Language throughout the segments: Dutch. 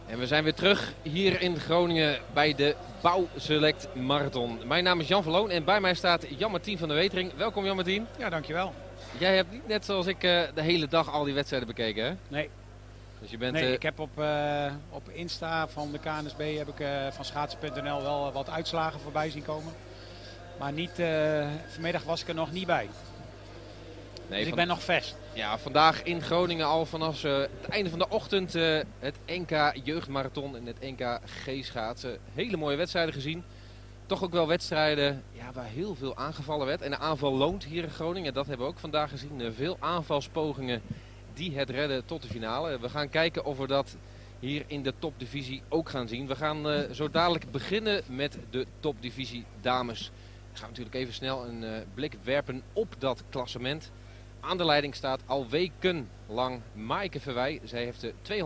En we zijn weer terug hier in Groningen bij de Bouwselect Marathon. Mijn naam is Jan Verloon en bij mij staat Jan-Martien van der Wetering. Welkom Jan-Martien. Ja, dankjewel. Jij hebt niet net zoals ik de hele dag al die wedstrijden bekeken, hè? Nee, Dus je bent, ik heb op Insta van de KNSB heb ik van schaatsen.nl wel wat uitslagen voorbij zien komen. Maar niet, vanmiddag was ik er nog niet bij. nee, Dus ik ben nog vers. Ja, vandaag in Groningen al vanaf het einde van de ochtend het NK Jeugdmarathon en het NK G-schaatsen. Hele mooie wedstrijden gezien. Toch ook wel wedstrijden waar heel veel aangevallen werd. En de aanval loont hier in Groningen. Dat hebben we ook vandaag gezien. Veel aanvalspogingen die het redden tot de finale. We gaan kijken of we dat hier in de topdivisie ook gaan zien. We gaan zo dadelijk beginnen met de topdivisie dames. We gaan natuurlijk even snel een blik werpen op dat klassement. Aan de leiding staat al wekenlang Maaike Verwij. Zij heeft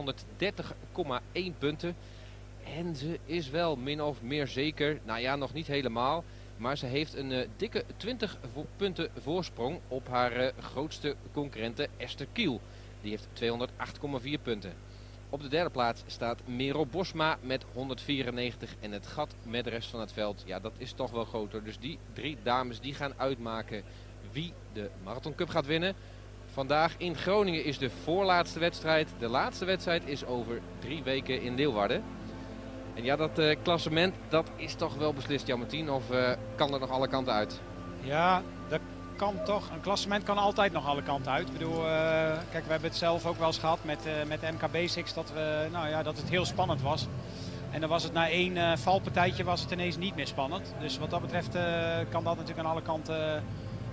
230,1 punten. En ze is wel min of meer zeker, nou ja, nog niet helemaal. Maar ze heeft een dikke 20 punten voorsprong op haar grootste concurrente Esther Kiel. Die heeft 208,4 punten. Op de derde plaats staat Merel Bosma met 194. En het gat met de rest van het veld, ja, dat is toch wel groter. Dus die drie dames die gaan uitmaken wie de Marathon Cup gaat winnen. Vandaag in Groningen is de voorlaatste wedstrijd. De laatste wedstrijd is over 3 weken in Leeuwarden. En ja, dat klassement, dat is toch wel beslist, Jan-Martien? Of kan er nog alle kanten uit? Ja, dat kan toch. Een klassement kan altijd nog alle kanten uit. Ik bedoel, kijk, we hebben het zelf ook wel eens gehad met de MK Basics dat het heel spannend was. En dan was het na één valpartijtje was het ineens niet meer spannend. Dus wat dat betreft kan dat natuurlijk aan alle kanten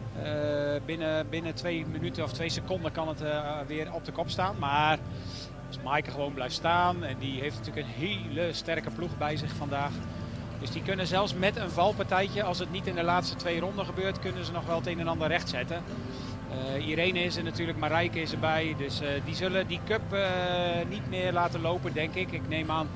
binnen 2 minuten of 2 seconden kan het weer op de kop staan. Maar als Maaike gewoon blijft staan en die heeft natuurlijk een hele sterke ploeg bij zich vandaag. Dus die kunnen zelfs met een valpartijtje, als het niet in de laatste 2 ronden gebeurt, kunnen ze nog wel het een en ander rechtzetten. Irene is er natuurlijk, Marijke is erbij. Dus die zullen die cup niet meer laten lopen, denk ik. Ik neem aan.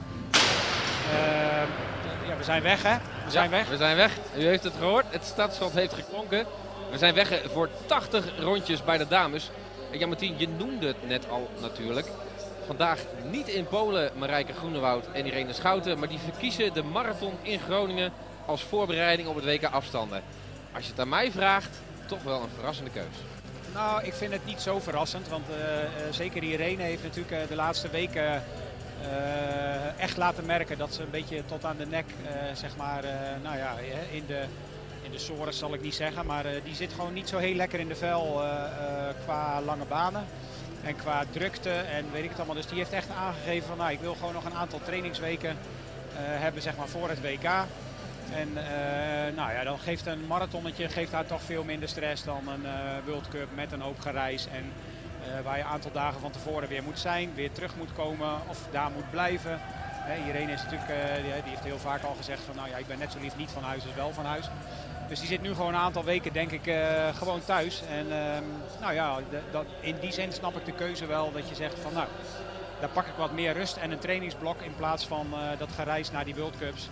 We zijn weg, hè? We zijn weg. U heeft het gehoord. Het startschot heeft geklonken. We zijn weg voor 80 rondjes bij de dames. Jan-Martien, je noemde het net al natuurlijk. Vandaag niet in Polen Marijke Groenewoud en Irene Schouten. Maar die verkiezen de marathon in Groningen als voorbereiding op het WK afstanden. Als je het aan mij vraagt, toch wel een verrassende keus. Nou, ik vind het niet zo verrassend. Want zeker Irene heeft natuurlijk de laatste weken echt laten merken dat ze een beetje tot aan de nek, in de sores zal ik niet zeggen. Maar die zit gewoon niet zo heel lekker in de vel qua lange banen. En qua drukte en weet ik het allemaal. Dus die heeft echt aangegeven van ik wil gewoon nog een aantal trainingsweken hebben zeg maar voor het WK. En dan geeft een marathonnetje haar toch veel minder stress dan een World Cup met een hoop gereis. En waar je een aantal dagen van tevoren weer moet zijn, weer terug moet komen of daar moet blijven. Irene is natuurlijk, die heeft heel vaak al gezegd van ik ben net zo lief niet van huis als wel van huis. Dus die zit nu gewoon een aantal weken denk ik gewoon thuis. En in die zin snap ik de keuze wel dat je zegt van daar pak ik wat meer rust en een trainingsblok in plaats van dat gereis naar die World Cups.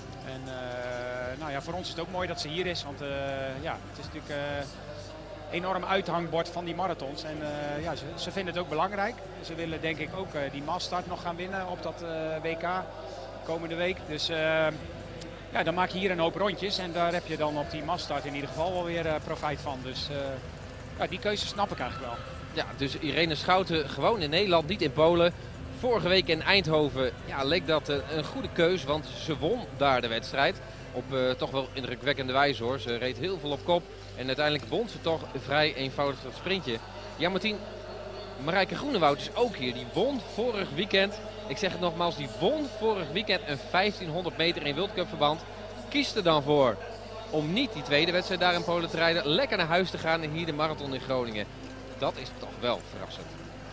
En voor ons is het ook mooi dat ze hier is, want het is natuurlijk enorm uithangbord van die marathons. En ze vinden het ook belangrijk. Ze willen denk ik ook die massstart nog gaan winnen op dat WK komende week. Dus dan maak je hier een hoop rondjes en daar heb je dan op die massstart in ieder geval wel weer profijt van. Dus die keuze snap ik eigenlijk wel. Ja, dus Irene Schouten gewoon in Nederland, niet in Polen. Vorige week in Eindhoven leek dat een goede keus, want ze won daar de wedstrijd. Op toch wel indrukwekkende wijze hoor. Ze reed heel veel op kop en uiteindelijk won ze toch vrij eenvoudig dat sprintje. Ja, Martien, Marijke Groenewoud is ook hier. Die won vorig weekend, ik zeg het nogmaals, die won vorig weekend een 1500 meter in World Cup verband. Kiest er dan voor om niet die tweede wedstrijd daar in Polen te rijden. Lekker naar huis te gaan en hier de marathon in Groningen. Dat is toch wel verrassend.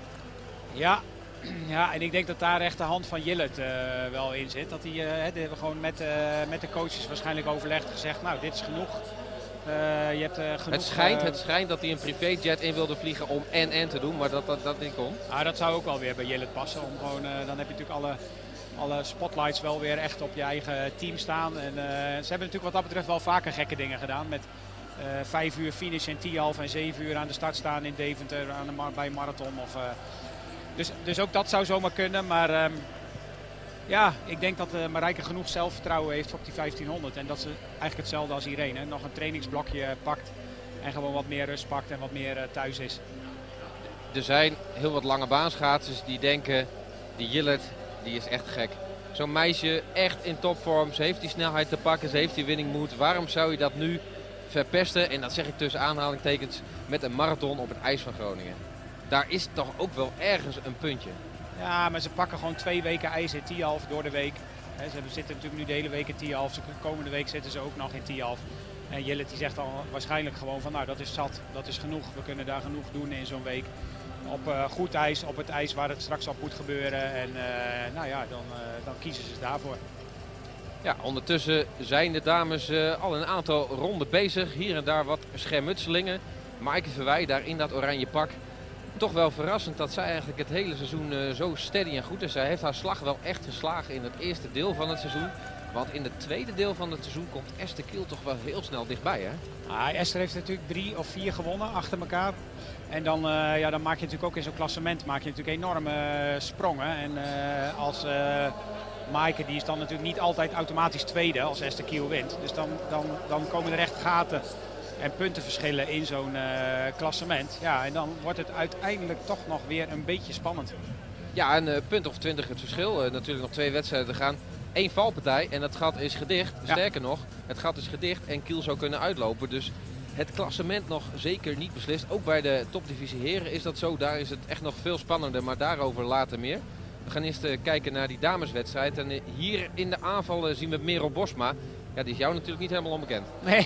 Ja, en ik denk dat daar echt de hand van Jillet wel in zit. Dat die hebben gewoon met de coaches waarschijnlijk overlegd gezegd, dit is genoeg. Je hebt genoeg. Het schijnt dat hij een privéjet in wilde vliegen om en te doen, maar dat niet kon. Dat zou ook wel weer bij Jillet passen. Om gewoon, dan heb je natuurlijk alle spotlights wel weer echt op je eigen team staan. En ze hebben natuurlijk wat dat betreft wel vaker gekke dingen gedaan. Met 5 uur finish in Tialf en 7 uur aan de start staan in Deventer bij een marathon. Dus ook dat zou zomaar kunnen. Maar Ja, ik denk dat Marijke genoeg zelfvertrouwen heeft op die 1500. En dat ze eigenlijk hetzelfde als Irene. Nog een trainingsblokje pakt. En gewoon wat meer rust pakt en wat meer thuis is. Er zijn heel wat lange baanschaatsers die denken, die Jillert, die is echt gek. Zo'n meisje echt in topvorm, ze heeft die snelheid te pakken, ze heeft die winning mood. Waarom zou je dat nu verpesten, en dat zeg ik tussen aanhalingstekens, met een marathon op het ijs van Groningen? Daar is toch ook wel ergens een puntje. Ja, maar ze pakken gewoon 2 weken ijs in Tialf door de week. He, ze zitten natuurlijk nu de hele week in Tialf. De komende week zitten ze ook nog in Tialf. En Jillet die zegt dan waarschijnlijk gewoon van nou dat is zat, dat is genoeg. We kunnen daar genoeg doen in zo'n week. Op goed ijs, op het ijs waar het straks op moet gebeuren. En nou ja, dan kiezen ze daarvoor. Ja, ondertussen zijn de dames al een aantal ronden bezig. Hier en daar wat schermutselingen. Maaike Verwij daar in dat oranje pak. Toch wel verrassend dat zij eigenlijk het hele seizoen zo steady en goed is. Zij heeft haar slag wel echt geslagen in het eerste deel van het seizoen. Want in het tweede deel van het seizoen komt Esther Kiel toch wel heel snel dichtbij, hè? Ah, Esther heeft natuurlijk 3 of 4 gewonnen achter elkaar. En dan, ja, dan maak je natuurlijk ook in zo'n klassement maak je natuurlijk enorme sprongen. En als Maaike die is dan natuurlijk niet altijd automatisch tweede als Esther Kiel wint. Dus dan komen er echt gaten en puntenverschillen in zo'n klassement. Ja, en dan wordt het uiteindelijk toch nog weer een beetje spannend. Ja, een punt of 20 het verschil. Natuurlijk nog 2 wedstrijden te gaan. 1 valpartij en het gat is gedicht. Ja. Sterker nog, het gat is gedicht en Kiel zou kunnen uitlopen. Dus het klassement nog zeker niet beslist. Ook bij de topdivisie heren is dat zo. Daar is het echt nog veel spannender, maar daarover later meer. We gaan eerst kijken naar die dameswedstrijd. En hier in de aanval zien we Merel Bosma. Ja, die is jou natuurlijk niet helemaal onbekend. Nee,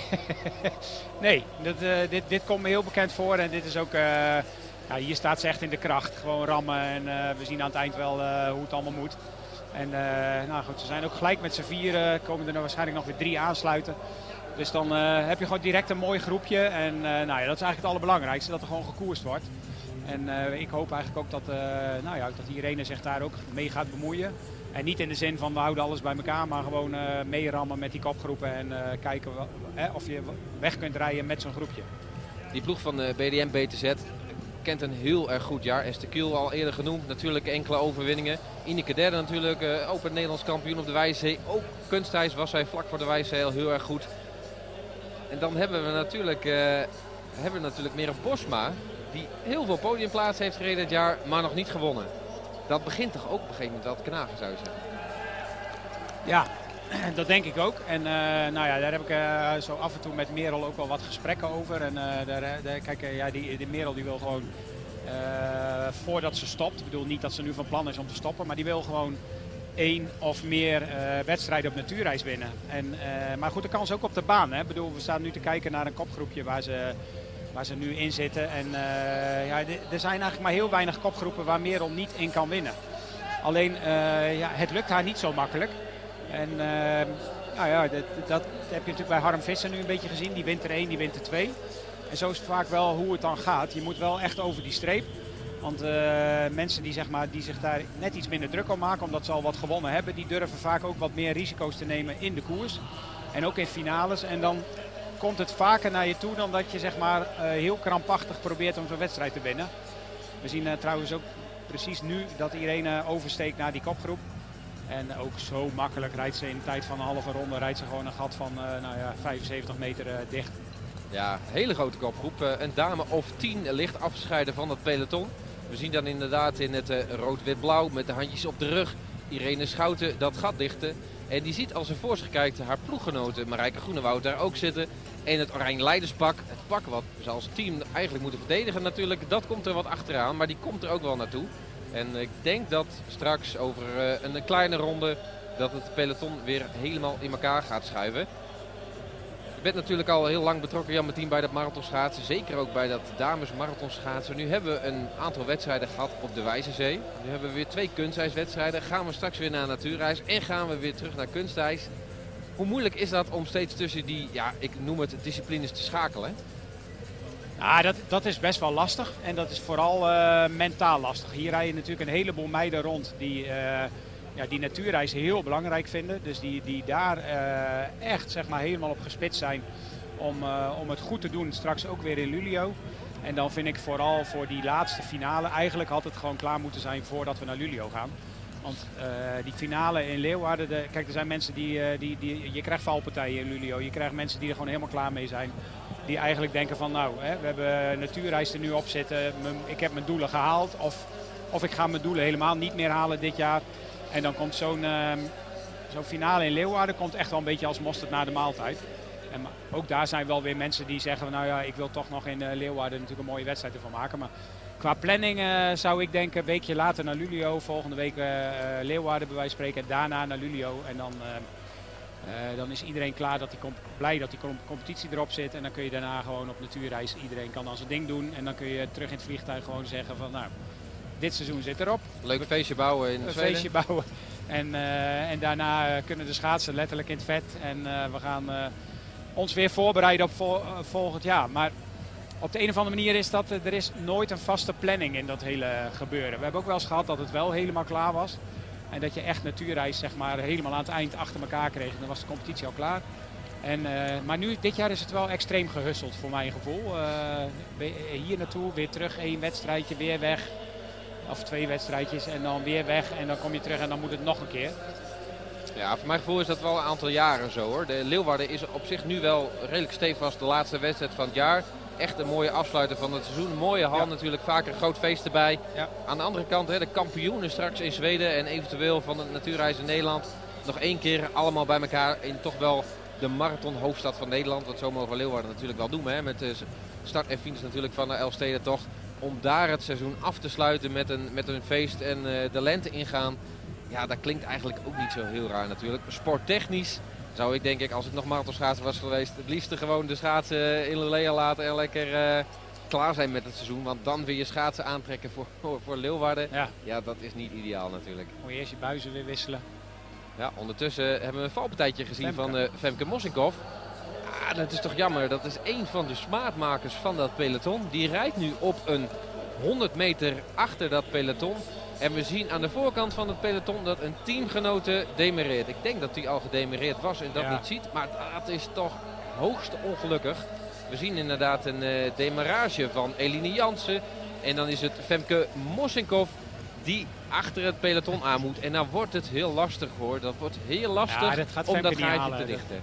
nee dit komt me heel bekend voor. En dit is ook, ja, hier staat ze echt in de kracht. Gewoon rammen en we zien aan het eind wel hoe het allemaal moet. En nou goed, ze zijn ook gelijk met z'n vieren. Komen er waarschijnlijk nog weer 3 aansluiten. Dus dan heb je gewoon direct een mooi groepje. En nou ja, dat is eigenlijk het allerbelangrijkste. Dat er gewoon gekoerst wordt. En ik hoop eigenlijk ook dat, nou ja, dat Irene zich daar ook mee gaat bemoeien. En niet in de zin van we houden alles bij elkaar. Maar gewoon meerammen met die kopgroepen. En kijken of je weg kunt rijden met zo'n groepje. Die ploeg van BDM BTZ kent een heel erg goed jaar. Esther Kiel al eerder genoemd. Natuurlijk enkele overwinningen. Ineke Derde natuurlijk. Ook het Nederlands kampioen op de Wijzee. Ook kunstijs was zij vlak voor de Wijzee al heel erg goed. En dan hebben we natuurlijk Merel Bosma. Die heel veel podiumplaatsen heeft gereden dit jaar. Maar nog niet gewonnen. Dat begint toch ook op een gegeven moment wel te knagen, zou je zeggen. Ja, dat denk ik ook. En nou ja, daar heb ik zo af en toe met Merel ook wel wat gesprekken over. En kijk, ja, die Merel die wil gewoon voordat ze stopt. Ik bedoel niet dat ze nu van plan is om te stoppen. Maar die wil gewoon 1 of meer wedstrijden op natuurreis winnen. En, maar goed, dat kan ze ook op de baan. Hè. Ik bedoel, we staan nu te kijken naar een kopgroepje waar ze nu in zitten. En ja, er zijn eigenlijk maar heel weinig kopgroepen waar Merel niet in kan winnen. Alleen, ja, het lukt haar niet zo makkelijk. En nou ja, dat heb je natuurlijk bij Harm Visser nu een beetje gezien. Die wint er 1, die wint er 2. En zo is het vaak wel hoe het dan gaat. Je moet wel echt over die streep. Want mensen die, zeg maar, die zich daar net iets minder druk om maken, omdat ze al wat gewonnen hebben, die durven vaak ook wat meer risico's te nemen in de koers. En ook in finales. En dan komt het vaker naar je toe dan dat je, zeg maar, heel krampachtig probeert om zo'n wedstrijd te winnen. We zien trouwens ook precies nu dat Irene oversteekt naar die kopgroep. En ook zo makkelijk rijdt ze in de tijd van een halve ronde, rijdt ze gewoon een gat van nou ja, 75 meter dicht. Ja, hele grote kopgroep. Een dame of 10 licht afgescheiden van het peloton. We zien dan inderdaad in het rood-wit-blauw met de handjes op de rug Irene Schouten dat gat dichten. En die ziet als ze voor zich kijkt haar ploeggenoten Marijke Groenewoud daar ook zitten. En het oranje leiderspak, het pak wat ze als team eigenlijk moeten verdedigen natuurlijk, dat komt er wat achteraan. Maar die komt er ook wel naartoe. En ik denk dat straks over een kleine ronde dat het peloton weer helemaal in elkaar gaat schuiven. Je bent natuurlijk al heel lang betrokken, Jan-Martien, bij dat marathonschaatsen. Zeker ook bij dat dames marathonschaatsen. Nu hebben we een aantal wedstrijden gehad op de Wijzenzee. Nu hebben we weer 2 kunstijswedstrijden. Gaan we straks weer naar natuurijs en gaan we weer terug naar kunstijs. Hoe moeilijk is dat om steeds tussen die, ja, ik noem het disciplines te schakelen? Ja, dat is best wel lastig en dat is vooral mentaal lastig. Hier rijden natuurlijk een heleboel meiden rond die natuurreis heel belangrijk vinden. Dus die daar echt, zeg maar, helemaal op gespitst zijn om het goed te doen straks ook weer in Luleå. En dan vind ik vooral voor die laatste finale eigenlijk had het gewoon klaar moeten zijn voordat we naar Luleå gaan. Want die finale in Leeuwarden, kijk, er zijn mensen je krijgt valpartijen in Lulio. Je krijgt mensen die er gewoon helemaal klaar mee zijn. Die eigenlijk denken van nou, we hebben een natuurreis er nu op zitten. Ik heb mijn doelen gehaald. Of ik ga mijn doelen helemaal niet meer halen dit jaar. En dan komt zo'n finale in Leeuwarden komt echt wel een beetje als mosterd na de maaltijd. En ook daar zijn wel weer mensen die zeggen van nou ja, ik wil toch nog in Leeuwarden natuurlijk een mooie wedstrijd ervan maken. Maar qua planning zou ik denken een weekje later naar Lulio. Volgende week Leeuwarden bij wijze van spreken. En daarna naar Lulio. En dan is iedereen klaar, blij dat die competitie erop zit. En dan kun je daarna gewoon op natuurreis. Iedereen kan dan zijn ding doen. En dan kun je terug in het vliegtuig gewoon zeggen van nou, dit seizoen zit erop. Leuk feestje bouwen in Zweden. Een feestje bouwen. En daarna kunnen de schaatsen letterlijk in het vet. En we gaan ons weer voorbereiden op volgend jaar. Maar op de een of andere manier is dat er is nooit een vaste planning in dat hele gebeuren. We hebben ook wel eens gehad dat het wel helemaal klaar was. En dat je echt natuurreis zeg maar helemaal aan het eind achter elkaar kreeg. En dan was de competitie al klaar. Maar nu, dit jaar is het wel extreem gehusseld voor mijn gevoel. Hier naartoe, weer terug, 1 wedstrijdje, weer weg. Of 2 wedstrijdjes en dan weer weg. En dan kom je terug en dan moet het nog een keer. Ja, voor mijn gevoel is dat wel een aantal jaren zo hoor. De Leeuwarden is op zich nu wel redelijk stevast de laatste wedstrijd van het jaar. Echt een mooie afsluiter van het seizoen. Een mooie hal natuurlijk, vaker een groot feest erbij. Ja. Aan de andere kant de kampioenen straks in Zweden en eventueel van de natuurreis in Nederland. Nog 1 keer allemaal bij elkaar in toch wel de marathonhoofdstad van Nederland. Want zo mogen Leeuwarden natuurlijk wel doen. Hè? Met de start en finish natuurlijk van de Elfsteden toch. Om daar het seizoen af te sluiten met een feest en de lente ingaan. Ja, dat klinkt eigenlijk ook niet zo heel raar natuurlijk. Sporttechnisch zou ik denk ik, als het nog marathonschaatsen was geweest, het liefste gewoon de schaatsen in Lelea laten en lekker klaar zijn met het seizoen. Want dan weer je schaatsen aantrekken voor Leeuwarden. Ja, dat is niet ideaal natuurlijk. Moet je eerst je buizen weer wisselen. Ja, ondertussen hebben we een valpartijtje gezien van Femke Mosinkov. Ah, dat is toch jammer. Dat is een van de smaakmakers van dat peloton. Die rijdt nu op een 100 meter achter dat peloton. En we zien aan de voorkant van het peloton dat een teamgenote demereert. Ik denk dat hij al gedemereerd was en dat niet ziet. Maar dat is toch hoogst ongelukkig. We zien inderdaad een demarage van Eline Jansen. En dan is het Femke Mosinkov die achter het peloton aan moet. En dan wordt het heel lastig hoor. Dat wordt heel lastig om dat gaatje te dichten.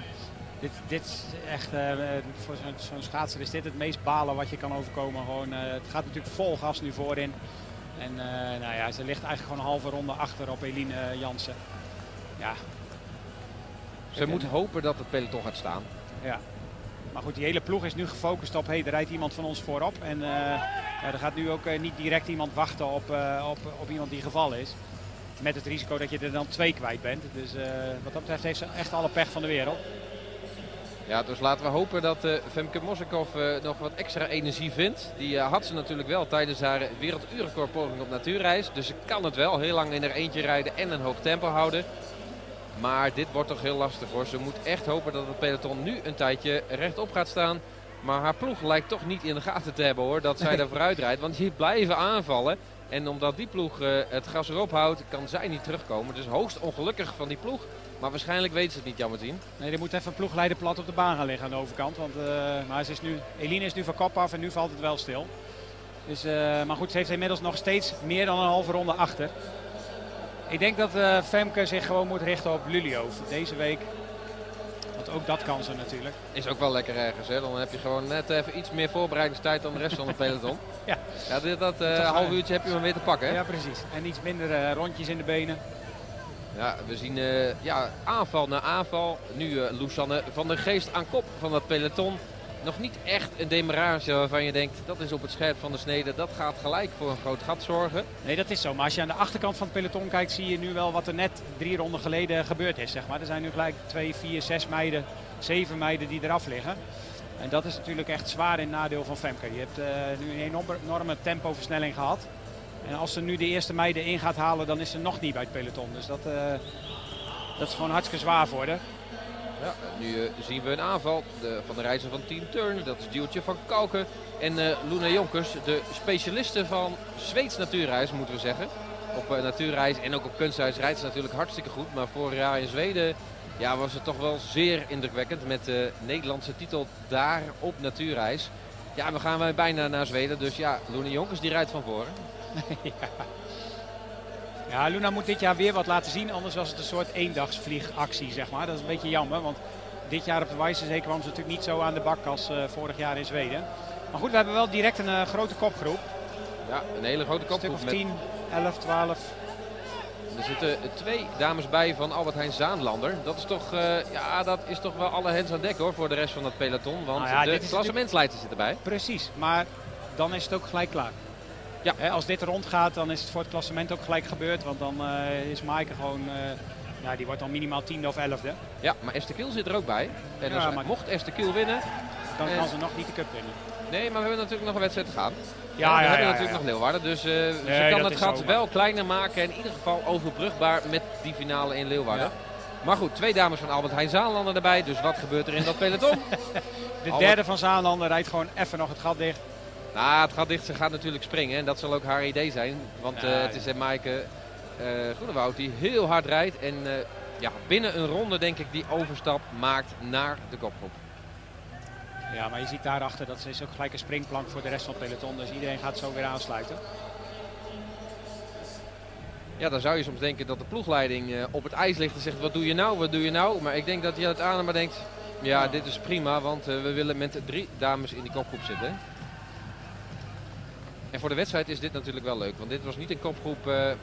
Dit is echt, voor zo'n schaatser is dit het meest balen wat je kan overkomen. Gewoon, het gaat natuurlijk vol gas nu voorin. En nou ja, ze ligt eigenlijk gewoon een halve ronde achter op Eline Jansen. Ja. Ze moet hopen dat het peloton gaat staan. Ja. Maar goed, die hele ploeg is nu gefocust op, er rijdt iemand van ons voorop. En er gaat nu ook niet direct iemand wachten op iemand die gevallen is. Met het risico dat je er dan 2 kwijt bent. Dus wat dat betreft heeft ze echt alle pech van de wereld. Ja, dus laten we hopen dat Femke Mosinkov nog wat extra energie vindt. Die had ze natuurlijk wel tijdens haar werelduurrecordpoging op natuurreis. Dus ze kan het wel heel lang in haar eentje rijden en een hoog tempo houden. Maar dit wordt toch heel lastig hoor. Ze moet echt hopen dat het peloton nu een tijdje rechtop gaat staan. Maar haar ploeg lijkt toch niet in de gaten te hebben hoor, dat zij er vooruit rijdt. Want die blijven aanvallen. En omdat die ploeg het gas erop houdt, kan zij niet terugkomen. Dus hoogst ongelukkig van die ploeg. Maar waarschijnlijk weten ze het niet, Jan-Martien. Nee, er moet even een ploegleider plat op de baan gaan liggen aan de overkant. Want maar Eline is nu van kop af en nu valt het wel stil. Dus, maar goed, ze heeft inmiddels nog steeds meer dan een halve ronde achter. Ik denk dat Femke zich gewoon moet richten op Lulio deze week. Want ook dat kan ze natuurlijk. Is ook wel lekker ergens, hè? Dan heb je gewoon net even iets meer voorbereidingstijd dan de rest van het peloton. Ja, dat half uurtje heb je hem weer te pakken, hè? Ja, precies. En iets minder rondjes in de benen. Ja, we zien aanval na aanval. Nu Loesanne van der Geest aan kop van dat peloton. Nog niet echt een demarage waarvan je denkt, dat is op het scherp van de snede. Dat gaat gelijk voor een groot gat zorgen. Nee, dat is zo. Maar als je aan de achterkant van het peloton kijkt, zie je nu wel wat er net 3 ronden geleden gebeurd is. Zeg maar. Er zijn nu gelijk 2, 4, 6 meiden, 7 meiden die eraf liggen. En dat is natuurlijk echt zwaar in nadeel van Femke. Je hebt nu een enorme tempoversnelling gehad. En als ze nu de eerste meiden in gaat halen, dan is ze nog niet bij het peloton. Dus dat is gewoon hartstikke zwaar voor haar. Ja, nu zien we een aanval van de reizer van Team Turn. Dat is Dieltje van Kauken en Luna Jonkers. De specialisten van Zweeds natuurreis, moeten we zeggen. Op natuurreis en ook op kunstreis rijdt ze natuurlijk hartstikke goed. Maar vorig jaar in Zweden was het toch wel zeer indrukwekkend met de Nederlandse titel daar op natuurreis. Ja, we gaan bijna naar Zweden. Dus ja, Luna Jonkers die rijdt van voren. Ja. Ja, Luna moet dit jaar weer wat laten zien, anders was het een soort eendagsvliegactie, zeg maar. Dat is een beetje jammer, want dit jaar op de Weissensee kwam ze natuurlijk niet zo aan de bak als vorig jaar in Zweden. Maar goed, we hebben wel direct een grote kopgroep. Ja, een hele grote kopgroep. Een stuk of 10, 11, 12. Er zitten 2 dames bij van Albert Heijn Zaanlander. Dat is toch, dat is toch wel alle hens aan dek hoor voor de rest van het peloton. Want de klassementsleidster zit erbij. Precies, maar dan is het ook gelijk klaar. Ja. Als dit rondgaat, dan is het voor het klassement ook gelijk gebeurd. Want dan is Maaike gewoon, die wordt dan minimaal 10e of 11e. Ja, maar Esther Kiel zit er ook bij. En dus mocht Esther Kiel winnen, dan kan ze nog niet de cup winnen. Nee, maar we hebben natuurlijk nog een wedstrijd te gaan. We hebben natuurlijk nog Leeuwarden. Dus ze kan het gat wel kleiner maken. En in ieder geval overbrugbaar met die finale in Leeuwarden. Ja. Maar goed, 2 dames van Albert Heijn Zaanlander erbij. Dus wat gebeurt er in dat peloton? De derde van Zaanlander rijdt gewoon even nog het gat dicht. Nou, het gat dicht, ze gaat natuurlijk springen. En dat zal ook haar idee zijn. Want het is Maaike Groenewoud die heel hard rijdt. En binnen een ronde denk ik die overstap maakt naar de kopgroep. Ja, maar je ziet daarachter, dat is ook gelijk een springplank voor de rest van het peloton. Dus iedereen gaat zo weer aansluiten. Ja, dan zou je soms denken dat de ploegleiding op het ijs ligt en zegt, wat doe je nou, wat doe je nou? Maar ik denk dat Jellet Anema denkt, dit is prima, want we willen met 3 dames in die kopgroep zitten. En voor de wedstrijd is dit natuurlijk wel leuk, want dit was niet een kopgroep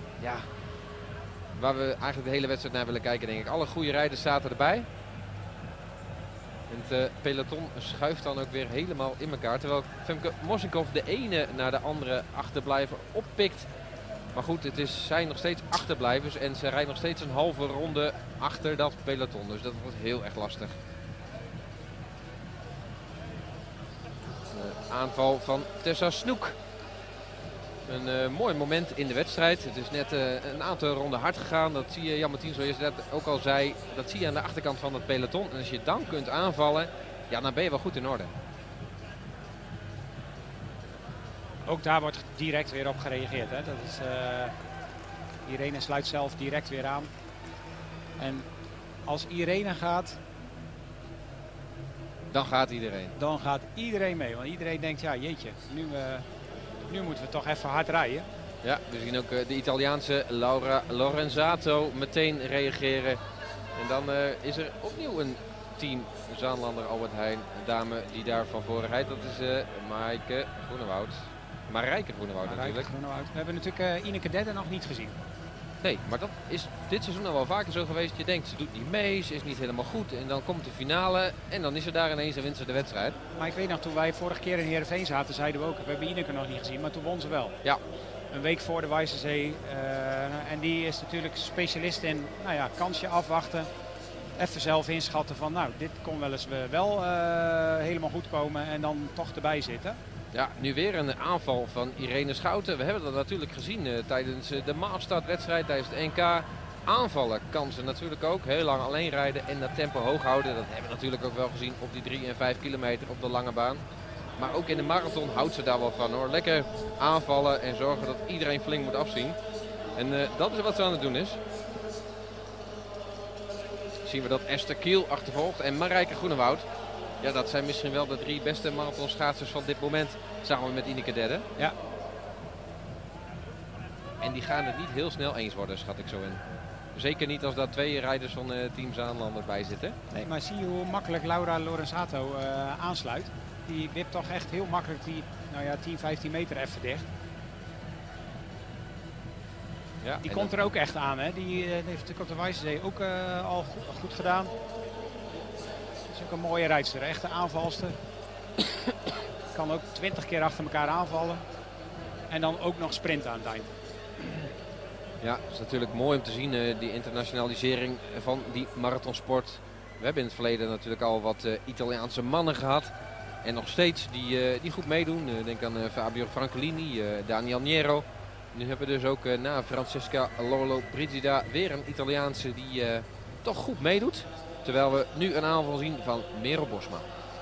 waar we eigenlijk de hele wedstrijd naar willen kijken, denk ik. Alle goede rijders zaten erbij. En het peloton schuift dan ook weer helemaal in elkaar. Terwijl Femke Mosinkov de ene naar de andere achterblijver oppikt. Maar goed, zijn nog steeds achterblijvers. En ze rijdt nog steeds een halve ronde achter dat peloton. Dus dat wordt heel erg lastig. De aanval van Tessa Snoek. Een mooi moment in de wedstrijd. Het is net een aantal ronden hard gegaan. Dat zie je, Jan Martien zoals je dat ook al zei. Dat zie je aan de achterkant van het peloton. En als je dan kunt aanvallen, dan ben je wel goed in orde. Ook daar wordt direct weer op gereageerd. Hè? Dat is, Irene sluit zelf direct weer aan. En als Irene gaat... Dan gaat iedereen. Dan gaat iedereen mee. Want iedereen denkt, jeetje, nu moeten we toch even hard rijden. Ja, we zien ook de Italiaanse Laura Lorenzato meteen reageren. En dan is er opnieuw een team Zaanlander Albert Heijn. Een dame die daar van voren rijdt. Dat is Maaike Groenewoud. Marijke Groenewoud natuurlijk. Groenewoud. We hebben natuurlijk Ineke Dedde nog niet gezien. Nee, maar dat is dit seizoen al wel vaker zo geweest. Je denkt, ze doet niet mee, ze is niet helemaal goed. En dan komt de finale en dan is ze daar ineens en wint ze de wedstrijd. Maar ik weet nog, toen wij vorige keer in Heerenveen zaten, zeiden we ook, we hebben Ineke nog niet gezien, maar toen won ze wel. Ja. Een week voor de Weissensee. En die is natuurlijk specialist in, kansje afwachten. Even zelf inschatten van, dit kon wel eens wel helemaal goed komen en dan toch erbij zitten. Ja, nu weer een aanval van Irene Schouten. We hebben dat natuurlijk gezien tijdens de Maastart-wedstrijd, tijdens het NK. Aanvallen kan ze natuurlijk ook. Heel lang alleen rijden en dat tempo hoog houden. Dat hebben we natuurlijk ook wel gezien op die 3 en 5 kilometer op de lange baan. Maar ook in de marathon houdt ze daar wel van hoor. Lekker aanvallen en zorgen dat iedereen flink moet afzien. En dat is wat ze aan het doen is. Zien we dat Esther Kiel achtervolgt en Marijke Groenewoud. Ja, dat zijn misschien wel de 3 beste marathonschaatsers van dit moment. Samen met Ineke Dedde. Ja. En die gaan het niet heel snel eens worden, schat ik zo in. Zeker niet als daar 2 rijders van Team Zaanlander bij zitten. Nee, maar zie je hoe makkelijk Laura Lorenzato aansluit. Die wipt toch echt heel makkelijk die 10, 15 meter even dicht. Ja, die komt er ook echt aan. Hè? Die heeft natuurlijk op de Weissensee ook al goed gedaan. Dat is ook een mooie rijdster, echte aanvalster. Kan ook 20 keer achter elkaar aanvallen. En dan ook nog sprinten aan het eind. Ja, het is natuurlijk mooi om te zien, die internationalisering van die marathonsport. We hebben in het verleden natuurlijk al wat Italiaanse mannen gehad. En nog steeds die goed meedoen. Denk aan Fabio Francolini, Daniel Niero. Nu hebben we dus ook na Francesca Lollobrigida weer een Italiaanse die toch goed meedoet. Terwijl we nu een aanval zien van Merel Bosma.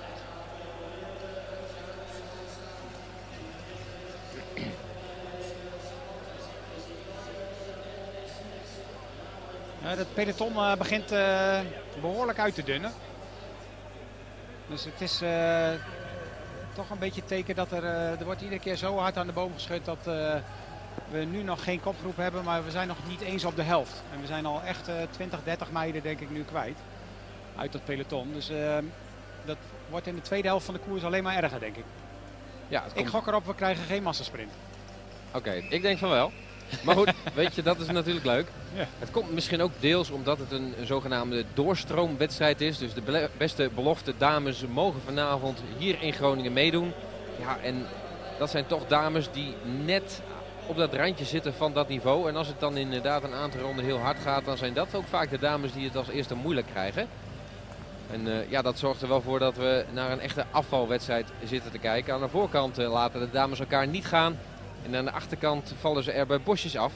Het peloton begint behoorlijk uit te dunnen. Dus het is toch een beetje teken dat er wordt iedere keer zo hard aan de boom geschud dat we nu nog geen kopgroep hebben, maar we zijn nog niet eens op de helft. En we zijn al echt 20, 30 meiden denk ik nu kwijt uit dat peloton. Dus dat wordt in de tweede helft van de koers alleen maar erger, denk ik. Ja, Ik gok erop, we krijgen geen massasprint. Oké, ik denk van wel. Maar goed, weet je, dat is natuurlijk leuk. Ja. Het komt misschien ook deels omdat het een zogenaamde doorstroomwedstrijd is. Dus de beste belofte dames mogen vanavond hier in Groningen meedoen. Ja, en dat zijn toch dames die net op dat randje zitten van dat niveau. En als het dan inderdaad een aantal ronden heel hard gaat, dan zijn dat ook vaak de dames die het als eerste moeilijk krijgen. En ja, dat zorgt er wel voor dat we naar een echte afvalwedstrijd zitten te kijken. Aan de voorkant laten de dames elkaar niet gaan. En aan de achterkant vallen ze er bij bosjes af.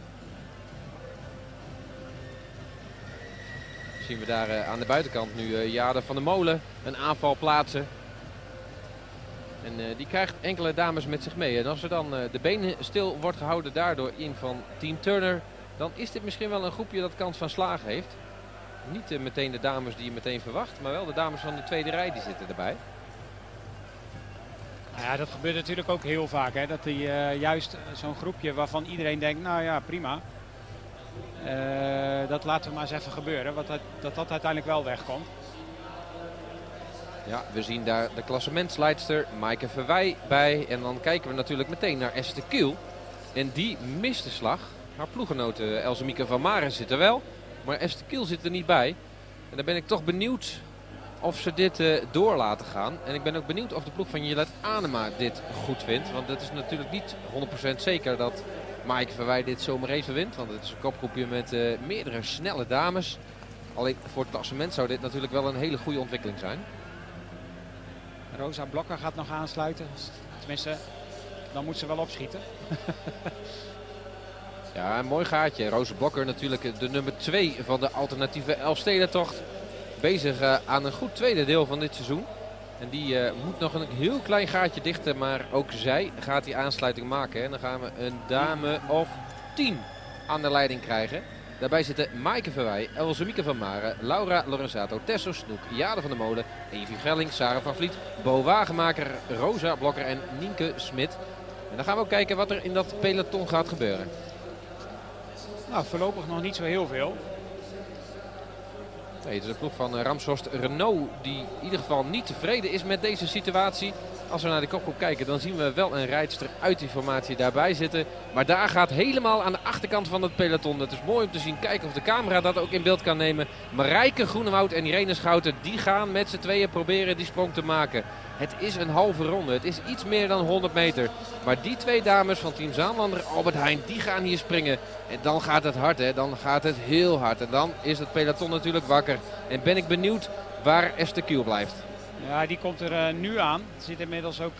Zien we daar aan de buitenkant nu Jade van der Molen een aanval plaatsen. En die krijgt enkele dames met zich mee. En als er dan de benen stil wordt gehouden daardoor in van Team Turner, dan is dit misschien wel een groepje dat kans van slagen heeft. Niet meteen de dames die je meteen verwacht, maar wel de dames van de tweede rij die zitten erbij. Nou ja, dat gebeurt natuurlijk ook heel vaak. Hè? Dat die, juist zo'n groepje waarvan iedereen denkt, nou ja, prima. Dat laten we maar eens even gebeuren. Dat uiteindelijk wel wegkomt. Ja, we zien daar de klassementsleidster Maaike Verwij bij. En dan kijken we natuurlijk meteen naar Esther Kiel. En die mist de slag. Haar ploeggenote Elsemieke van Maren zit er wel. Maar Esther Kiel zit er niet bij. En dan ben ik toch benieuwd of ze dit door laten gaan. En ik ben ook benieuwd of de ploeg van Jillet Anema dit goed vindt. Want het is natuurlijk niet 100% zeker dat Maaike Verwij dit zomaar even wint. Want het is een kopgroepje met meerdere snelle dames. Alleen voor het klassement zou dit natuurlijk wel een hele goede ontwikkeling zijn. Rosa Blokker gaat nog aansluiten. Tenminste, dan moet ze wel opschieten. Ja, een mooi gaatje. Rosa Blokker natuurlijk de nummer 2 van de alternatieve Elfstedentocht. Bezig aan een goed tweede deel van dit seizoen. En die moet nog een heel klein gaatje dichten. Maar ook zij gaat die aansluiting maken. En dan gaan we een dame of 10 aan de leiding krijgen. Daarbij zitten Maaike Verwij, Elsemieke van Maren, Laura Lorenzato, Tesso Snoek, Jade van der Molen, Evie Gelling, Sarah van Vliet, Bo Wagenmaker, Rosa Blokker en Nienke Smit. En dan gaan we ook kijken wat er in dat peloton gaat gebeuren. Nou, voorlopig nog niet zo heel veel. Nee, het is de ploeg van Ramshorst Renault die in ieder geval niet tevreden is met deze situatie. Als we naar de kopgroep kijken, dan zien we wel een rijdster uit die formatie daarbij zitten. Maar daar gaat helemaal aan de achterkant van het peloton. Het is mooi om te zien. Kijken of de camera dat ook in beeld kan nemen. Marijke Groenewoud en Irene Schouten, die gaan met z'n tweeën proberen die sprong te maken. Het is een halve ronde. Het is iets meer dan 100 meter. Maar die twee dames van Team Zaanlander, Albert Heijn, die gaan hier springen. En dan gaat het hard, hè. Dan gaat het heel hard. En dan is het peloton natuurlijk wakker. En ben ik benieuwd waar Esther Kiel blijft. Ja, die komt er nu aan. Zit inmiddels ook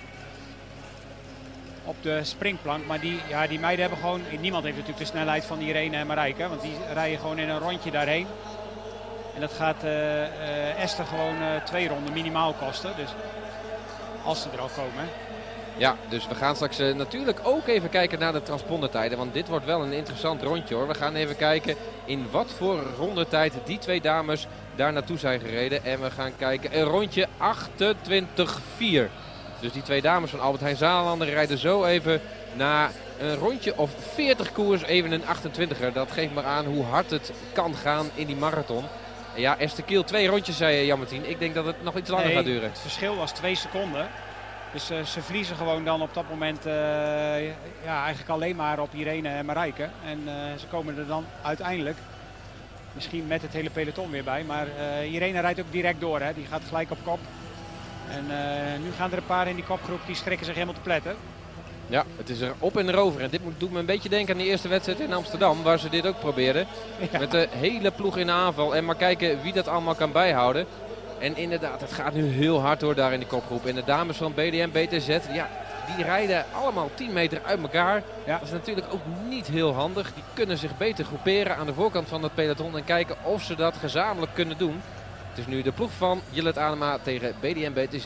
op de springplank. Maar die meiden hebben gewoon... Niemand heeft natuurlijk de snelheid van Irene en Marijke. Want die rijden gewoon in een rondje daarheen. En dat gaat Esther gewoon 2 ronden minimaal kosten. Dus als ze er al komen. Hè. Ja, dus we gaan straks natuurlijk ook even kijken naar de transpondertijden. Want dit wordt wel een interessant rondje hoor. We gaan even kijken in wat voor rondetijd die twee dames daar naartoe zijn gereden. En we gaan kijken een rondje 28-4. Dus die twee dames van Albert Heijn Zaanlander rijden zo even naar een rondje of 40 koers, even een 28er. Dat geeft maar aan hoe hard het kan gaan in die marathon. En ja, Esther Kiel 2 rondjes, zei Jan-Martien. Ik denk dat het nog iets langer gaat duren. Het verschil was 2 seconden. Dus ze verliezen gewoon dan op dat moment eigenlijk alleen maar op Irene en Marijke. En ze komen er dan uiteindelijk misschien met het hele peloton weer bij. Maar Irene rijdt ook direct door. Hè. Die gaat gelijk op kop. En nu gaan er een paar in die kopgroep die schrikken zich helemaal te pletten. Ja, het is er op en erover. En dit doet me een beetje denken aan de eerste wedstrijd in Amsterdam. Waar ze dit ook probeerden. Ja. Met de hele ploeg in de aanval. En maar kijken wie dat allemaal kan bijhouden. En inderdaad, het gaat nu heel hard door daar in die kopgroep. En de dames van BDM, BTZ, ja, die rijden allemaal 10 meter uit elkaar. Ja. Dat is natuurlijk ook niet heel handig. Die kunnen zich beter groeperen aan de voorkant van het peloton. En kijken of ze dat gezamenlijk kunnen doen. Het is nu de ploeg van Jillet Anema tegen BDM, BTZ.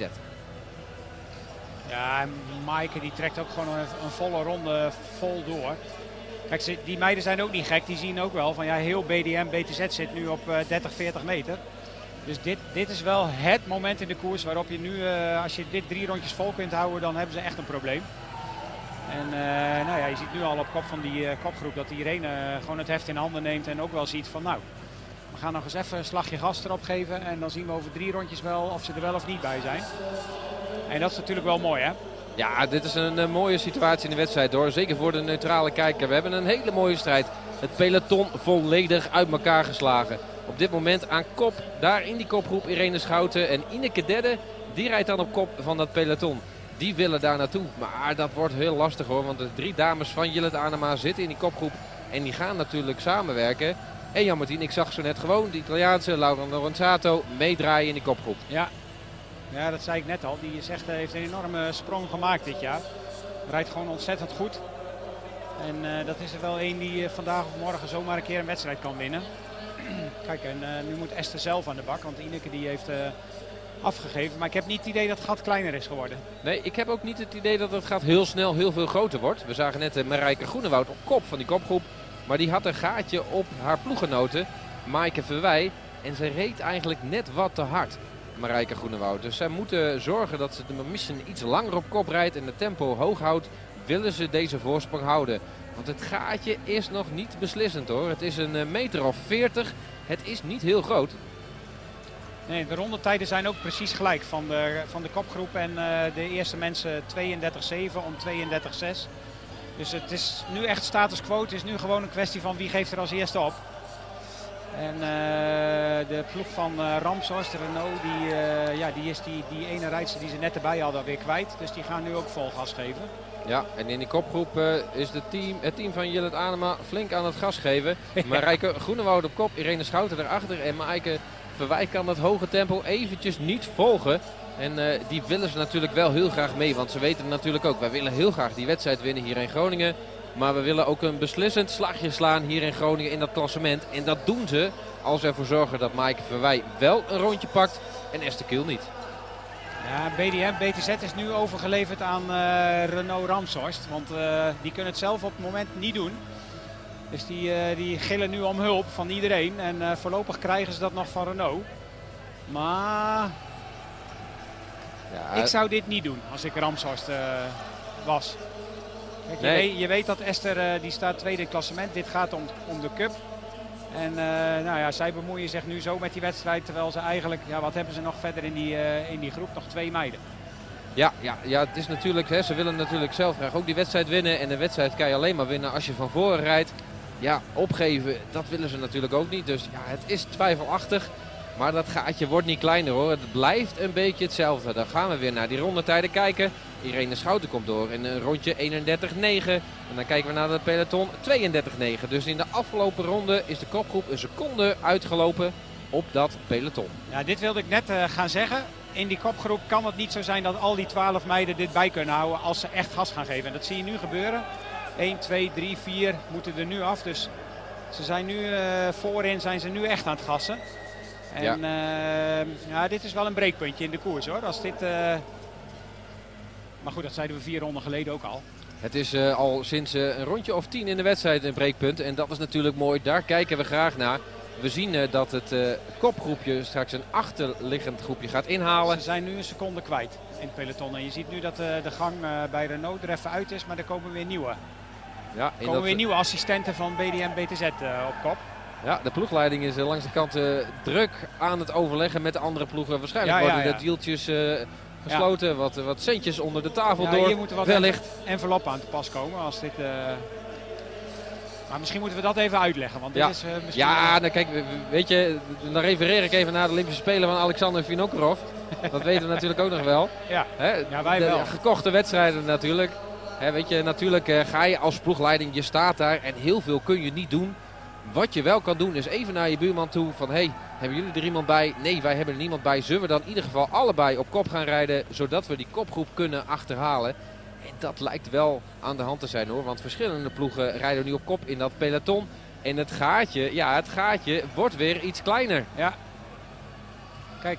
Ja, Maaike die trekt ook gewoon een volle ronde vol door. Kijk, die meiden zijn ook niet gek. Die zien ook wel van ja, heel BDM, BTZ zit nu op 30, 40 meter. Dus dit is wel het moment in de koers waarop je nu, als je dit 3 rondjes vol kunt houden, dan hebben ze echt een probleem. En nou ja, je ziet nu al op kop van die kopgroep dat Irene gewoon het heft in handen neemt. En ook wel ziet van nou, we gaan nog eens even een slagje gas erop geven. En dan zien we over 3 rondjes wel of ze er wel of niet bij zijn. En dat is natuurlijk wel mooi, hè? Ja, dit is een mooie situatie in de wedstrijd hoor. Zeker voor de neutrale kijker. We hebben een hele mooie strijd. Het peloton volledig uit elkaar geslagen. Op dit moment aan kop, daar in die kopgroep Irene Schouten. En Ineke Dedde, die rijdt dan op kop van dat peloton. Die willen daar naartoe. Maar dat wordt heel lastig hoor. Want de 3 dames van Jillet Anema zitten in die kopgroep. En die gaan natuurlijk samenwerken. En Jan Martien, ik zag zo net gewoon de Italiaanse Laura Lorenzato meedraaien in die kopgroep. Ja, dat zei ik net al. Die zegt, heeft een enorme sprong gemaakt dit jaar. Rijdt gewoon ontzettend goed. En dat is er wel één die vandaag of morgen zomaar een keer een wedstrijd kan winnen. Kijk, en nu moet Esther zelf aan de bak. Want Ineke die heeft afgegeven. Maar ik heb niet het idee dat het gat kleiner is geworden. Nee, ik heb ook niet het idee dat het gat heel snel heel veel groter wordt. We zagen net Marijke Groenewoud op kop van die kopgroep. Maar die had een gaatje op haar ploeggenote, Maaike Verwij. En ze reed eigenlijk net wat te hard, Marijke Groenewoud. Dus zij moeten zorgen dat ze de misschien iets langer op kop rijdt en het tempo hoog houdt. Willen ze deze voorsprong houden. Want het gaatje is nog niet beslissend hoor. Het is een meter of 40. Het is niet heel groot. Nee, de rondetijden zijn ook precies gelijk van de kopgroep. En de eerste mensen 32,7 om 32,6. Dus het is nu echt status quo. Het is nu gewoon een kwestie van wie geeft er als eerste op. En de ploeg van Ramshorst, Renault, die is die ene rijdster die ze net erbij hadden weer kwijt. Dus die gaan nu ook vol gas geven. Ja, en in die kopgroep is het team van Jillet Anema flink aan het gas geven. Marijke Groenewoud op kop, Irene Schouten erachter en Maaike Verwij kan dat hoge tempo eventjes niet volgen. En die willen ze natuurlijk wel heel graag mee, want ze weten natuurlijk ook, wij willen heel graag die wedstrijd winnen hier in Groningen. Maar we willen ook een beslissend slagje slaan hier in Groningen in dat klassement. En dat doen ze als we ervoor zorgen dat Maaike Verwij wel een rondje pakt en Esther Kiel niet. Ja, BTZ is nu overgeleverd aan Renault Ramshorst. Want die kunnen het zelf op het moment niet doen. Dus die gillen nu om hulp van iedereen. En voorlopig krijgen ze dat nog van Renault. Maar ja, ik zou dit niet doen als ik Ramshorst was. Kijk, nee. je weet dat Esther die staat tweede in het klassement. Dit gaat om de cup. En nou ja, zij bemoeien zich nu zo met die wedstrijd. Terwijl ze eigenlijk, ja, wat hebben ze nog verder in die groep? Nog 2 meiden. Ja, het is natuurlijk, hè, ze willen natuurlijk zelf graag ook die wedstrijd winnen. En een wedstrijd kan je alleen maar winnen als je van voren rijdt. Ja, opgeven, dat willen ze natuurlijk ook niet. Dus ja, het is twijfelachtig. Maar dat gaatje wordt niet kleiner hoor. Het blijft een beetje hetzelfde. Dan gaan we weer naar die rondetijden kijken. Irene Schouten komt door in een rondje 31,9. En dan kijken we naar het peloton 32,9. Dus in de afgelopen ronde is de kopgroep een seconde uitgelopen op dat peloton. Ja, dit wilde ik net gaan zeggen. In die kopgroep kan het niet zo zijn dat al die 12 meiden dit bij kunnen houden als ze echt gas gaan geven. En dat zie je nu gebeuren. 1, 2, 3, 4 moeten er nu af. Dus ze zijn nu voorin zijn ze nu echt aan het gassen. En ja, dit is wel een breekpuntje in de koers hoor. Als dit, maar goed, dat zeiden we 4 ronden geleden ook al. Het is al sinds een rondje of 10 in de wedstrijd een breekpunt. En dat is natuurlijk mooi. Daar kijken we graag naar. We zien dat het kopgroepje straks een achterliggend groepje gaat inhalen. Ze zijn nu een seconde kwijt in het peloton. En je ziet nu dat de gang bij Renault er even uit is. Maar er komen weer nieuwe. Ja, er komen weer nieuwe assistenten van BDM-BTZ op kop. Ja, de ploegleiding is langs de kant druk aan het overleggen met de andere ploegen. Waarschijnlijk worden de deeltjes gesloten. Wat centjes onder de tafel door. Hier moeten wat enveloppen aan te pas komen. Als dit, maar misschien moeten we dat even uitleggen. Want dit is, misschien nou kijk, weet je, dan refereer ik even naar de Olympische Spelen van Alexander Vinokourov. Dat weten we natuurlijk ook nog wel. Ja, Hè? Wij wel. Gekochte wedstrijden natuurlijk. Hè, weet je, natuurlijk ga je als ploegleiding, je staat daar en heel veel kun je niet doen. Wat je wel kan doen is even naar je buurman toe van hey, hebben jullie er iemand bij? Nee, wij hebben er niemand bij. Zullen we dan in ieder geval allebei op kop gaan rijden, zodat we die kopgroep kunnen achterhalen? En dat lijkt wel aan de hand te zijn hoor, want verschillende ploegen rijden nu op kop in dat peloton. En het gaatje wordt weer iets kleiner. Ja. Kijk,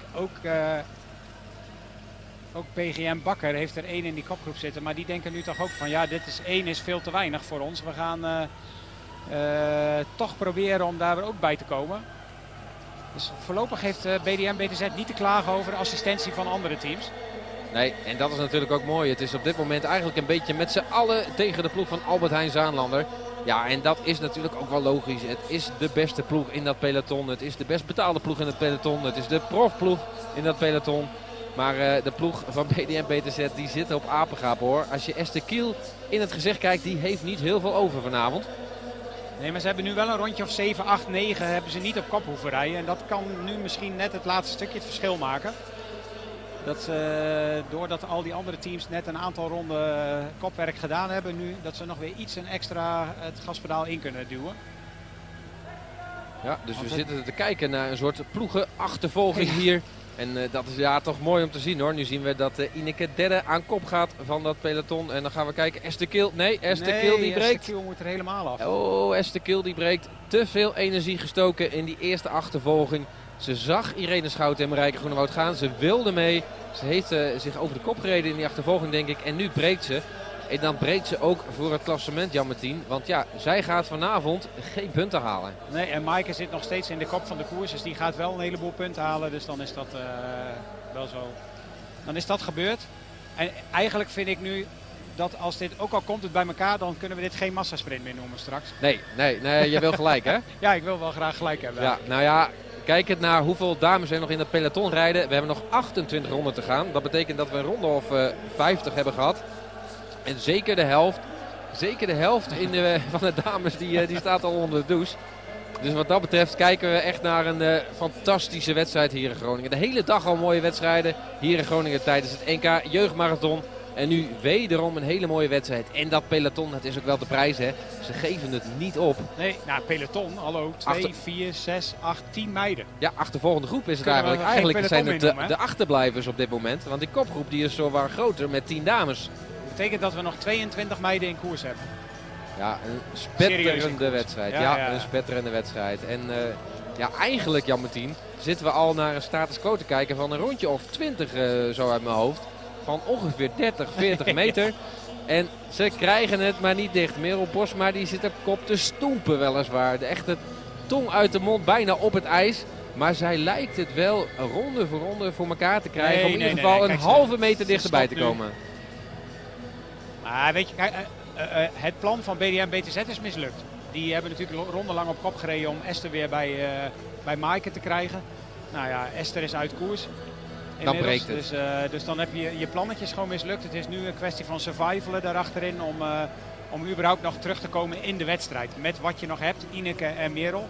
ook PGM Bakker heeft er 1 in die kopgroep zitten. Maar die denken nu toch ook van ja, dit is 1 is veel te weinig voor ons. We gaan toch proberen om daar ook bij te komen. Dus voorlopig heeft BDM-BTZ niet te klagen over de assistentie van andere teams. Nee, en dat is natuurlijk ook mooi. Het is op dit moment eigenlijk een beetje met z'n allen tegen de ploeg van Albert Heijn Zaanlander. Ja, en dat is natuurlijk ook wel logisch. Het is de beste ploeg in dat peloton. Het is de best betaalde ploeg in het peloton. Het is de profploeg in dat peloton. Maar de ploeg van BDM BTZ die zit op apengaap hoor. Als je Esther Kiel in het gezicht kijkt, die heeft niet heel veel over vanavond. Nee, maar ze hebben nu wel een rondje of 7, 8, 9 hebben ze niet op kop hoeven rijden. En dat kan nu misschien net het laatste stukje het verschil maken. Dat ze, doordat al die andere teams net een aantal ronden kopwerk gedaan hebben nu, dat ze nog weer iets een extra het gaspedaal in kunnen duwen. Ja, dus we zitten te kijken naar een soort ploegenachtervolging hier. En dat is ja toch mooi om te zien hoor. Nu zien we dat Ineke derde aan kop gaat van dat peloton. En dan gaan we kijken. Esther Kiel. Nee, Esther Kiel die breekt. Esther Kiel moet er helemaal af. Oh, Esther Kiel die breekt. Te veel energie gestoken in die eerste achtervolging. Ze zag Irene Schouten en Marijke Groenewoud gaan. Ze wilde mee. Ze heeft zich over de kop gereden in die achtervolging denk ik. En nu breekt ze. En dan breekt ze ook voor het klassement, Jan-Martien. Want ja, zij gaat vanavond geen punten halen. Nee, en Maaike zit nog steeds in de kop van de koers. Dus die gaat wel een heleboel punten halen. Dus dan is dat wel zo. Dan is dat gebeurd. En eigenlijk vind ik nu dat als dit, ook al komt het bij elkaar, dan kunnen we dit geen massasprint meer noemen straks. Nee, je wil gelijk hè? Ja, ik wil wel graag gelijk hebben. Ja, nou ja, kijkend naar hoeveel dames er nog in het peloton rijden. We hebben nog 28 ronden te gaan. Dat betekent dat we een ronde of 50 hebben gehad. En zeker de helft van de dames die staat al onder de douche. Dus wat dat betreft kijken we echt naar een fantastische wedstrijd hier in Groningen. De hele dag al mooie wedstrijden hier in Groningen tijdens het NK Jeugdmarathon. En nu wederom een hele mooie wedstrijd. En dat peloton, dat is ook wel de prijs hè. Ze geven het niet op. Nee, nou peloton, hallo. 2, 4, 6, 8, 10 meiden. Ja, achtervolgende groep is het Kunnen eigenlijk zijn het de achterblijvers op dit moment. Want die kopgroep die is zowaar groter met 10 dames. Dat betekent dat we nog 22 meiden in koers hebben. Ja, een spetterende wedstrijd. Ja, een spetterende wedstrijd. En ja, eigenlijk Jan-Martien zitten we al naar een status quo te kijken van een rondje of 20 zo uit mijn hoofd. Van ongeveer 30, 40 meter. En ze krijgen het maar niet dicht. Merel Bosma die zit op kop te stoempen weliswaar. De echte tong uit de mond bijna op het ijs. Maar zij lijkt het wel ronde voor ronde voor elkaar te krijgen. Om in ieder geval een halve meter dichterbij te komen. Weet je, kijk, het plan van BDM BTZ is mislukt. Die hebben natuurlijk rondelang op kop gereden om Esther weer bij Maaike te krijgen. Nou ja, Esther is uit koers. Dan breekt het. Dus dan heb je plannetjes gewoon mislukt. Het is nu een kwestie van survivalen daarachterin om überhaupt nog terug te komen in de wedstrijd. Met wat je nog hebt, Ineke en Merel.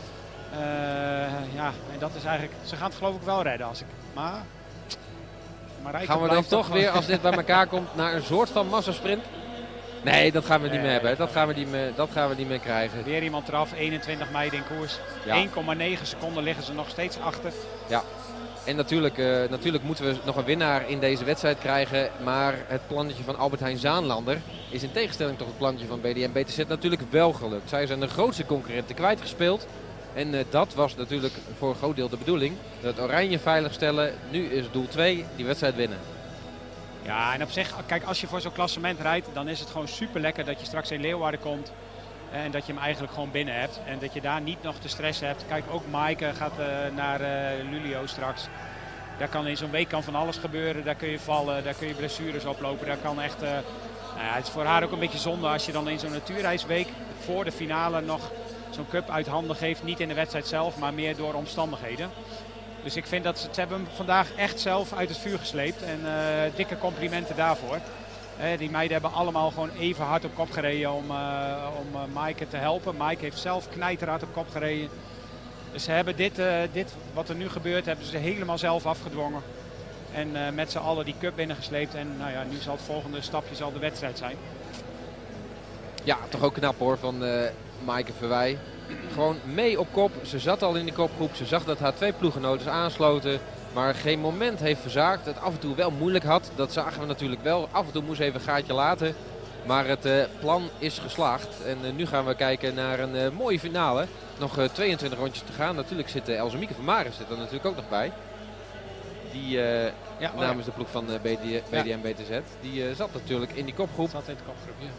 Ja, en dat is eigenlijk, ze gaan het geloof ik wel redden als ik. Maar gaan we dan toch weer, als dit bij elkaar komt, naar een soort van massasprint? Nee, dat gaan we niet meer hebben. Dat gaan we niet meer krijgen. Weer iemand eraf, 21 meiden in koers. Ja. 1,9 seconden liggen ze nog steeds achter. Ja, en natuurlijk moeten we nog een winnaar in deze wedstrijd krijgen. Maar het plannetje van Albert Heijn Zaanlander is in tegenstelling tot het plannetje van BDM BTZ natuurlijk wel gelukt. Zij zijn de grootste concurrenten kwijtgespeeld. En dat was natuurlijk voor een groot deel de bedoeling. Het oranje veiligstellen. Nu is doel 2, die wedstrijd winnen. Ja, en op zich, kijk, als je voor zo'n klassement rijdt, dan is het gewoon super lekker dat je straks in Leeuwarden komt. En dat je hem eigenlijk gewoon binnen hebt. En dat je daar niet nog de stress hebt. Kijk, ook Maaike gaat naar Lulio straks. Daar kan in zo'n week van alles gebeuren. Daar kun je vallen, daar kun je blessures oplopen. Daar kan echt, nou ja, het is voor haar ook een beetje zonde als je dan in zo'n natuurreisweek voor de finale nog zo'n cup uit handen geeft. Niet in de wedstrijd zelf, maar meer door omstandigheden. Dus ik vind dat ze hebben hem vandaag echt zelf uit het vuur gesleept. En dikke complimenten daarvoor. Die meiden hebben allemaal gewoon even hard op kop gereden om Maaike te helpen. Maaike heeft zelf knijterhard op kop gereden. Dus ze hebben dit wat er nu gebeurt, hebben ze helemaal zelf afgedwongen. En met z'n allen die cup binnengesleept. En nou ja, nu zal het volgende stapje zal de wedstrijd zijn. Ja, toch ook knap hoor van Maaike Verwij. Gewoon mee op kop. Ze zat al in de kopgroep. Ze zag dat haar 2 ploeggenoten aansloten. Maar geen moment heeft verzaakt. Het af en toe wel moeilijk had. Dat zagen we natuurlijk wel. Af en toe moest even een gaatje laten. Maar het plan is geslaagd. En nu gaan we kijken naar een mooie finale. Nog 22 rondjes te gaan. Natuurlijk zit Elsemieke van Maren er natuurlijk ook nog bij. Die namens de ploeg van BDM BTZ. Die zat natuurlijk in die kopgroep. Zat in de kopgroep, ja.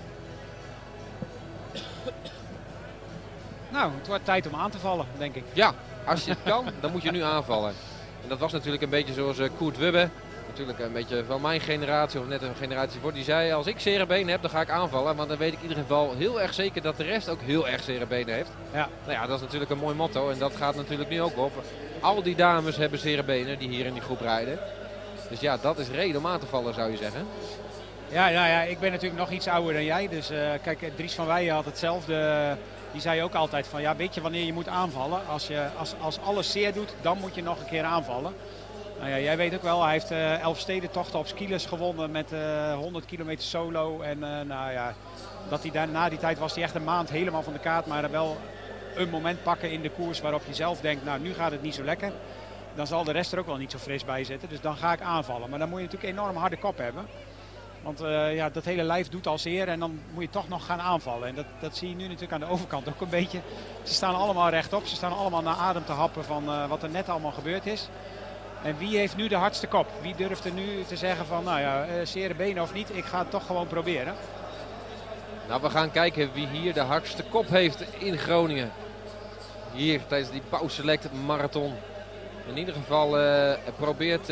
Nou, het wordt tijd om aan te vallen, denk ik. Ja, als je het kan, dan moet je nu aanvallen. En dat was natuurlijk een beetje zoals Koert Wubbe. natuurlijk een beetje van mijn generatie of net een generatie voor. Die zei, als ik zere benen heb, dan ga ik aanvallen. Want dan weet ik in ieder geval heel erg zeker dat de rest ook heel erg zere benen heeft. Ja. Nou ja, dat is natuurlijk een mooi motto. En dat gaat natuurlijk nu ook op. Al die dames hebben zere benen die hier in die groep rijden. Dus ja, dat is reden om aan te vallen, zou je zeggen. Ja, nou ja, ik ben natuurlijk nog iets ouder dan jij. Dus kijk, Dries van Weijen had hetzelfde. Die zei ook altijd van, ja, weet je wanneer je moet aanvallen? Als alles zeer doet, dan moet je nog een keer aanvallen. Nou ja, jij weet ook wel, hij heeft Elfstedentochten op skilers gewonnen met 100 kilometer solo. En nou ja, dat hij daar, na die tijd was hij echt een maand helemaal van de kaart. Maar wel een moment pakken in de koers waarop je zelf denkt, nou nu gaat het niet zo lekker. Dan zal de rest er ook wel niet zo fris bij zitten. Dus dan ga ik aanvallen. Maar dan moet je natuurlijk een enorm harde kop hebben. Want ja, dat hele lijf doet al zeer en dan moet je toch nog gaan aanvallen. En dat zie je nu natuurlijk aan de overkant ook een beetje. Ze staan allemaal rechtop. Ze staan allemaal naar adem te happen van wat er net allemaal gebeurd is. En wie heeft nu de hardste kop? Wie durft er nu te zeggen van, nou ja, zere benen of niet, ik ga het toch gewoon proberen. Nou, we gaan kijken wie hier de hardste kop heeft in Groningen. Hier tijdens die Pauw Select Marathon. In ieder geval probeert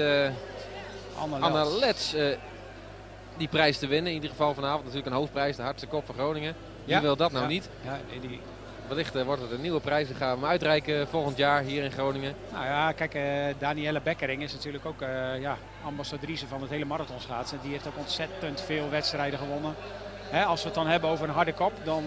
Anna Lets die prijs te winnen. In ieder geval vanavond natuurlijk een hoofdprijs, de hardste kop van Groningen. Wie wil dat nou niet? Ja, nee, Wellicht wordt het een nieuwe prijs. Die gaan we hem uitreiken volgend jaar hier in Groningen. Nou ja, kijk, Danielle Bekkering is natuurlijk ook ja, ambassadrice van het hele marathonschaatsen. Die heeft ook ontzettend veel wedstrijden gewonnen. Hè, als we het dan hebben over een harde kop, dan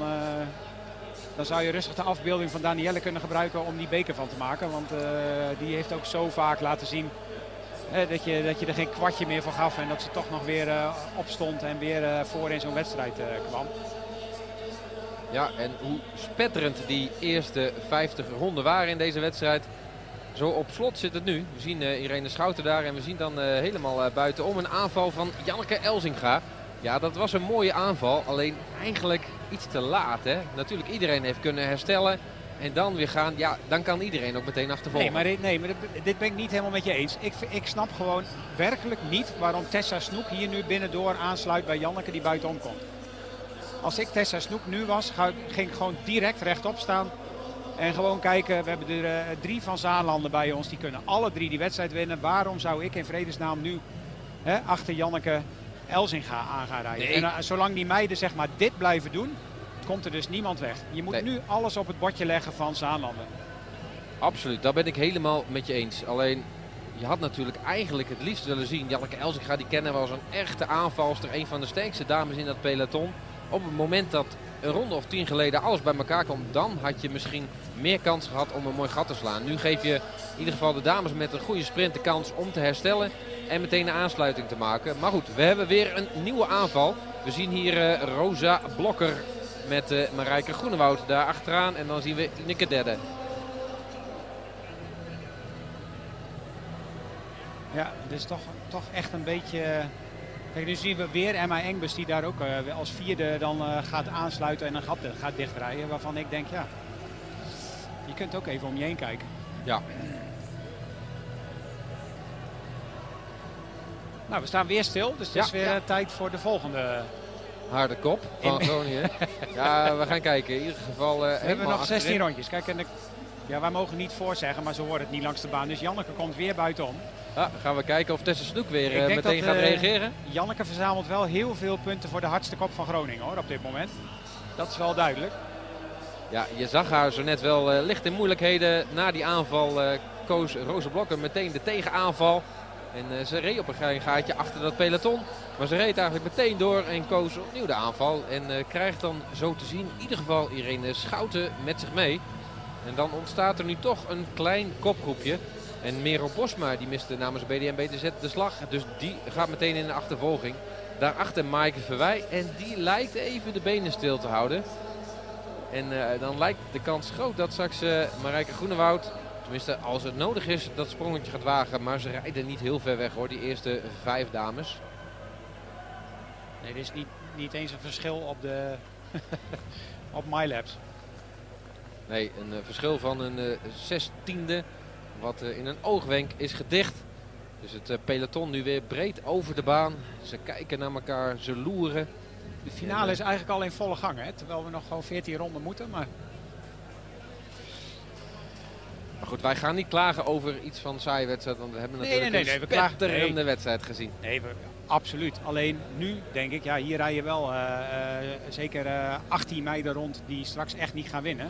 zou je rustig de afbeelding van Danielle kunnen gebruiken om die beker van te maken. Want die heeft ook zo vaak laten zien dat je er geen kwartje meer voor gaf. En dat ze toch nog weer opstond en weer voor in zo'n wedstrijd kwam. Ja, en hoe spetterend die eerste 50 ronden waren in deze wedstrijd. Zo op slot zit het nu. We zien Irene Schouten daar en we zien dan helemaal buitenom een aanval van Janneke Elzinga. Ja, dat was een mooie aanval, alleen eigenlijk iets te laat. Hè? Natuurlijk, iedereen heeft kunnen herstellen en dan weer gaan. Ja, dan kan iedereen ook meteen achtervolgen. Nee, maar dit ben ik niet helemaal met je eens. Ik snap gewoon werkelijk niet waarom Tessa Snoek hier nu binnendoor aansluit bij Janneke die buitenom komt. Als ik Tessa Snoek nu was, ging ik gewoon direct rechtop staan. En gewoon kijken, we hebben er 3 van Zaanlanden bij ons. Die kunnen alle 3 die wedstrijd winnen. Waarom zou ik in vredesnaam nu achter Janneke Elzinga aan gaan rijden? Nee. En zolang die meiden zeg maar dit blijven doen, komt er dus niemand weg. Je moet nu alles op het bordje leggen van Zaanlanden. Absoluut, daar ben ik helemaal met je eens. Alleen, je had natuurlijk eigenlijk het liefst willen zien. Janneke Elzinga, die kennen we als een echte aanvalster. Een van de sterkste dames in dat peloton. Op het moment dat een ronde of 10 geleden alles bij elkaar komt, dan had je misschien meer kans gehad om een mooi gat te slaan. Nu geef je in ieder geval de dames met een goede sprint de kans om te herstellen en meteen een aansluiting te maken. Maar goed, we hebben weer een nieuwe aanval. We zien hier Rosa Blokker met Marijke Groenewoud daar achteraan en dan zien we Ineke derde. Ja, dit is toch echt een beetje. Kijk, nu zien we weer Emma Engbus die daar ook als vierde dan gaat aansluiten en een gat gaat dichtrijden. Waarvan ik denk, ja, je kunt ook even om je heen kijken. Ja. Nou, we staan weer stil, dus het is weer tijd voor de volgende. Harde kop van Groningen. Ja, we gaan kijken. In ieder geval we hebben nog 16 achterin. rondjes. Kijk, en ja, wij mogen niet voorzeggen, maar zo wordt het niet langs de baan. Dus Janneke komt weer buitenom. Ja, dan gaan we kijken of Tessa Snoek weer meteen gaat reageren. Janneke verzamelt wel heel veel punten voor de hardste kop van Groningen hoor, op dit moment. Dat is wel duidelijk. Ja, je zag haar zo net wel licht in moeilijkheden. Na die aanval koos Rosa Blokker meteen de tegenaanval. En ze reed op een gaatje achter dat peloton. Maar ze reed eigenlijk meteen door en koos opnieuw de aanval. En krijgt dan zo te zien in ieder geval Irene Schouten met zich mee. En dan ontstaat er nu toch een klein kopgroepje. En Merel Bosma die miste namens BDM-BTZ de slag. Dus die gaat meteen in de achtervolging. Daarachter Maaike Verwij. En die lijkt even de benen stil te houden. En dan lijkt de kans groot dat straks Marijke Groenewoud, tenminste als het nodig is, dat sprongetje gaat wagen. Maar ze rijden niet heel ver weg hoor, die eerste 5 dames. Nee, er is niet eens een verschil op de op MyLabs. Nee, een verschil van een 16e. Wat in een oogwenk is gedicht. Dus het peloton nu weer breed over de baan. Ze kijken naar elkaar, ze loeren. De finale is eigenlijk al in volle gang, hè? Terwijl we nog gewoon 14 ronden moeten. Maar Maar goed, wij gaan niet klagen over iets van saaie wedstrijd. Want we hebben natuurlijk een spetterende wedstrijd gezien. Nee, absoluut. Alleen nu denk ik, ja, hier rij je wel zeker 18 meiden rond die straks echt niet gaan winnen.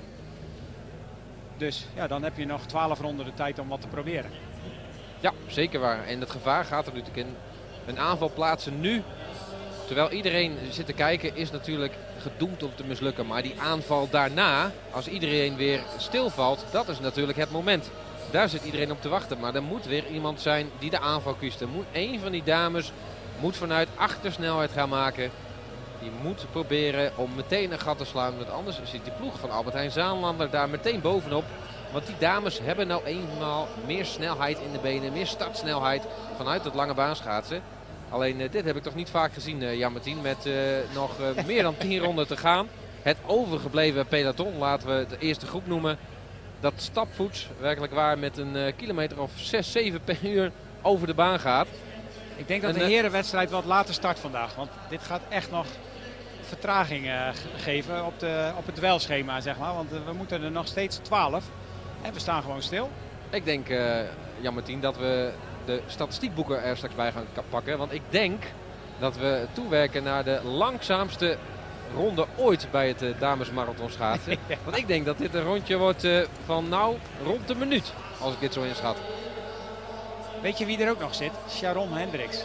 Dus ja, dan heb je nog 12 ronden de tijd om wat te proberen. Ja, zeker waar. En het gevaar gaat er natuurlijk in. Een aanval plaatsen nu, terwijl iedereen zit te kijken, is natuurlijk gedoemd om te mislukken. Maar die aanval daarna, als iedereen weer stilvalt, dat is natuurlijk het moment. Daar zit iedereen op te wachten. Maar er moet weer iemand zijn die de aanval kiest. Er moet een van die dames moet vanuit achtersnelheid gaan maken. Die moet proberen om meteen een gat te slaan. Want anders zit die ploeg van Albert Heijn Zaanlander daar meteen bovenop. Want die dames hebben nou eenmaal meer snelheid in de benen. Meer startsnelheid vanuit het lange baanschaatsen. Alleen dit heb ik toch niet vaak gezien, Jan-Martien. Met nog meer dan 10 ronden te gaan. Het overgebleven peloton, laten we de eerste groep noemen. Dat stapvoets, werkelijk waar, met een kilometer of 6, 7 per uur over de baan gaat. Ik denk dat de herenwedstrijd wat later start vandaag. Want dit gaat echt nog vertraging geven op het dwelschema, zeg maar. Want we moeten er nog steeds 12. En we staan gewoon stil. Ik denk, Jan-Martien, dat we de statistiekboeken er straks bij gaan pakken. Want ik denk dat we toewerken naar de langzaamste ronde ooit bij het damesmarathon schaatsen. Ja. Want ik denk dat dit een rondje wordt van nou rond de minuut, als ik dit zo inschat. Weet je wie er ook nog zit? Sharon Hendricks.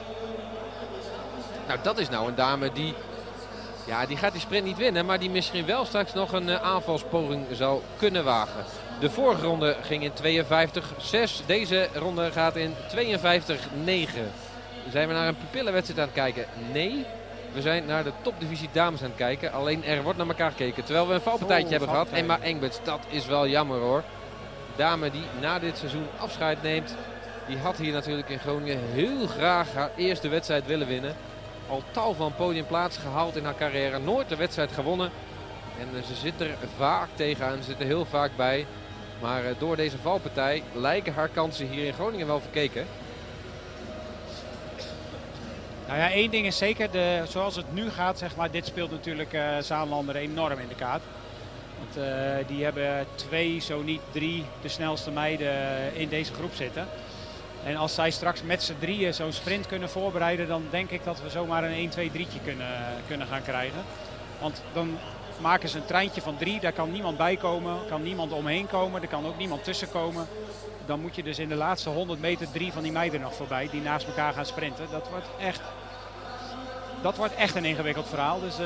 Nou, dat is nou een dame die, ja, die gaat die sprint niet winnen, maar die misschien wel straks nog een aanvalspoging zou kunnen wagen. De vorige ronde ging in 52-6. Deze ronde gaat in 52-9. Zijn we naar een pupillenwedstrijd aan het kijken? Nee. We zijn naar de topdivisie dames aan het kijken. Alleen er wordt naar elkaar gekeken. Terwijl we een valpartijtje hebben gehad. Emma Engberts, dat is wel jammer hoor. Dame die na dit seizoen afscheid neemt. Die had hier natuurlijk in Groningen heel graag haar eerste wedstrijd willen winnen. Al tal van podiumplaatsen gehaald in haar carrière. Nooit de wedstrijd gewonnen. En ze zit er vaak tegenaan. Ze zit er heel vaak bij. Maar door deze valpartij lijken haar kansen hier in Groningen wel verkeken. Nou ja, één ding is zeker, zoals het nu gaat, zeg maar, dit speelt natuurlijk Zaanlander enorm in de kaart. Want die hebben 2, zo niet 3 de snelste meiden in deze groep zitten. En als zij straks met z'n drieën zo'n sprint kunnen voorbereiden, dan denk ik dat we zomaar een 1-2-3'tje kunnen gaan krijgen. Want dan maken ze een treintje van 3, daar kan niemand bij komen, kan niemand omheen komen, er kan ook niemand tussen komen. Dan moet je dus in de laatste 100 meter 3 van die meiden nog voorbij die naast elkaar gaan sprinten. Dat wordt echt een ingewikkeld verhaal. Dus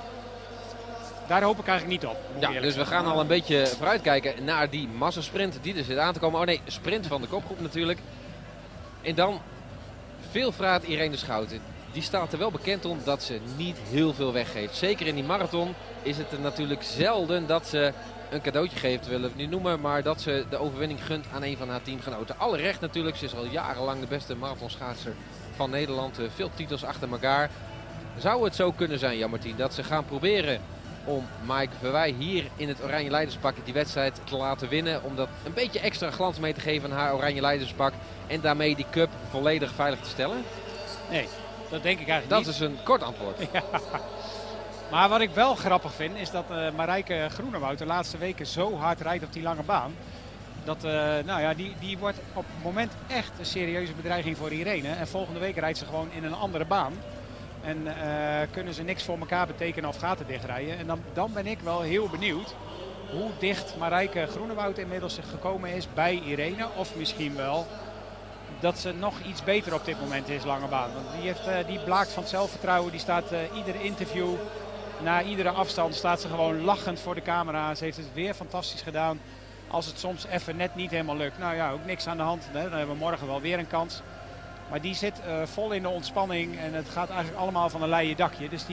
daar hoop ik eigenlijk niet op. Ja, dus we gaan al een beetje vooruitkijken naar die massasprint die er zit aan te komen. Oh nee, sprint van de kopgroep natuurlijk. En dan veel vraat Irene Schouten. Die staat er wel bekend om dat ze niet heel veel weggeeft. Zeker in die marathon is het er natuurlijk zelden dat ze een cadeautje geeft, willen we niet noemen. Maar dat ze de overwinning gunt aan een van haar teamgenoten. Alle recht natuurlijk. Ze is al jarenlang de beste marathonschaatser van Nederland. Veel titels achter elkaar. Zou het zo kunnen zijn, Jan-Martien, dat ze gaan proberen om Maaike Verwij hier in het Oranje Leiderspak die wedstrijd te laten winnen. Om dat een beetje extra glans mee te geven aan haar Oranje Leiderspak. En daarmee die cup volledig veilig te stellen? Nee, dat denk ik eigenlijk niet. Dat is een kort antwoord. Ja. Maar wat ik wel grappig vind is dat Marijke Groenewoud de laatste weken zo hard rijdt op die lange baan. Dat, nou ja, die wordt op het moment echt een serieuze bedreiging voor Irene. En volgende week rijdt ze gewoon in een andere baan. En kunnen ze niks voor elkaar betekenen of gaten dichtrijden. En dan ben ik wel heel benieuwd hoe dicht Marijke Groenewoud inmiddels gekomen is bij Irene. Of misschien wel dat ze nog iets beter op dit moment is, lange baan. Want die blaakt van het zelfvertrouwen. Die staat ieder interview, na iedere afstand staat ze gewoon lachend voor de camera. Ze heeft het weer fantastisch gedaan. Als het soms even net niet helemaal lukt. Nou ja, ook niks aan de hand. Hè? Dan hebben we morgen wel weer een kans. Maar die zit vol in de ontspanning en het gaat eigenlijk allemaal van een leien dakje. Dus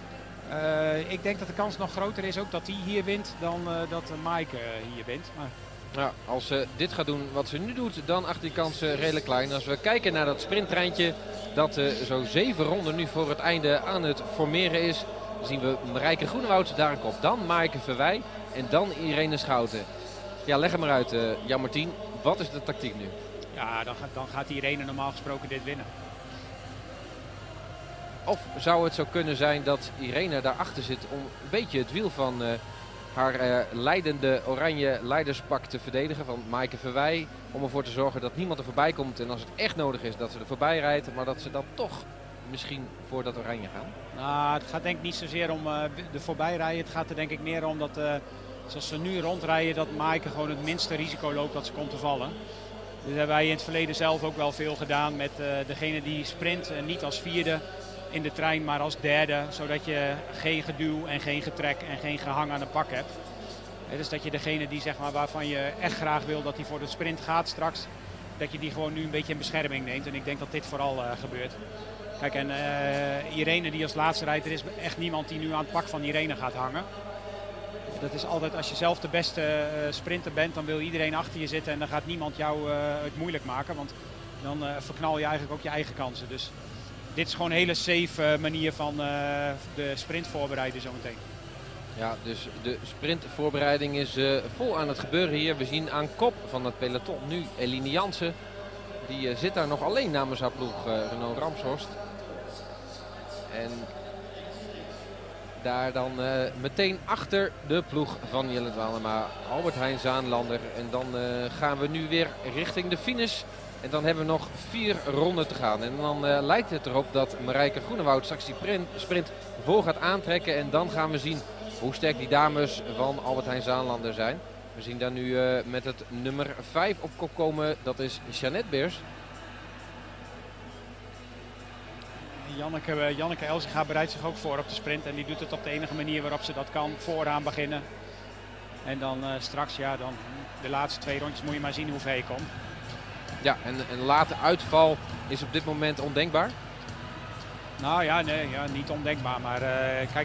ik denk dat de kans nog groter is ook dat die hier wint dan dat Maaike hier wint. Maar ja, als ze dit gaat doen wat ze nu doet, dan achter die kans redelijk klein. Als we kijken naar dat sprinttreintje dat zo 7 ronden nu voor het einde aan het formeren is, dan zien we Marijke Groenewoud daar een kop. Dan Maaike Verwij en dan Irene Schouten. Ja, leg hem maar uit, Jan-Martien. Wat is de tactiek nu? Ja, dan gaat Irene normaal gesproken dit winnen. Of zou het zo kunnen zijn dat Irene daarachter zit om een beetje het wiel van haar leidende oranje leiderspak te verdedigen van Maaike Verwij. Om ervoor te zorgen dat niemand er voorbij komt. En als het echt nodig is dat ze er voorbij rijdt. Maar dat ze dan toch misschien voor dat oranje gaan. Nou, het gaat denk ik niet zozeer om de voorbijrijden. Het gaat er denk ik meer om dat zoals ze nu rondrijden, dat Maaike gewoon het minste risico loopt dat ze komt te vallen. Dus hebben wij in het verleden zelf ook wel veel gedaan met degene die sprint. Niet als vierde in de trein, maar als derde. Zodat je geen geduw en geen getrek en geen gehang aan de pak hebt. Dus dat je degene die, zeg maar, waarvan je echt graag wil dat hij voor de sprint gaat straks. Dat je die gewoon nu een beetje in bescherming neemt. En ik denk dat dit vooral gebeurt. Kijk, en Irene die als laatste rijdt, er is echt niemand die nu aan het pak van Irene gaat hangen. Dat is altijd, als je zelf de beste sprinter bent, dan wil iedereen achter je zitten en dan gaat niemand jou het moeilijk maken. Want dan verknal je eigenlijk ook je eigen kansen. Dus dit is gewoon een hele safe manier van de sprint voorbereiden zometeen. Ja, dus de sprintvoorbereiding is vol aan het gebeuren hier. We zien aan kop van het peloton nu Eline Jansen. Die zit daar nog alleen namens haar ploeg Renaud Ramshorst. En daar dan meteen achter de ploeg van Jelle Dwalema, Albert Heijn Zaanlander. En dan gaan we nu weer richting de finish. En dan hebben we nog 4 ronden te gaan. En dan lijkt het erop dat Marijke Groenewoud straks die sprint vol gaat aantrekken. En dan gaan we zien hoe sterk die dames van Albert Heijn Zaanlander zijn. We zien daar nu met het nummer 5 op kop komen. Dat is Jeannette Beers. Janneke Elsinga bereidt zich ook voor op de sprint. En die doet het op de enige manier waarop ze dat kan. Vooraan beginnen. En dan straks, ja, dan de laatste 2 rondjes moet je maar zien hoe ver je komt. Ja, en een late uitval is op dit moment ondenkbaar? Nou ja, nee, ja, niet ondenkbaar. Maar kijk,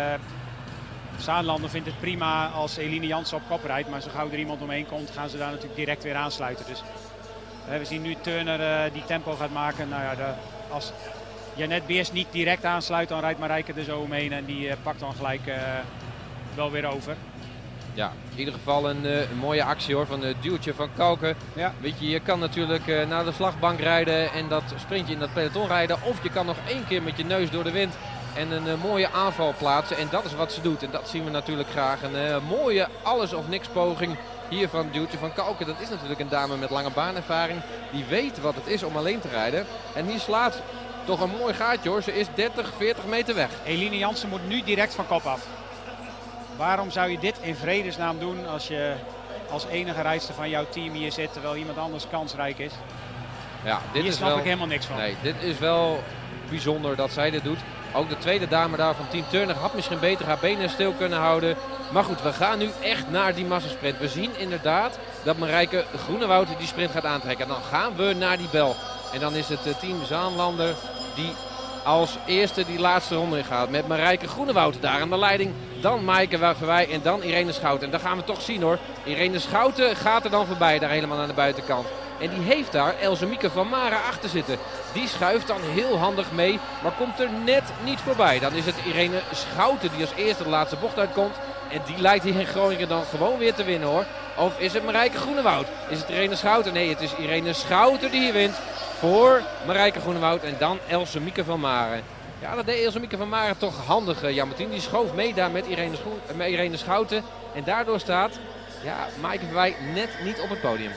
Zaanlander vindt het prima als Eline Jansen op kop rijdt. Maar zo gauw er iemand omheen komt, gaan ze daar natuurlijk direct weer aansluiten. Dus we zien nu Turner die tempo gaat maken. Nou ja, als Jeannette Beers niet direct aansluit, dan rijdt Marijke er zo omheen. En die pakt dan gelijk wel weer over. Ja, in ieder geval een mooie actie hoor van Duwtje van Kalken. Ja. Weet je kan natuurlijk naar de slagbank rijden en dat sprintje in dat peloton rijden. Of je kan nog 1 keer met je neus door de wind en een mooie aanval plaatsen. En dat is wat ze doet. En dat zien we natuurlijk graag. Een mooie alles of niks poging hier van Duwtje van Kalken. Dat is natuurlijk een dame met lange baanervaring. Die weet wat het is om alleen te rijden. En die slaat toch een mooi gaatje hoor. Ze is 30, 40 meter weg. Eline Jansen moet nu direct van kop af. Waarom zou je dit in vredesnaam doen als je als enige rijdster van jouw team hier zit terwijl iemand anders kansrijk is? Ja, dit hier is snap wel, ik helemaal niks van. Nee, dit is wel bijzonder dat zij dit doet. Ook de tweede dame daar van Team Turner had misschien beter haar benen stil kunnen houden. Maar goed, we gaan nu echt naar die massasprint. We zien inderdaad dat Marijke Groenewoud die sprint gaat aantrekken. En dan gaan we naar die bel. En dan is het team Zaanlander die als eerste die laatste ronde in gaat. Met Marijke Groenewoud daar aan de leiding. Dan Maaike Verwij en dan Irene Schouten. En dan gaan we toch zien hoor. Irene Schouten gaat er dan voorbij daar helemaal aan de buitenkant. En die heeft daar Elsemieke van Maren achter zitten. Die schuift dan heel handig mee, maar komt er net niet voorbij. Dan is het Irene Schouten die als eerste de laatste bocht uitkomt. En die lijkt hier in Groningen dan gewoon weer te winnen hoor. Of is het Marijke Groenewoud? Is het Irene Schouten? Nee, het is Irene Schouten die hier wint. Voor Marijke Groenewoud en dan Elsemieke van Maren. Ja, dat deed Elsemieke van Maren toch handig, Jan-Martien. Die schoof mee daar met Irene Schouten. En daardoor staat Maaike Verwij net niet op het podium.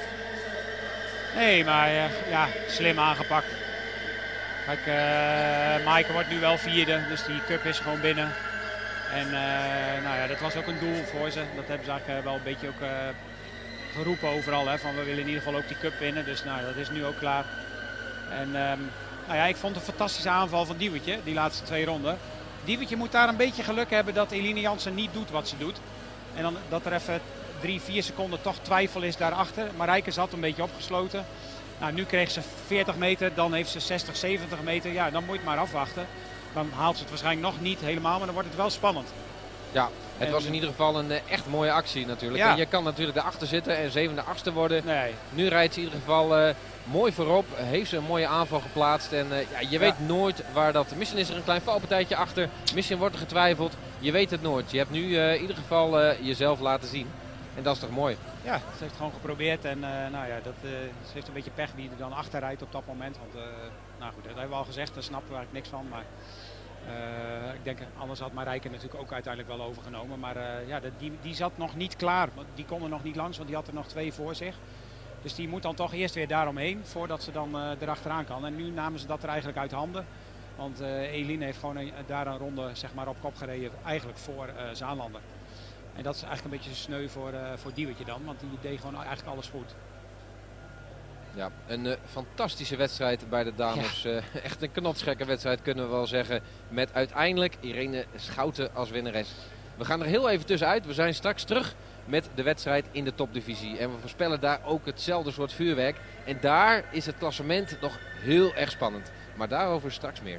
Nee, maar ja, slim aangepakt. Kijk, Maaike wordt nu wel vierde, dus die cup is gewoon binnen. En nou ja, dat was ook een doel voor ze. Dat hebben ze eigenlijk wel een beetje ook geroepen overal. Hè, van we willen in ieder geval ook die cup winnen. Dus nou, dat is nu ook klaar. En nou ja, ik vond een fantastische aanval van Diewertje, die laatste 2 ronden. Diewertje moet daar een beetje geluk hebben dat Eline Jansen niet doet wat ze doet. En dan dat er even 3-4 seconden toch twijfel is daarachter. Marijke zat een beetje opgesloten. Nou, nu kreeg ze 40 meter, dan heeft ze 60, 70 meter. Ja, dan moet je het maar afwachten. Dan haalt ze het waarschijnlijk nog niet helemaal, maar dan wordt het wel spannend. Ja, het was in ieder geval een echt mooie actie natuurlijk. Ja. En je kan natuurlijk erachter zitten en 7e, 8e worden. Nee. Nu rijdt ze in ieder geval mooi voorop. Heeft ze een mooie aanval geplaatst. En je weet nooit waar dat... Misschien is er een klein valpartijtje achter. Misschien wordt er getwijfeld. Je weet het nooit. Je hebt nu in ieder geval jezelf laten zien. En dat is toch mooi. Ja, ze heeft gewoon geprobeerd. En nou ja, ze heeft een beetje pech wie er dan achter rijdt op dat moment. Want nou goed, dat hebben we al gezegd. Daar snappen we eigenlijk niks van. Maar Ik denk, anders had Marijke natuurlijk ook uiteindelijk wel overgenomen. Maar ja, die zat nog niet klaar. Die kon er nog niet langs, want die had er nog 2 voor zich. Dus die moet dan toch eerst weer daaromheen voordat ze dan erachteraan kan. En nu namen ze dat er eigenlijk uit handen. Want Eline heeft gewoon daar een ronde zeg maar, op kop gereden, eigenlijk voor Zaanlander. En dat is eigenlijk een beetje sneu voor Diewertje dan, want die deed gewoon eigenlijk alles goed. Ja, een fantastische wedstrijd bij de dames. Ja. Echt een knotsgekke wedstrijd kunnen we wel zeggen. Met uiteindelijk Irene Schouten als winnares. We gaan er heel even tussenuit. We zijn straks terug met de wedstrijd in de topdivisie. En we voorspellen daar ook hetzelfde soort vuurwerk. En daar is het klassement nog heel erg spannend. Maar daarover straks meer.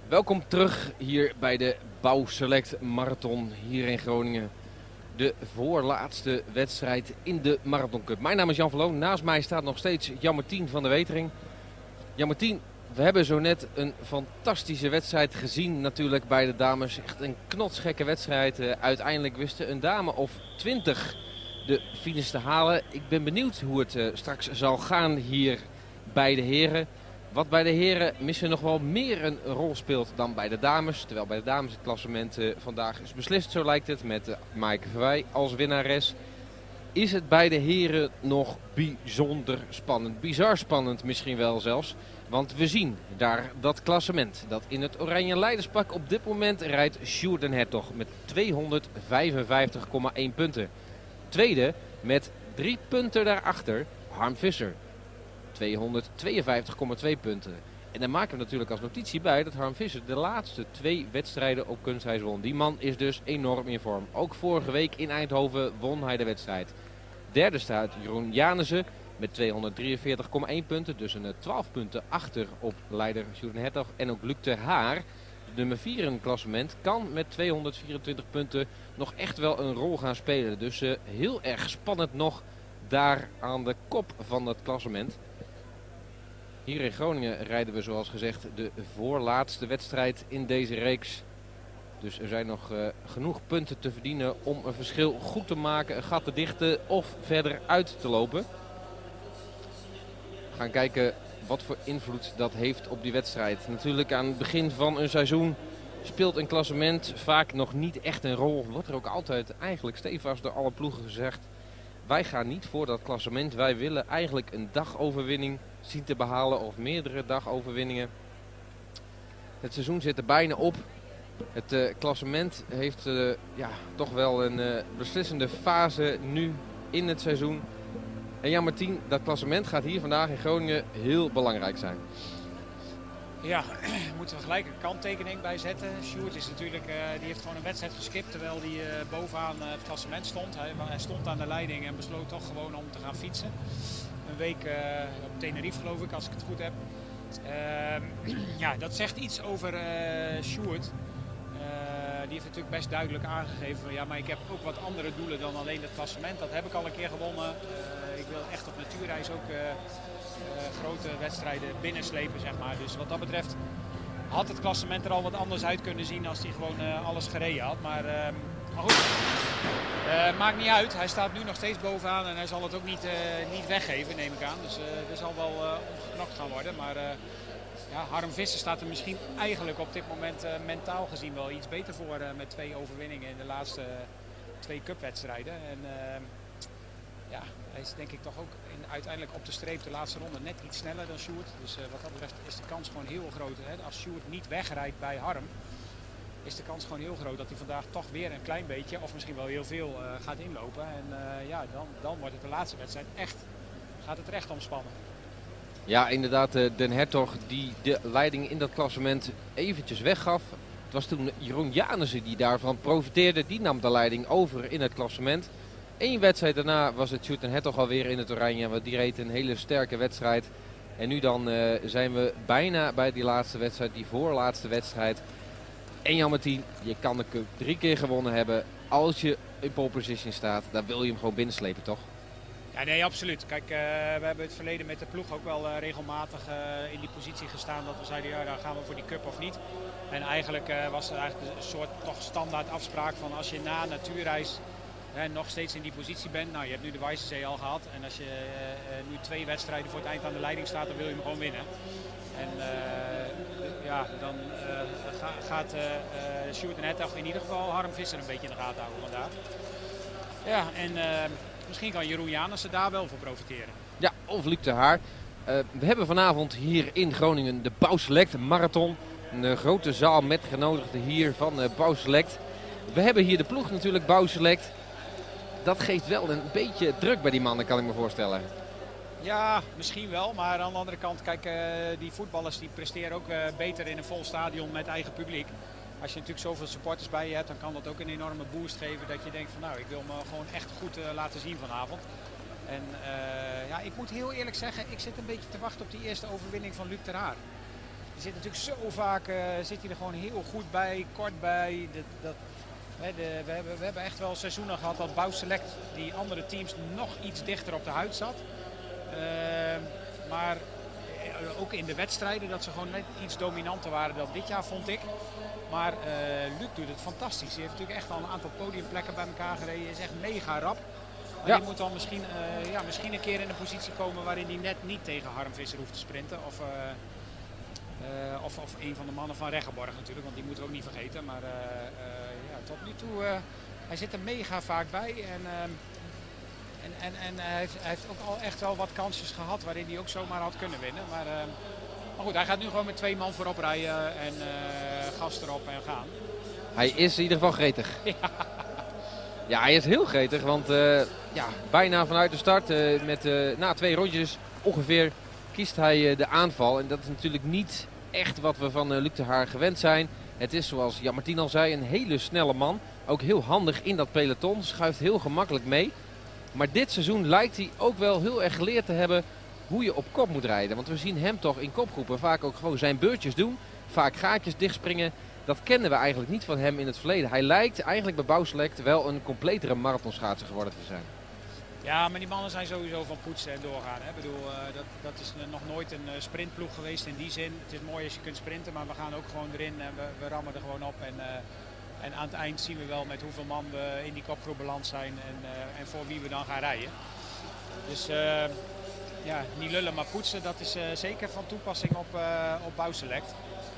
Welkom terug hier bij de Bouwselect Marathon hier in Groningen. De voorlaatste wedstrijd in de Marathon Cup. Mijn naam is Jan Verloon. Naast mij staat nog steeds Jan-Martien van der Wetering. Jan-Martien, we hebben zo net een fantastische wedstrijd gezien natuurlijk bij de dames. Echt een knotsgekke wedstrijd. Uiteindelijk wisten een dame of 20 de finish te halen. Ik ben benieuwd hoe het straks zal gaan hier bij de heren. Wat bij de heren misschien nog wel meer een rol speelt dan bij de dames. Terwijl bij de dames het klassement vandaag is beslist, zo lijkt het, met Maaike Verwij als winnares. Is het bij de heren nog bijzonder spannend. Bizar spannend misschien wel zelfs. Want we zien daar dat klassement. Dat in het oranje leiderspak op dit moment rijdt Sjoerd den Hertog met 255,1 punten. Tweede met 3 punten daarachter Harm Visser. 252,2 punten. En daar maken we natuurlijk als notitie bij dat Harm Visser de laatste 2 wedstrijden op kunstijs won. Die man is dus enorm in vorm. Ook vorige week in Eindhoven won hij de wedstrijd. Derde staat Jeroen Janissen met 243,1 punten. Dus een 12 punten achter op leider Sjoerd den Hertog. En ook Luc ter Haar, de nummer 4 in het klassement, kan met 224 punten nog echt wel een rol gaan spelen. Dus heel erg spannend nog daar aan de kop van het klassement. Hier in Groningen rijden we zoals gezegd de voorlaatste wedstrijd in deze reeks. Dus er zijn nog genoeg punten te verdienen om een verschil goed te maken, een gat te dichten of verder uit te lopen. We gaan kijken wat voor invloed dat heeft op die wedstrijd. Natuurlijk aan het begin van een seizoen speelt een klassement vaak nog niet echt een rol. Wordt er ook altijd eigenlijk stevast door alle ploegen gezegd: wij gaan niet voor dat klassement. Wij willen eigenlijk een dagoverwinning zien te behalen of meerdere dagoverwinningen. Het seizoen zit er bijna op. Het klassement heeft toch wel een beslissende fase nu in het seizoen. En Jan-Martien, dat klassement gaat hier vandaag in Groningen heel belangrijk zijn. Ja, daar moeten we gelijk een kanttekening bij zetten. Sjoerd is natuurlijk, die heeft gewoon een wedstrijd geskipt terwijl hij bovenaan het klassement stond. Hij stond aan de leiding en besloot toch gewoon om te gaan fietsen. Een week op Tenerife geloof ik, als ik het goed heb. Ja, dat zegt iets over Sjoerd. Die heeft natuurlijk best duidelijk aangegeven van ja, maar ik heb ook wat andere doelen dan alleen het klassement. Dat heb ik al een keer gewonnen. Ik wil echt op natuurreis ook grote wedstrijden binnenslepen, zeg maar. Dus wat dat betreft had het klassement er al wat anders uit kunnen zien als hij gewoon alles gereden had. Maar goed, maakt niet uit. Hij staat nu nog steeds bovenaan en hij zal het ook niet weggeven, neem ik aan. Dus er zal wel omgeknokt gaan worden. Maar ja, Harm Visser staat er misschien eigenlijk op dit moment mentaal gezien wel iets beter voor met 2 overwinningen in de laatste 2 cupwedstrijden. En ja, hij is denk ik toch ook uiteindelijk op de streep de laatste ronde net iets sneller dan Sjoerd. Dus wat dat betreft is de kans gewoon heel groot. Hè? Als Sjoerd niet wegrijdt bij Harm, is de kans gewoon heel groot dat hij vandaag toch weer een klein beetje, of misschien wel heel veel, gaat inlopen. En ja, dan wordt het de laatste wedstrijd gaat het er echt omspannen. Ja, inderdaad, den Hertog die de leiding in dat klassement eventjes weggaf. Het was toen Jeroen Janissen die daarvan profiteerde. Die nam de leiding over in het klassement. 1 wedstrijd daarna was het Sjoerd den Hertog alweer in het oranje. Want die reed een hele sterke wedstrijd. En nu dan zijn we bijna bij die laatste wedstrijd, die voorlaatste wedstrijd. En Jan-Martien, je kan de cup 3 keer gewonnen hebben. Als je in pole position staat, dan wil je hem gewoon binnenslepen, toch? Ja, nee, absoluut. Kijk, we hebben het verleden met de ploeg ook wel regelmatig in die positie gestaan dat we zeiden, ja, dan gaan we voor die cup of niet. En eigenlijk was er eigenlijk een soort toch standaard afspraak van als je na natuurreis nog steeds in die positie bent. Nou, je hebt nu de Weissensee al gehad en als je nu 2 wedstrijden voor het eind aan de leiding staat, dan wil je hem gewoon winnen. En ja, dan gaat Sjoerd den Hertog in ieder geval Harm Visser een beetje in de gaten houden vandaag. Ja, en misschien kan Jeroen Janissen daar wel voor profiteren. Ja, of Luc ter Haar. We hebben vanavond hier in Groningen de Bouwselect Marathon. Een grote zaal met genodigden hier van Bouwselect. We hebben hier de ploeg natuurlijk Bouwselect. Dat geeft wel een beetje druk bij die mannen, kan ik me voorstellen. Ja, misschien wel. Maar aan de andere kant, kijk, die voetballers die presteren ook beter in een vol stadion met eigen publiek. Als je natuurlijk zoveel supporters bij je hebt, dan kan dat ook een enorme boost geven. Dat je denkt van nou, ik wil me gewoon echt goed laten zien vanavond. En ja, ik moet heel eerlijk zeggen, ik zit een beetje te wachten op die eerste overwinning van Luc ter Haar. Die zit natuurlijk zo vaak zit hij er gewoon heel goed bij, kort bij. We hebben echt wel seizoenen gehad dat Bouw Select die andere teams nog iets dichter op de huid zat. Maar ook in de wedstrijden dat ze gewoon net iets dominanter waren dan dit jaar, vond ik. Maar Luc doet het fantastisch. Hij heeft natuurlijk echt al een aantal podiumplekken bij elkaar gereden. Hij is echt mega rap. Maar Ja. die moet dan misschien een keer in een positie komen waarin hij net niet tegen Harm Visser hoeft te sprinten. Of een van de mannen van Reggeborg natuurlijk, want die moeten we ook niet vergeten. Maar tot nu toe, hij zit er mega vaak bij. En hij heeft ook al echt wel wat kansjes gehad waarin hij ook zomaar had kunnen winnen. Maar goed, hij gaat nu gewoon met 2 man voorop rijden en gas erop en gaan. Hij is in ieder geval gretig. Ja, hij is heel gretig, want bijna vanuit de start, na 2 rondjes ongeveer, kiest hij de aanval. En dat is natuurlijk niet echt wat we van Luc de Haar gewend zijn. Het is, zoals Jan Martien al zei, een hele snelle man. Ook heel handig in dat peloton, schuift heel gemakkelijk mee. Maar dit seizoen lijkt hij ook wel heel erg geleerd te hebben hoe je op kop moet rijden. Want we zien hem toch in kopgroepen vaak ook gewoon zijn beurtjes doen. Vaak gaatjes dichtspringen. Dat kennen we eigenlijk niet van hem in het verleden. Hij lijkt eigenlijk bij Bouw Select wel een completere marathonschaatser geworden te zijn. Ja, maar die mannen zijn sowieso van poetsen en doorgaan. Hè. Ik bedoel, dat is nog nooit een sprintploeg geweest in die zin. Het is mooi als je kunt sprinten, maar we gaan ook gewoon erin en we rammen er gewoon op. En aan het eind zien we wel met hoeveel man we in die kopgroep beland zijn en voor wie we dan gaan rijden. Dus niet lullen maar poetsen, dat is zeker van toepassing op Bouw Select.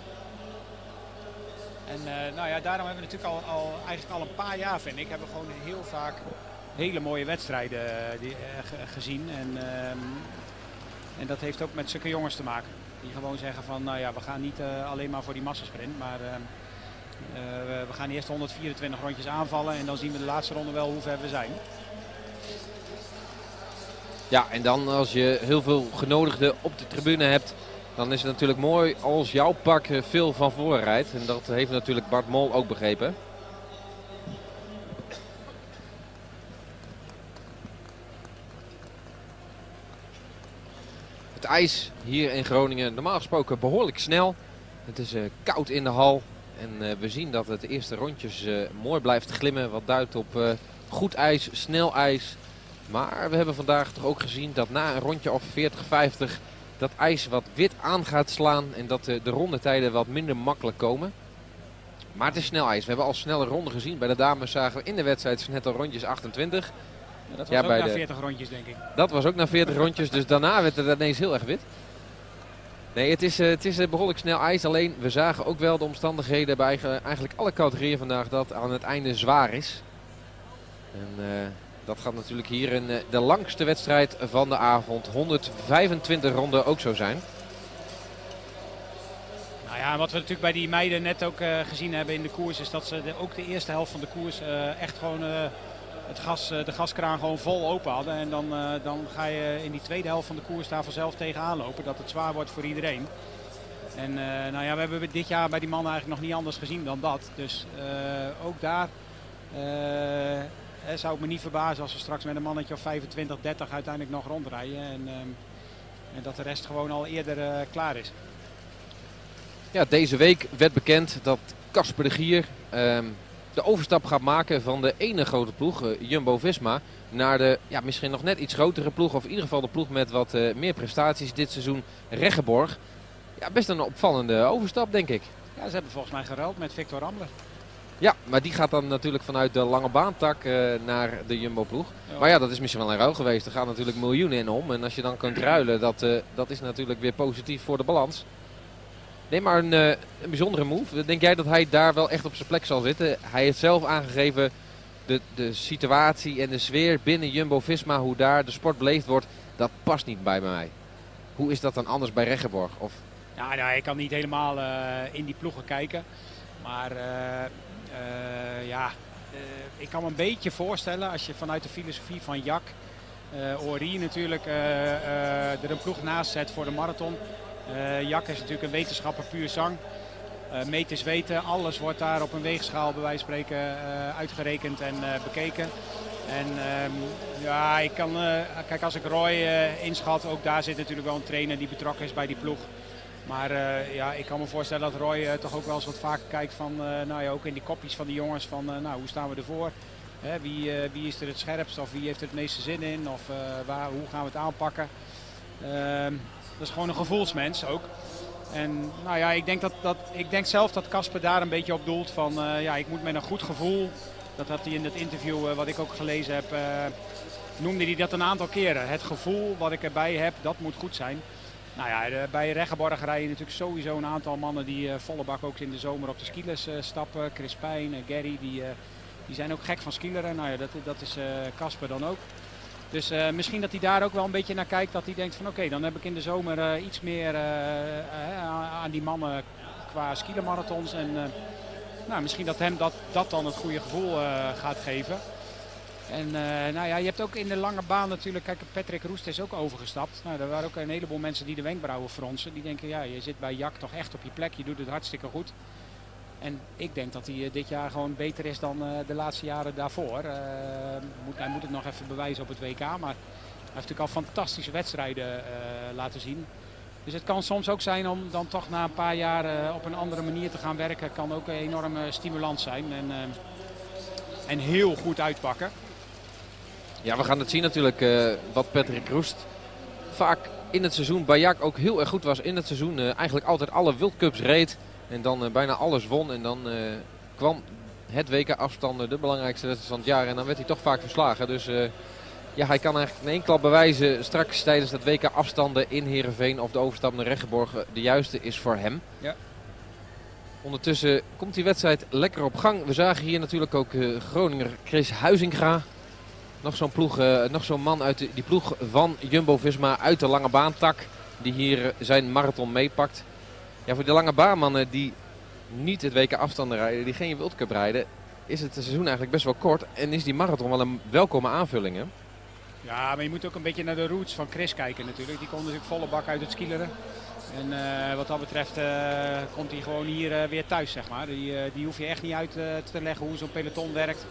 En daarom hebben we natuurlijk eigenlijk al een paar jaar, vind ik, hebben we gewoon heel vaak hele mooie wedstrijden gezien. En dat heeft ook met zulke jongens te maken. Die gewoon zeggen van, we gaan niet alleen maar voor die massasprint, maar we gaan eerst 124 rondjes aanvallen en dan zien we de laatste ronde wel hoe ver we zijn. Ja, en dan als je heel veel genodigden op de tribune hebt, dan is het natuurlijk mooi als jouw pak veel van voren rijdt. En dat heeft natuurlijk Bart Mol ook begrepen. Het ijs hier in Groningen normaal gesproken behoorlijk snel. Het is koud in de hal. En we zien dat het eerste rondjes mooi blijft glimmen. Wat duidt op goed ijs, snel ijs. Maar we hebben vandaag toch ook gezien dat na een rondje of 40, 50... dat ijs wat wit aan gaat slaan en dat de rondetijden wat minder makkelijk komen. Maar het is snel ijs. We hebben al snelle ronden gezien. Bij de dames zagen we in de wedstrijd net al rondjes 28. Ja, dat was ook na 40 rondjes, denk ik. Dat was ook na 40 rondjes, dus daarna werd het ineens heel erg wit. Nee, het is behoorlijk snel ijs. Alleen we zagen ook wel de omstandigheden bij eigenlijk alle categorieën vandaag dat aan het einde zwaar is. En dat gaat natuurlijk hier in de langste wedstrijd van de avond, 125 ronden, ook zo zijn. Nou ja, wat we natuurlijk bij die meiden net ook gezien hebben in de koers is dat ze ook de eerste helft van de koers echt gewoon de gaskraan gewoon vol open hadden. En dan ga je in die tweede helft van de koers daar vanzelf tegenaan lopen, dat het zwaar wordt voor iedereen. En we hebben dit jaar bij die mannen eigenlijk nog niet anders gezien dan dat. Dus ook daar zou het me niet verbazen als we straks met een mannetje of 25, 30 uiteindelijk nog rondrijden. En dat de rest gewoon al eerder klaar is. Ja, deze week werd bekend dat Casper de Gier de overstap gaat maken van de ene grote ploeg, Jumbo-Visma, naar de misschien nog net iets grotere ploeg. Of in ieder geval de ploeg met wat meer prestaties dit seizoen, Reggeborg. Ja, best een opvallende overstap, denk ik. Ja, ze hebben volgens mij geruild met Victor Rambler. Ja, maar die gaat dan natuurlijk vanuit de lange baantak naar de Jumbo-ploeg. Ja. Maar ja, dat is misschien wel een ruil geweest. Er gaan natuurlijk miljoenen in om. En als je dan kunt ruilen, dat is natuurlijk weer positief voor de balans. Nee, maar een bijzondere move. Denk jij dat hij daar wel echt op zijn plek zal zitten? Hij heeft zelf aangegeven de situatie en de sfeer binnen Jumbo-Visma, hoe daar de sport beleefd wordt, dat past niet bij mij. Hoe is dat dan anders bij Reggeborg? Of... Ja, ik kan niet helemaal in die ploegen kijken. Maar ik kan me een beetje voorstellen als je vanuit de filosofie van Jack Orie natuurlijk er een ploeg naast zet voor de marathon. Jack is natuurlijk een wetenschapper puur zang. Meters weten, alles wordt daar op een weegschaal bij wijze van spreken uitgerekend en bekeken. En kijk, als ik Roy inschat, ook daar zit natuurlijk wel een trainer die betrokken is bij die ploeg. Maar ja, ik kan me voorstellen dat Roy toch ook wel eens wat vaker kijkt van, nou ja, ook in die kopjes van de jongens van, nou, hoe staan we ervoor? Hè, wie is er het scherpst of wie heeft er het meeste zin in? Of hoe gaan we het aanpakken? Dat is gewoon een gevoelsmens ook. En nou ja, ik denk zelf dat Casper daar een beetje op doelt van, ja, ik moet met een goed gevoel. Dat had hij in het interview wat ik ook gelezen heb, noemde hij dat een aantal keren. Het gevoel wat ik erbij heb, dat moet goed zijn. Nou ja, bij Reggeborg rijden natuurlijk sowieso een aantal mannen die volle bak ook in de zomer op de skilers stappen. Chris Pijn, Gary, die zijn ook gek van skileren. Nou ja, dat is Casper dan ook. Dus misschien dat hij daar ook wel een beetje naar kijkt. Dat hij denkt van oké, dan heb ik in de zomer iets meer aan die mannen qua skielermarathons. En nou, misschien dat hem dat dan het goede gevoel gaat geven. En nou ja, je hebt ook in de lange baan natuurlijk, kijk, Patrick Roest is ook overgestapt. Nou, er waren ook een heleboel mensen die de wenkbrauwen fronsen. Die denken, ja, je zit bij Jak toch echt op je plek, je doet het hartstikke goed. En ik denk dat hij dit jaar gewoon beter is dan de laatste jaren daarvoor. Hij moet het nog even bewijzen op het WK, maar hij heeft natuurlijk al fantastische wedstrijden laten zien. Dus het kan soms ook zijn om dan toch na een paar jaar op een andere manier te gaan werken. Kan ook een enorme stimulans zijn en heel goed uitpakken. Ja, we gaan het zien natuurlijk wat Patrick Roest vaak in het seizoen bij Jak ook heel erg goed was. In het seizoen eigenlijk altijd alle World Cups reed en dan bijna alles won. En dan kwam het WK-afstanden de belangrijkste wedstrijd van het jaar en dan werd hij toch vaak verslagen. Dus ja, hij kan eigenlijk in één klap bewijzen straks tijdens dat WK-afstanden in Heerenveen of de overstap naar Reggeborg de juiste is voor hem. Ja. Ondertussen komt die wedstrijd lekker op gang. We zagen hier natuurlijk ook Groninger Chris Huizinga. Nog zo'n ploeg, nog zo'n man uit die ploeg van Jumbo-Visma uit de lange baantak. Die hier zijn marathon meepakt. Ja, voor de lange baanmannen die niet het WK afstanden rijden, die geen World Cup rijden, is het seizoen eigenlijk best wel kort. En is die marathon wel een welkome aanvulling, hè? Ja, maar je moet ook een beetje naar de roots van Chris kijken natuurlijk. Die komt natuurlijk volle bak uit het skileren. En wat dat betreft komt hij gewoon hier weer thuis, zeg maar. Die hoef je echt niet uit te leggen hoe zo'n peloton werkt.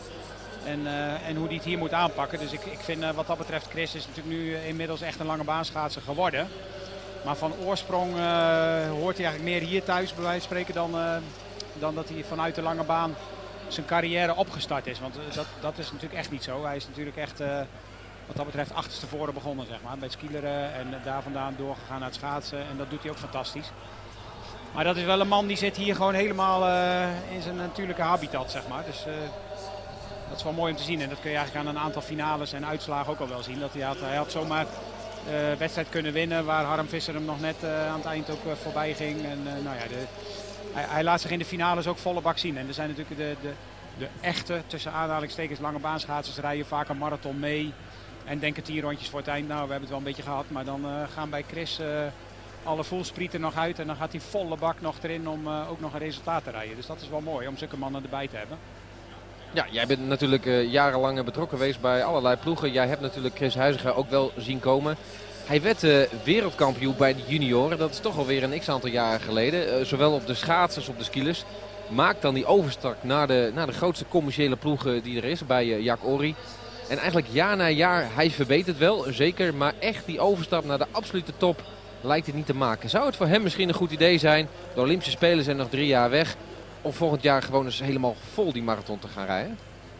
En hoe die het hier moet aanpakken. Dus ik vind wat dat betreft, Chris is natuurlijk nu inmiddels echt een lange baanschaatser geworden. Maar van oorsprong hoort hij eigenlijk meer hier thuis, bij wijze van spreken, dan dat hij vanuit de lange baan zijn carrière opgestart is. Want dat is natuurlijk echt niet zo. Hij is natuurlijk echt wat dat betreft achterstevoren begonnen, zeg maar, bij het skileren. En daar vandaan doorgegaan naar het schaatsen. En dat doet hij ook fantastisch. Maar dat is wel een man die zit hier gewoon helemaal in zijn natuurlijke habitat, zeg maar. Dus dat is wel mooi om te zien. En dat kun je eigenlijk aan een aantal finales en uitslagen ook al wel zien. Dat hij had zomaar wedstrijd kunnen winnen waar Harm Visser hem nog net aan het eind ook voorbij ging. En nou ja, hij laat zich in de finales ook volle bak zien. En er zijn natuurlijk de echte, tussen aanhalingstekens, lange baanschaatsers rijden vaak een marathon mee. En denken 10 rondjes voor het eind. Nou, we hebben het wel een beetje gehad. Maar dan gaan bij Chris alle voelsprieten nog uit. En dan gaat hij volle bak nog erin om ook nog een resultaat te rijden. Dus dat is wel mooi om zulke mannen erbij te hebben. Ja, jij bent natuurlijk jarenlang betrokken geweest bij allerlei ploegen. Jij hebt natuurlijk Chris Huizinga ook wel zien komen. Hij werd wereldkampioen bij de junioren. Dat is toch alweer een x-aantal jaren geleden. Zowel op de schaats als op de skilers. Maakt dan die overstap naar de grootste commerciële ploegen die er is bij Jak Ory. En eigenlijk jaar na jaar, hij verbetert wel, zeker. Maar echt die overstap naar de absolute top lijkt het niet te maken. Zou het voor hem misschien een goed idee zijn? De Olympische Spelen zijn nog 3 jaar weg. Om volgend jaar gewoon eens helemaal vol die marathon te gaan rijden?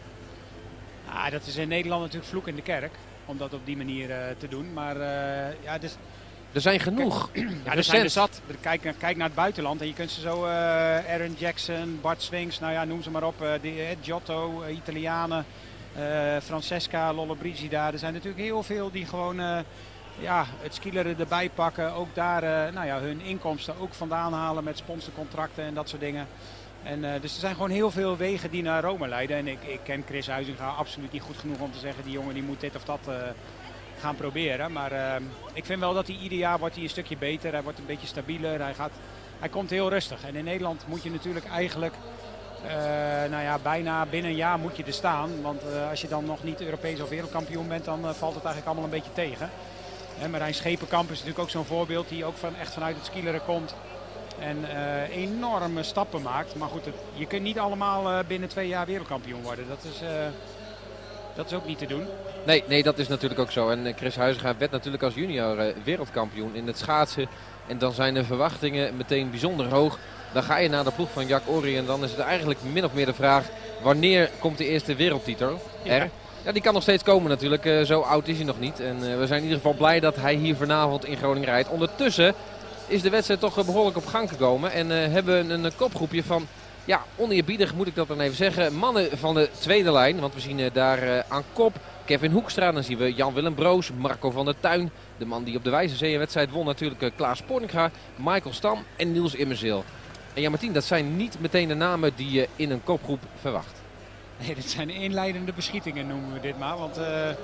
Ah, dat is in Nederland natuurlijk vloek in de kerk. Om dat op die manier te doen. Maar ja, dus... Er zijn genoeg. Ja, er zijn er zat. Kijk naar het buitenland en je kunt ze zo Aaron Jackson, Bart Swings, nou ja, noem ze maar op. Giotto, Italianen, Francesca, Lollobrigida. Er zijn natuurlijk heel veel die gewoon ja, het skileren erbij pakken. Ook daar nou ja, hun inkomsten ook vandaan halen met sponsorcontracten en dat soort dingen. En, dus er zijn gewoon heel veel wegen die naar Rome leiden. En ik ken Chris Huizinga absoluut niet goed genoeg om te zeggen, die jongen die moet dit of dat gaan proberen. Maar ik vind wel dat hij ieder jaar wordt hij een stukje beter. Hij wordt een beetje stabieler. Hij komt heel rustig. En in Nederland moet je natuurlijk eigenlijk nou ja, bijna binnen een jaar moet je er staan. Want als je dan nog niet Europees of wereldkampioen bent, dan valt het eigenlijk allemaal een beetje tegen. Marijn Schepenkamp is natuurlijk ook zo'n voorbeeld die ook echt vanuit het skileren komt. En enorme stappen maakt. Maar goed, je kunt niet allemaal binnen 2 jaar wereldkampioen worden. Dat is ook niet te doen. Nee, dat is natuurlijk ook zo. En Chris Huizinga werd natuurlijk als junior wereldkampioen in het schaatsen. En dan zijn de verwachtingen meteen bijzonder hoog. Dan ga je naar de ploeg van Jack Ory en dan is het eigenlijk min of meer de vraag: wanneer komt de eerste wereldtitel er? Ja, die kan nog steeds komen natuurlijk. Zo oud is hij nog niet. En we zijn in ieder geval blij dat hij hier vanavond in Groningen rijdt. Ondertussen is de wedstrijd toch behoorlijk op gang gekomen. En hebben we een kopgroepje van, ja, oneerbiedig moet ik dat dan even zeggen, mannen van de tweede lijn. Want we zien daar aan kop Kevin Hoekstra. Dan zien we Jan-Willem Broos, Marco van der Tuin. De man die op de Wijze Zeeën-wedstrijd won natuurlijk Klaas Sporninga, Michael Stam en Niels Immerzeel. En ja, Martien, dat zijn niet meteen de namen die je in een kopgroep verwacht. Nee, dit zijn inleidende beschietingen noemen we dit maar. Want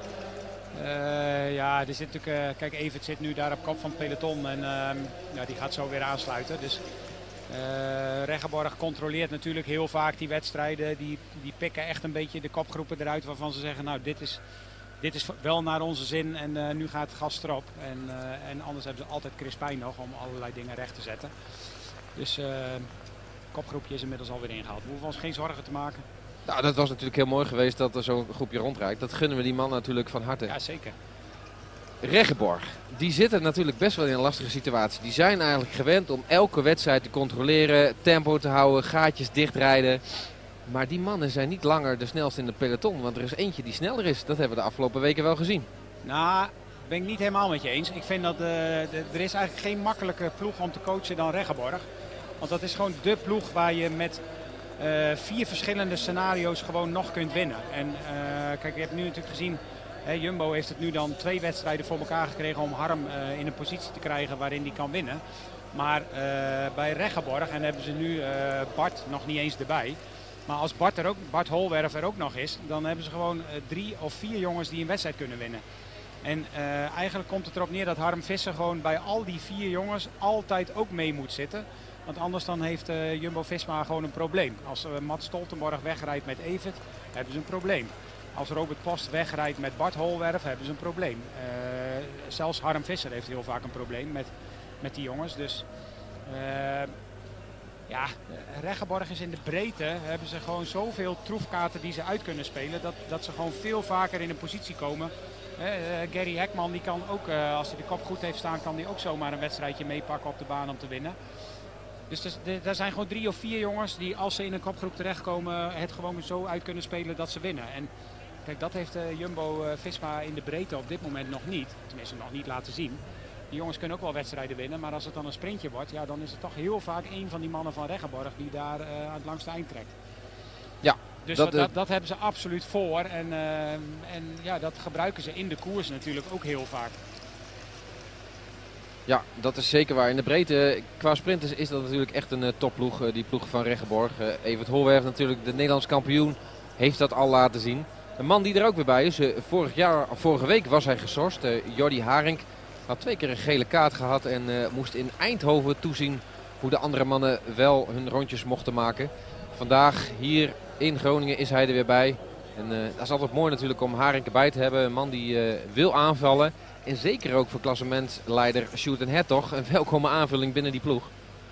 ja, er zit natuurlijk, kijk, Evert zit nu daar op kop van het peloton en ja, die gaat zo weer aansluiten. Dus Reggeborg controleert natuurlijk heel vaak die wedstrijden. Die pikken echt een beetje de kopgroepen eruit waarvan ze zeggen, nou dit is wel naar onze zin en nu gaat het gas erop. En anders hebben ze altijd Chris Pijn nog om allerlei dingen recht te zetten. Dus kopgroepje is inmiddels alweer ingehaald. We hoeven ons geen zorgen te maken. Nou, dat was natuurlijk heel mooi geweest dat er zo'n groepje rondrijdt. Dat gunnen we die man natuurlijk van harte. Ja, zeker. Reggeborg, die zitten natuurlijk best wel in een lastige situatie. Die zijn eigenlijk gewend om elke wedstrijd te controleren, tempo te houden, gaatjes dichtrijden. Maar die mannen zijn niet langer de snelste in het peloton, want er is eentje die sneller is. Dat hebben we de afgelopen weken wel gezien. Nou, ben ik niet helemaal met je eens. Ik vind dat er is eigenlijk geen makkelijke ploeg om te coachen dan Reggeborg. Want dat is gewoon dé ploeg waar je met 4 verschillende scenario's gewoon nog kunt winnen. En kijk, je hebt nu natuurlijk gezien, Jumbo heeft het nu dan 2 wedstrijden voor elkaar gekregen om Harm in een positie te krijgen waarin hij kan winnen. Maar bij Reggeborg, en hebben ze nu Bart nog niet eens erbij. Maar als Bart Holwerf er ook nog is, dan hebben ze gewoon 3 of 4 jongens die een wedstrijd kunnen winnen. En eigenlijk komt het erop neer dat Harm Visser gewoon bij al die 4 jongens altijd ook mee moet zitten. Want anders dan heeft Jumbo-Visma gewoon een probleem. Als Mats Stoltenborg wegrijdt met Evert, hebben ze een probleem. Als Robert Post wegrijdt met Bart Holwerf, hebben ze een probleem. Zelfs Harm Visser heeft heel vaak een probleem met die jongens. Dus ja, Reggeborg is in de breedte, hebben ze gewoon zoveel troefkaarten die ze uit kunnen spelen. Dat ze gewoon veel vaker in een positie komen. Gary Hekman die kan ook, als hij de kop goed heeft staan, kan hij ook zomaar een wedstrijdje meepakken op de baan om te winnen. Dus er zijn gewoon 3 of 4 jongens die als ze in een kopgroep terechtkomen het gewoon zo uit kunnen spelen dat ze winnen. En kijk, dat heeft Jumbo-Visma in de breedte op dit moment nog niet. Tenminste nog niet laten zien. Die jongens kunnen ook wel wedstrijden winnen, maar als het dan een sprintje wordt, ja, dan is het toch heel vaak een van die mannen van Reggeborg die daar aan het langste eind trekt. Ja, dus dat hebben ze absoluut voor en ja, dat gebruiken ze in de koers natuurlijk ook heel vaak. Ja, dat is zeker waar. In de breedte, qua sprinters, is dat natuurlijk echt een topploeg. Die ploeg van Reggeborg. Evert Holwerf natuurlijk, de Nederlands kampioen, heeft dat al laten zien. Een man die er ook weer bij is. Vorige week was hij geschorst. Jordi Haring had 2 keer een gele kaart gehad en moest in Eindhoven toezien hoe de andere mannen wel hun rondjes mochten maken. Vandaag hier in Groningen is hij er weer bij. En dat is altijd mooi natuurlijk om Haring erbij te hebben. Een man die wil aanvallen. En zeker ook voor klassementleider Sjoerd Hertog een welkome aanvulling binnen die ploeg.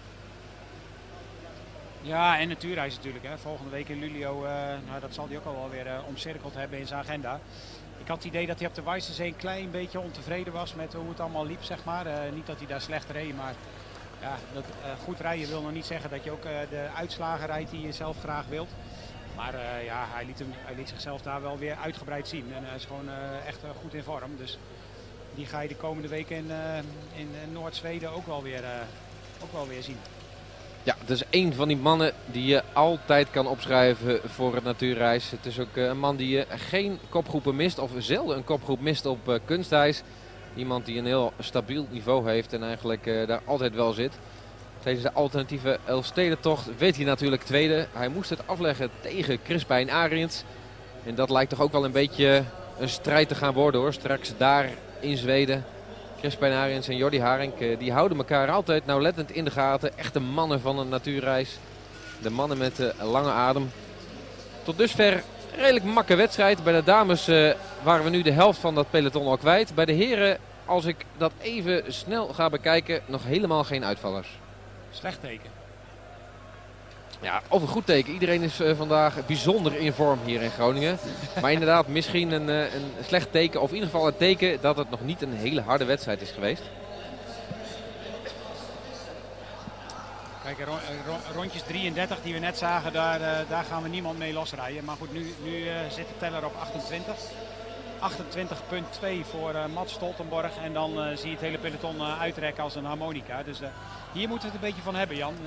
Ja, en natuurreis natuurlijk. Hè. Volgende week in Luleå, nou, dat zal hij ook al wel weer omcirkeld hebben in zijn agenda. Ik had het idee dat hij op de Weissensee een klein beetje ontevreden was met hoe het allemaal liep, zeg maar. Niet dat hij daar slecht reed, maar ja, goed rijden wil nog niet zeggen dat je ook de uitslagen rijdt die je zelf graag wilt. Maar ja, hij liet zichzelf daar wel weer uitgebreid zien. En hij is gewoon echt goed in vorm. Dus die ga je de komende weken in Noord-Zweden ook wel weer zien. Ja, het is een van die mannen die je altijd kan opschrijven voor het natuurreis. Het is ook een man die geen kopgroepen mist of zelden een kopgroep mist op kunstijs. Iemand die een heel stabiel niveau heeft en eigenlijk daar altijd wel zit. Tijdens de alternatieve Elfstedentocht weet hij natuurlijk tweede. Hij moest het afleggen tegen Crispijn Ariens. En dat lijkt toch ook wel een beetje een strijd te gaan worden hoor. Straks daar in Zweden. Crispijn Ariens en Jordi Haring, die houden elkaar altijd nauwlettend in de gaten. Echte mannen van een natuurreis. De mannen met lange adem. Tot dusver redelijk makke wedstrijd. Bij de dames waren we nu de helft van dat peloton al kwijt. Bij de heren, als ik dat even snel ga bekijken, nog helemaal geen uitvallers. Slecht teken. Ja, of een goed teken. Iedereen is vandaag bijzonder in vorm hier in Groningen. Maar inderdaad, misschien een slecht teken. Of in ieder geval een teken dat het nog niet een hele harde wedstrijd is geweest. Kijk, rondjes 33 die we net zagen, daar gaan we niemand mee losrijden. Maar goed, nu zit de teller op 28. 28,2 voor Mats Stoltenborg. En dan zie je het hele peloton uitrekken als een harmonica. Dus hier moeten we het een beetje van hebben, Jan.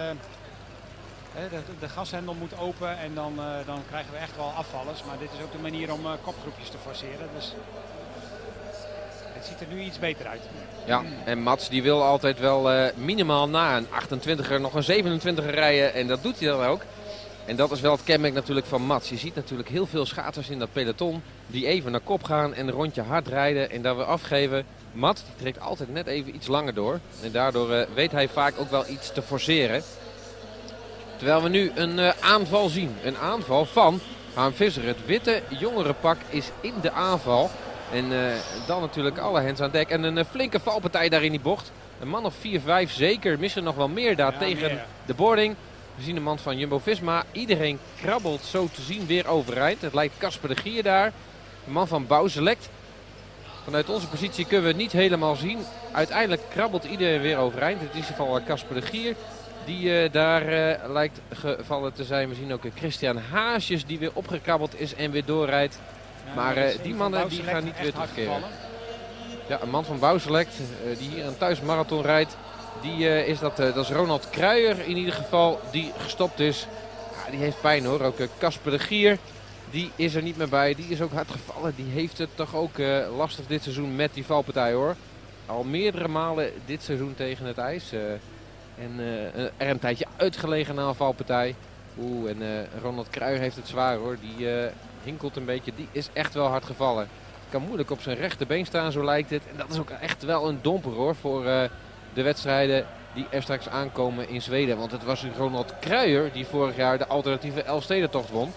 De gashendel moet open en dan krijgen we echt wel afvallers. Maar dit is ook de manier om kopgroepjes te forceren. Dus het ziet er nu iets beter uit. Ja, en Mats die wil altijd wel minimaal na een 28er nog een 27er rijden. En dat doet hij dan ook. En dat is wel het kenmerk natuurlijk van Mats. Je ziet natuurlijk heel veel schaatsers in dat peloton die even naar kop gaan en een rondje hard rijden en daar weer afgeven. Mats die trekt altijd net even iets langer door. En daardoor weet hij vaak ook wel iets te forceren. Terwijl we nu een aanval zien. Een aanval van Harm Visser. Het witte jongerenpak is in de aanval. En dan natuurlijk alle hands aan dek. En een flinke valpartij daar in die bocht. Een man of 4-5 zeker. Missen nog wel meer daar tegen de boarding. We zien de man van Jumbo-Visma. Iedereen krabbelt zo te zien weer overeind. Het lijkt Casper de Gier daar. De man van Bouwselect. Vanuit onze positie kunnen we het niet helemaal zien. Uiteindelijk krabbelt iedereen weer overeind. Het is in ieder geval Casper de Gier die daar lijkt gevallen te zijn. We zien ook Christian Haasjes die weer opgekrabbeld is en weer doorrijdt. Ja, maar die mannen die gaan niet weer terugkeren. Ja, een man van Bouwselect die hier een thuismarathon rijdt. Dat is Ronald Kruijer in ieder geval die gestopt is. Ja, die heeft pijn hoor. Ook Casper de Gier die is er niet meer bij. Die is ook hard gevallen. Die heeft het toch ook lastig dit seizoen met die valpartij hoor. Al meerdere malen dit seizoen tegen het ijs. En er een tijdje uitgelegen na een valpartij. En Ronald Kruijer heeft het zwaar hoor. Die hinkelt een beetje. Die is echt wel hard gevallen. Kan moeilijk op zijn rechterbeen staan, zo lijkt het. En dat is ook echt wel een domper hoor voor de wedstrijden die er straks aankomen in Zweden. Want het was Ronald Kruijer die vorig jaar de alternatieve Elfstedentocht won.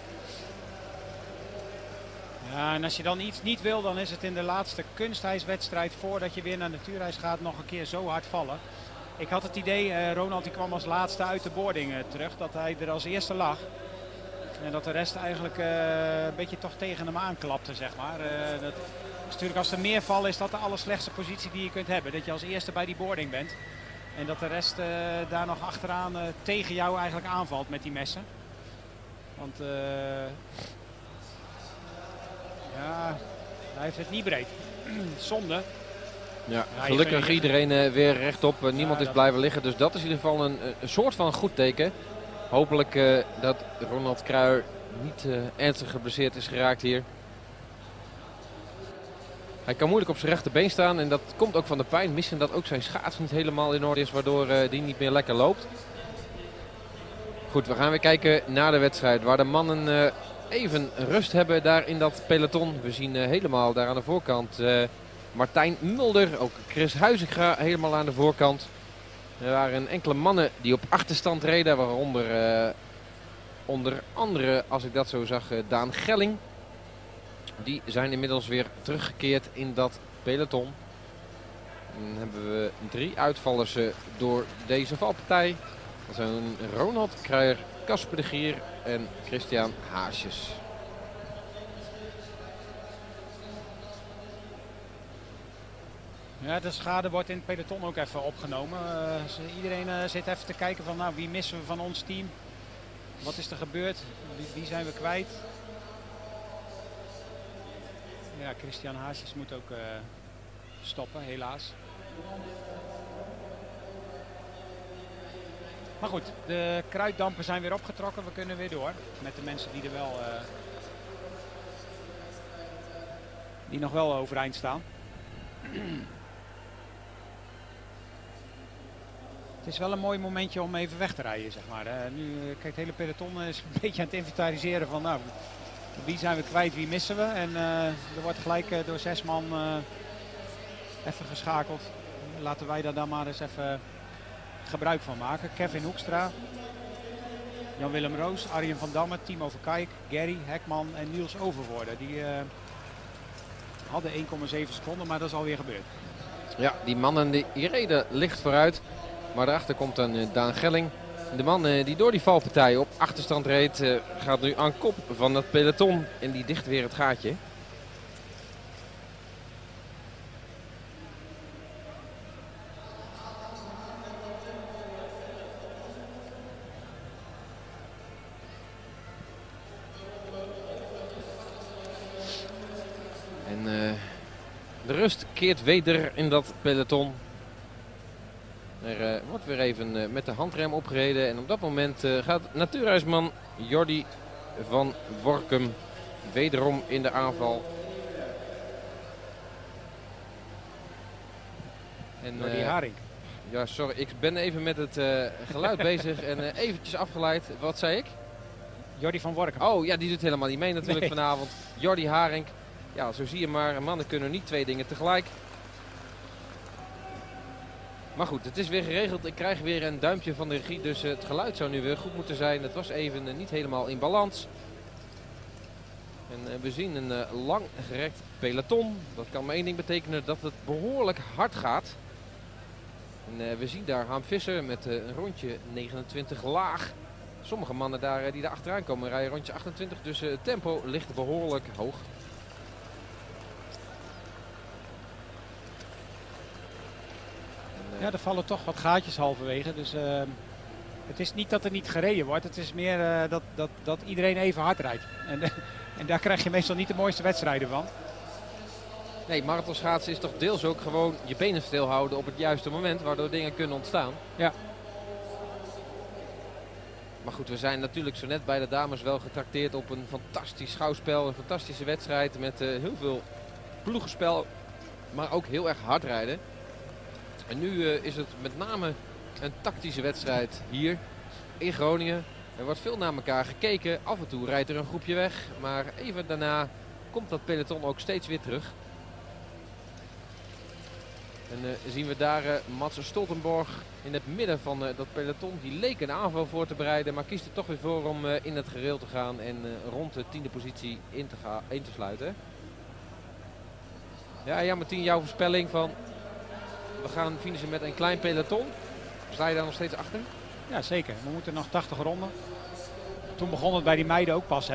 Ja, en als je dan iets niet wil, dan is het in de laatste kunstijswedstrijd voordat je weer naar natuurijs gaat nog een keer zo hard vallen. Ik had het idee, Ronald die kwam als laatste uit de boarding terug, dat hij er als eerste lag. En dat de rest eigenlijk een beetje toch tegen hem aanklapte, zeg maar. Dat is natuurlijk als er meer vallen is dat de allerslechtste positie die je kunt hebben. Dat je als eerste bij die boarding bent. En dat de rest daar nog achteraan tegen jou eigenlijk aanvalt met die messen. Want ja, hij heeft het niet breed. Zonde. Ja, gelukkig iedereen weer rechtop. Niemand is blijven liggen. Dus dat is in ieder geval een soort van goed teken. Hopelijk dat Ronald Kruijer niet ernstig geblesseerd is geraakt hier. Hij kan moeilijk op zijn rechterbeen staan en dat komt ook van de pijn. Misschien dat ook zijn schaats niet helemaal in orde is, waardoor die niet meer lekker loopt. Goed, we gaan weer kijken naar de wedstrijd waar de mannen even rust hebben daar in dat peloton. We zien helemaal daar aan de voorkant Martijn Mulder, ook Chris Huizinga helemaal aan de voorkant. Er waren enkele mannen die op achterstand reden, waaronder onder andere, als ik dat zo zag, Daan Gelling. Die zijn inmiddels weer teruggekeerd in dat peloton. Dan hebben we 3 uitvallers door deze valpartij. Dat zijn Ronald Kruijer, Casper de Gier en Christian Haasjes. Ja, de schade wordt in het peloton ook even opgenomen. Iedereen zit even te kijken van nou, wie missen we van ons team? Wat is er gebeurd? Wie zijn we kwijt? Ja, Christian Haasjes moet ook stoppen, helaas. Maar goed, de kruiddampen zijn weer opgetrokken. We kunnen weer door met de mensen die er wel die nog wel overeind staan. Het is wel een mooi momentje om even weg te rijden, zeg maar. Nu, kijk, het hele peloton is een beetje aan het inventariseren van, nou, wie zijn we kwijt, wie missen we. En er wordt gelijk door 6 man even geschakeld. Laten wij daar dan maar eens even gebruik van maken. Kevin Hoekstra, Jan-Willem Roos, Arjen van Damme, Timo Verkijk, Gary Hekman en Niels Overvoorde. Die hadden 1,7 seconden, maar dat is alweer gebeurd. Ja, die mannen die reden licht vooruit. Maar daarachter komt een Daan Gelling. De man die door die valpartij op achterstand reed, gaat nu aan kop van het peloton en die dicht weer het gaatje. En de rust keert weder in dat peloton. Er wordt weer even met de handrem opgereden. En op dat moment gaat natuurhuisman Jordi van Workum wederom in de aanval. En, Jordi Haring. Ja, sorry. Ik ben even met het geluid bezig en eventjes afgeleid. Wat zei ik? Jordi van Workum. Oh ja, die doet helemaal niet mee natuurlijk Nee. vanavond. Jordi Haring. Ja, zo zie je maar. Mannen kunnen niet twee dingen tegelijk. Maar goed, het is weer geregeld. Ik krijg weer een duimpje van de regie. Dus het geluid zou nu weer goed moeten zijn. Het was even niet helemaal in balans. En we zien een lang gerekt peloton. Dat kan maar één ding betekenen, dat het behoorlijk hard gaat. En we zien daar Harm Visser met een rondje 29 laag. Sommige mannen daar die daar achteraan komen rijden rondje 28. Dus het tempo ligt behoorlijk hoog. Ja, er vallen toch wat gaatjes halverwege. Dus het is niet dat er niet gereden wordt. Het is meer dat iedereen even hard rijdt. En daar krijg je meestal niet de mooiste wedstrijden van. Nee, marathonschaatsen is toch deels ook gewoon je benen stilhouden op het juiste moment. Waardoor dingen kunnen ontstaan. Ja. Maar goed, we zijn natuurlijk zo net bij de dames wel getrakteerd op een fantastisch schouwspel. Een fantastische wedstrijd met heel veel ploegenspel. Maar ook heel erg hard rijden. En nu is het met name een tactische wedstrijd hier in Groningen. Er wordt veel naar elkaar gekeken. Af en toe rijdt er een groepje weg. Maar even daarna komt dat peloton ook steeds weer terug. En zien we daar Mats Stoltenborg in het midden van dat peloton. Die leek een aanval voor te bereiden. Maar kiest er toch weer voor om in het gereel te gaan. En rond de 10e positie in te sluiten. Ja, Martien, jouw voorspelling van... We gaan finishen met een klein peloton. Sta je daar nog steeds achter? Ja, zeker. We moeten nog 80 ronden. Toen begon het bij die meiden ook pas, hè.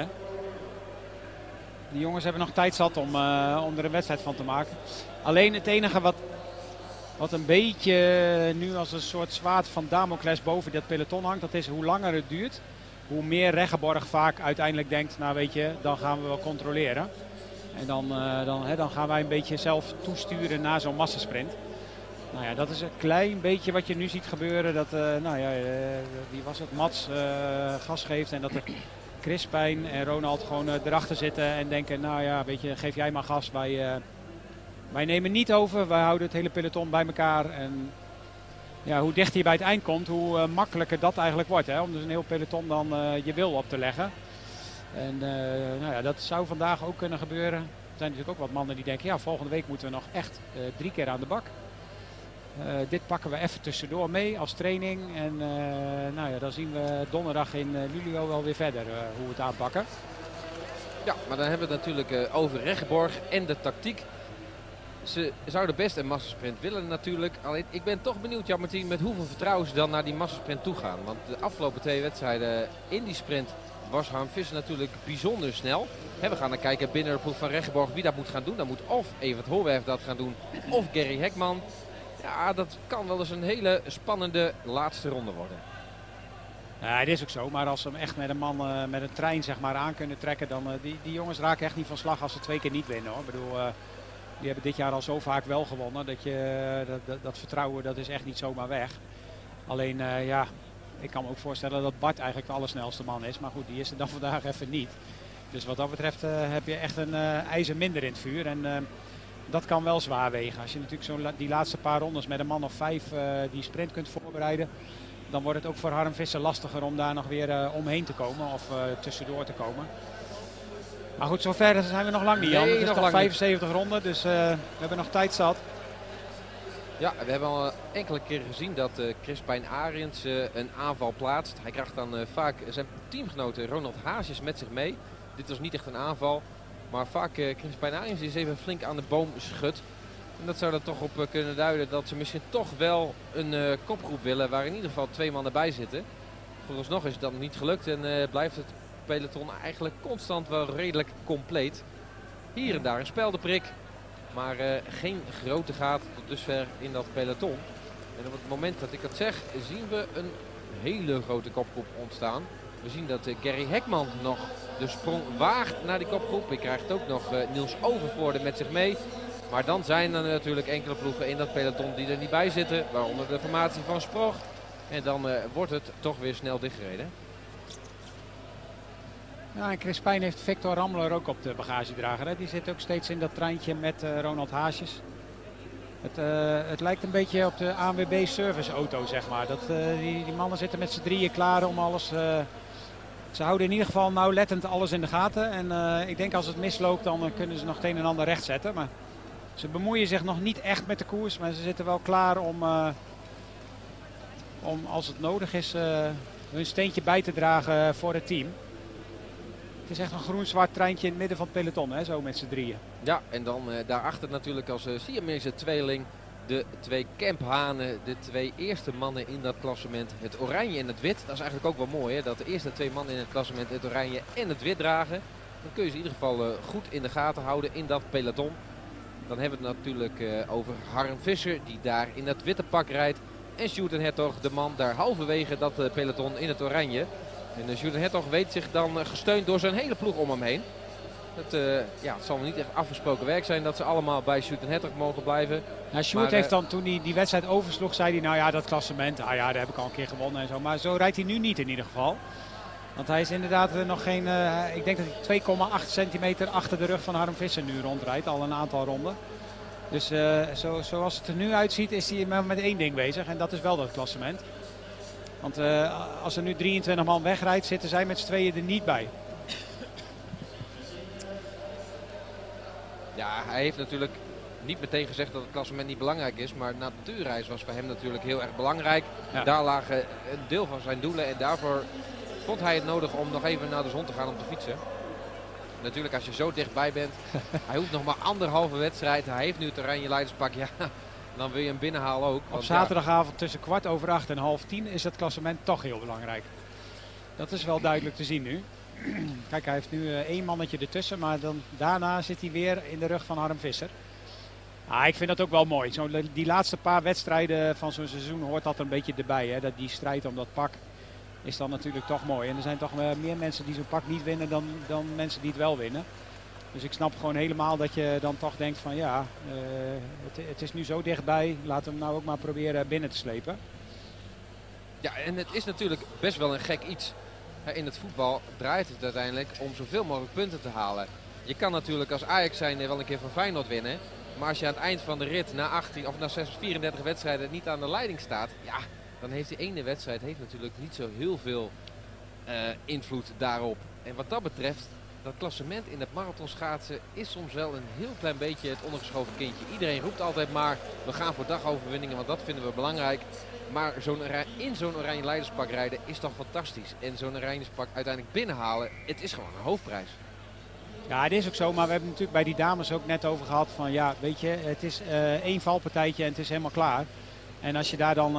Die jongens hebben nog tijd zat om er een wedstrijd van te maken. Alleen het enige wat een beetje nu als een soort zwaard van Damocles boven dat peloton hangt, dat is hoe langer het duurt, hoe meer Reggeborg vaak uiteindelijk denkt, nou weet je, dan gaan we wel controleren. En dan gaan wij een beetje zelf toesturen naar zo'n massasprint. Nou ja, dat is een klein beetje wat je nu ziet gebeuren. Dat, wie was het? Mats gas geeft en dat er Crispijn en Ronald gewoon erachter zitten en denken, nou ja, weet je, geef jij maar gas. Wij nemen niet over, wij houden het hele peloton bij elkaar. En ja, hoe dichter je bij het eind komt, hoe makkelijker dat eigenlijk wordt. Hè? Om dus een heel peloton dan je wil op te leggen. En dat zou vandaag ook kunnen gebeuren. Er zijn natuurlijk ook wat mannen die denken, ja, volgende week moeten we nog echt 3 keer aan de bak. Dit pakken we even tussendoor mee als training. En dan zien we donderdag in Luleå wel weer verder hoe we het aanpakken. Ja, maar dan hebben we het natuurlijk over Reggeborg en de tactiek. Ze zouden best een massasprint willen natuurlijk. Alleen ik ben toch benieuwd, Jan Martien, met hoeveel vertrouwen ze dan naar die massasprint toe gaan. Want de afgelopen 2 wedstrijden in die sprint was Harm Visser natuurlijk bijzonder snel. We gaan dan kijken binnen de ploeg van Reggeborg wie dat moet gaan doen. Dan moet of Evert Hoorwerf dat gaan doen of Gerry Hekman. Ja, dat kan wel eens een hele spannende laatste ronde worden. Ja, het is ook zo. Maar als ze hem echt met een man met een trein zeg maar aan kunnen trekken, dan die jongens raken echt niet van slag als ze 2 keer niet winnen, hoor. Ik bedoel, die hebben dit jaar al zo vaak wel gewonnen dat vertrouwen dat is echt niet zomaar weg. Alleen ik kan me ook voorstellen dat Bart eigenlijk de allersnelste man is. Maar goed, die is er dan vandaag even niet. Dus wat dat betreft heb je echt een ijzer minder in het vuur. En dat kan wel zwaar wegen. Als je natuurlijk die laatste paar rondes met een man of 5 die sprint kunt voorbereiden, dan wordt het ook voor Harm Visser lastiger om daar nog weer omheen te komen of tussendoor te komen. Maar goed, zover zijn we nog lang niet, Jan. Nee, het is nog nog lang 75 ronden, dus we hebben nog tijd zat. Ja, we hebben al enkele keren gezien dat Crispijn Ariens een aanval plaatst. Hij krijgt dan vaak zijn teamgenoten Ronald Haasjes met zich mee. Dit was niet echt een aanval, maar vaak Crispijn Ariens is even flink aan de boom schudt. En dat zou er toch op kunnen duiden dat ze misschien toch wel een kopgroep willen waar in ieder geval 2 mannen bij zitten. Vooralsnog is het dan niet gelukt en blijft het peloton eigenlijk constant wel redelijk compleet. Hier en daar een speldenprik, maar geen grote gaten tot dusver in dat peloton. En op het moment dat ik dat zeg, zien we een hele grote kopgroep ontstaan. We zien dat Gary Hekman nog de sprong waagt naar die kopgroep. Hij krijgt ook nog Niels Overvoorde met zich mee. Maar dan zijn er natuurlijk enkele ploegen in dat peloton die er niet bij zitten. Waaronder de formatie van Sprog. En dan wordt het toch weer snel dichtgereden. Ja, en Chris Pijn heeft Victor Ramler ook op de bagagedrager. Hè. Die zit ook steeds in dat treintje met Ronald Haasjes. Het lijkt een beetje op de ANWB serviceauto, zeg maar. Die mannen zitten met z'n drieën klaar om alles... Ze houden in ieder geval nauwlettend alles in de gaten. En ik denk als het misloopt dan kunnen ze nog het een en ander rechtzetten. Maar ze bemoeien zich nog niet echt met de koers. Maar ze zitten wel klaar om als het nodig is hun steentje bij te dragen voor het team. Het is echt een groen-zwart treintje in het midden van het peloton, hè, zo met z'n drieën. Ja, en dan daarachter natuurlijk als Siamese tweeling de twee Kemphanen, de twee eerste mannen in dat klassement. Het oranje en het wit, dat is eigenlijk ook wel mooi, hè, dat de eerste twee mannen in het klassement het oranje en het wit dragen. Dan kun je ze in ieder geval goed in de gaten houden in dat peloton. Dan hebben we het natuurlijk over Harm Visser, die daar in het witte pak rijdt. En Sjoerd Hertog, de man daar halverwege dat peloton in het oranje. En Sjoerd Hertog weet zich dan gesteund door zijn hele ploeg om hem heen. Het zal niet echt afgesproken werk zijn dat ze allemaal bij Sjoerd Hertog mogen blijven. Nou, Sjoerd heeft dan toen hij die wedstrijd oversloeg, zei hij nou ja, dat klassement, daar heb ik al een keer gewonnen en zo. Maar zo rijdt hij nu niet in ieder geval. Want hij is inderdaad nog geen, ik denk dat hij 2,8 centimeter achter de rug van Harm Visser nu rondrijdt, al een aantal ronden. Dus zoals het er nu uitziet is hij maar met één ding bezig en dat is wel dat klassement. Want als er nu 23 man wegrijdt, zitten zij met z'n tweeën er niet bij. Ja, hij heeft natuurlijk niet meteen gezegd dat het klassement niet belangrijk is. Maar de natuurreis was voor hem natuurlijk heel erg belangrijk. Ja. Daar lagen een deel van zijn doelen en daarvoor vond hij het nodig om nog even naar de zon te gaan om te fietsen. Natuurlijk als je zo dichtbij bent, hij hoeft nog maar anderhalve wedstrijd. Hij heeft nu het oranje leiderspak, ja, dan wil je hem binnenhalen ook. Op zaterdagavond tussen 8:15 en 9:30 is het klassement toch heel belangrijk. Dat is wel duidelijk te zien nu. Kijk, hij heeft nu één mannetje ertussen, maar dan, daarna zit hij weer in de rug van Harm Visser. Ik vind dat ook wel mooi. Die laatste paar wedstrijden van zo'n seizoen hoort dat er een beetje erbij. Hè? Dat die strijd om dat pak is dan natuurlijk toch mooi. En er zijn toch meer mensen die zo'n pak niet winnen dan mensen die het wel winnen. Dus ik snap gewoon helemaal dat je dan toch denkt van ja, het is nu zo dichtbij. Laten we hem nou ook maar proberen binnen te slepen. Ja, en het is natuurlijk best wel een gek iets. In het voetbal draait het uiteindelijk om zoveel mogelijk punten te halen. Je kan natuurlijk als Ajax zijn wel een keer van Feyenoord winnen. Maar als je aan het eind van de rit na 34 wedstrijden niet aan de leiding staat. Ja, dan heeft die ene wedstrijd natuurlijk niet zo heel veel invloed daarop. En wat dat betreft, dat klassement in het marathonschaatsen is soms wel een heel klein beetje het ondergeschoven kindje. Iedereen roept altijd maar, we gaan voor dagoverwinningen, want dat vinden we belangrijk. Maar in zo'n oranje leiderspak rijden is toch fantastisch. En zo'n oranje pak uiteindelijk binnenhalen, het is gewoon een hoofdprijs. Ja, het is ook zo, maar we hebben het natuurlijk bij die dames ook net over gehad van ja, weet je, het is één valpartijtje en het is helemaal klaar. En als je daar dan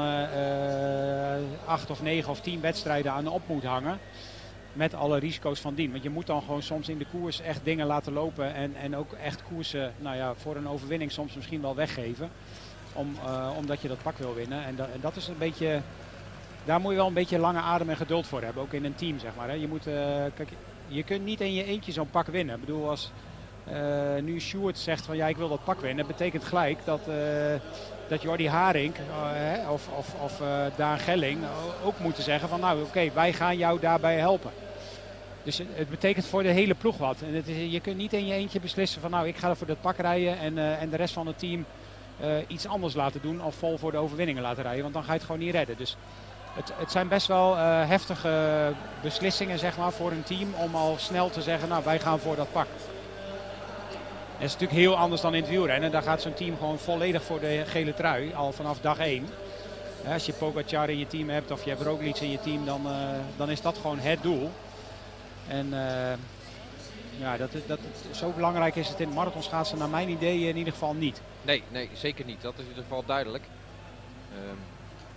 8 of 9 of 10 wedstrijden aan op moet hangen, met alle risico's van dien. Want je moet dan gewoon soms in de koers echt dingen laten lopen en ook echt koersen, nou ja, voor een overwinning soms misschien wel weggeven. Omdat je dat pak wil winnen. En dat is een beetje, daar moet je wel een beetje lange adem en geduld voor hebben, ook in een team zeg maar. Hè. Je moet, kijk, je kunt niet in je eentje zo'n pak winnen. Ik bedoel, als nu Sjoerd zegt van ja, ik wil dat pak winnen, betekent gelijk dat Jordi Haring of Daan Gelling ook moeten zeggen van nou oké, wij gaan jou daarbij helpen. Dus het betekent voor de hele ploeg wat. En je kunt niet in je eentje beslissen van nou ik ga voor dat pak rijden en de rest van het team iets anders laten doen of vol voor de overwinningen laten rijden. Want dan ga je het gewoon niet redden. Dus het zijn best wel heftige beslissingen zeg maar, voor een team om al snel te zeggen nou wij gaan voor dat pak. Dat is natuurlijk heel anders dan in het wielrennen. Daar gaat zo'n team gewoon volledig voor de gele trui al vanaf dag 1. Als je Pogacar in je team hebt of je hebt Roglic in je team, dan is dat gewoon het doel. En ja, zo belangrijk is het in het marathonschaatsen naar mijn idee in ieder geval niet. Nee, zeker niet. Dat is in ieder geval duidelijk.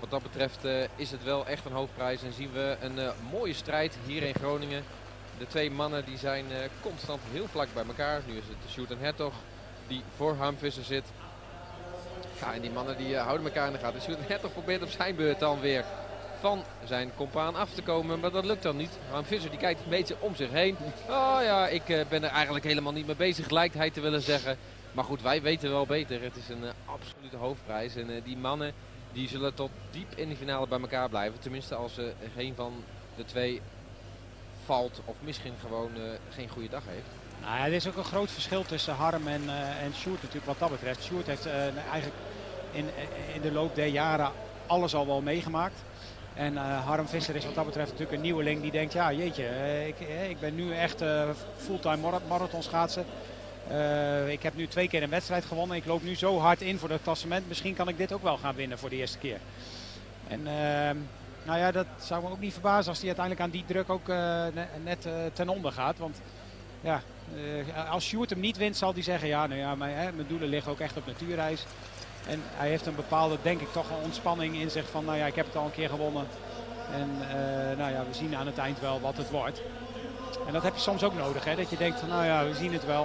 wat dat betreft is het wel echt een hoofdprijs. En zien we een mooie strijd hier in Groningen. De twee mannen die zijn constant heel vlak bij elkaar. Nu is het Sjoerd en Hertog die voor Harm Visser zit. Ja, en die mannen die houden elkaar in de gaten. Sjoerd en Hertog probeert op zijn beurt dan weer van zijn compaan af te komen, maar dat lukt dan niet. Harm Visser die kijkt een beetje om zich heen. Oh ja, ik ben er eigenlijk helemaal niet mee bezig, lijkt hij te willen zeggen. Maar goed, wij weten wel beter. Het is een absolute hoofdprijs. En die mannen die zullen tot diep in de finale bij elkaar blijven. Tenminste als geen van de twee valt of misschien gewoon geen goede dag heeft. Nou ja, er is ook een groot verschil tussen Harm en Sjoerd natuurlijk wat dat betreft. Sjoerd heeft eigenlijk in de loop der jaren alles al wel meegemaakt. En Harm Visser is wat dat betreft natuurlijk een nieuweling die denkt, ja jeetje, ik ben nu echt fulltime marathonschaatser. Ik heb nu 2 keer een wedstrijd gewonnen. Ik loop nu zo hard in voor het klassement. Misschien kan ik dit ook wel gaan winnen voor de eerste keer. En nou ja, dat zou me ook niet verbazen als hij uiteindelijk aan die druk ook net ten onder gaat. Want ja, als Sjoerd hem niet wint zal hij zeggen, ja, nou ja, mijn doelen liggen ook echt op natuurreis. En hij heeft een bepaalde, denk ik, toch een ontspanning in zich van, nou ja, ik heb het al een keer gewonnen. En nou ja, we zien aan het eind wel wat het wordt. En dat heb je soms ook nodig, hè, dat je denkt van, nou ja, we zien het wel.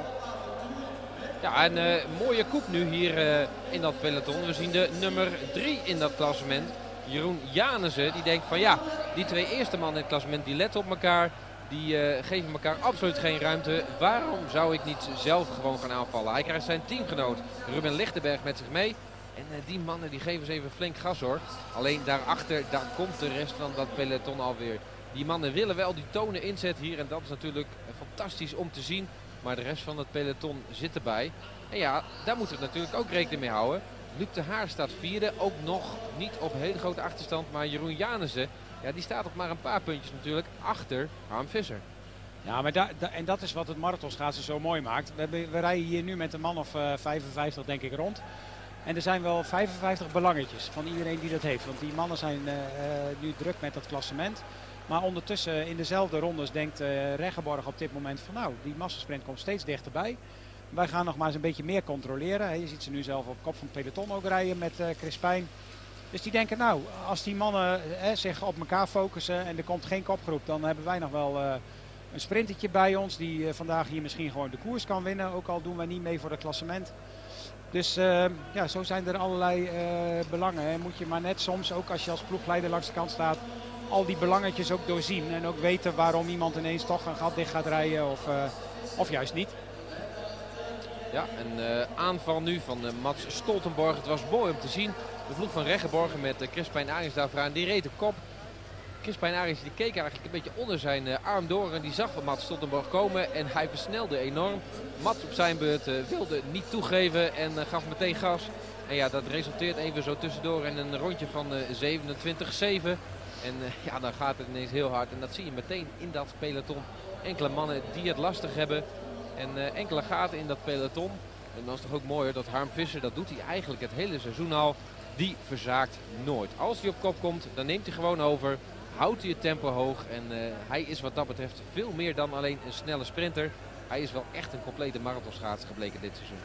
Ja, een mooie koep nu hier in dat peloton. We zien de nummer 3 in dat klassement. Jeroen Janissen, die denkt van ja, die 2 eerste mannen in het klassement die letten op elkaar. Die geven elkaar absoluut geen ruimte. Waarom zou ik niet zelf gewoon gaan aanvallen? Hij krijgt zijn teamgenoot Ruben Lichtenberg met zich mee. En die mannen die geven ze even flink gas hoor. Alleen daarachter, daar komt de rest van dat peloton alweer. Die mannen willen wel die tonen inzet hier. En dat is natuurlijk fantastisch om te zien. Maar de rest van het peloton zit erbij. En ja, daar moeten we natuurlijk ook rekening mee houden. Luc de Haar staat 4e. Ook nog niet op een hele grote achterstand. Maar Jeroen Janissen, ja, die staat op maar een paar puntjes natuurlijk achter Harm Visser. Ja, maar en dat is wat het marathonschaatsen zo mooi maakt. We rijden hier nu met een man of 55 denk ik rond. En er zijn wel 55 belangetjes van iedereen die dat heeft. Want die mannen zijn nu druk met dat klassement. Maar ondertussen in dezelfde rondes denkt Reggeborg op dit moment van nou, die massasprint komt steeds dichterbij. Wij gaan nog maar eens een beetje meer controleren. Je ziet ze nu zelf op kop van het peloton ook rijden met Crispijn. Dus die denken nou, als die mannen zich op elkaar focussen en er komt geen kopgroep, dan hebben wij nog wel een sprintertje bij ons die vandaag hier misschien gewoon de koers kan winnen. Ook al doen wij niet mee voor het klassement. Dus ja, zo zijn er allerlei belangen. Hè. Moet je maar net soms, ook als je als ploegleider langs de kant staat, al die belangetjes ook doorzien. En ook weten waarom iemand ineens toch een gat dicht gaat rijden of juist niet. Ja, een aanval nu van Mats Stoltenborg. Het was mooi om te zien. De ploeg van Reggeborgen met Crispijn Arends daar vooraan. Die reed de kop. Crispijn Arends die keek eigenlijk een beetje onder zijn arm door. En die zag van Mats Stoltenborg komen. En hij versnelde enorm. Mats op zijn beurt wilde niet toegeven en gaf meteen gas. En ja, dat resulteert even zo tussendoor in een rondje van 27-7. En ja, dan gaat het ineens heel hard. En dat zie je meteen in dat peloton. Enkele mannen die het lastig hebben. En enkele gaten in dat peloton. En dan is het toch ook mooier dat Harm Visser, dat doet hij eigenlijk het hele seizoen al. Die verzaakt nooit. Als hij op kop komt, dan neemt hij gewoon over. Houdt hij het tempo hoog. En hij is wat dat betreft veel meer dan alleen een snelle sprinter. Hij is wel echt een complete marathonschaatser gebleken dit seizoen.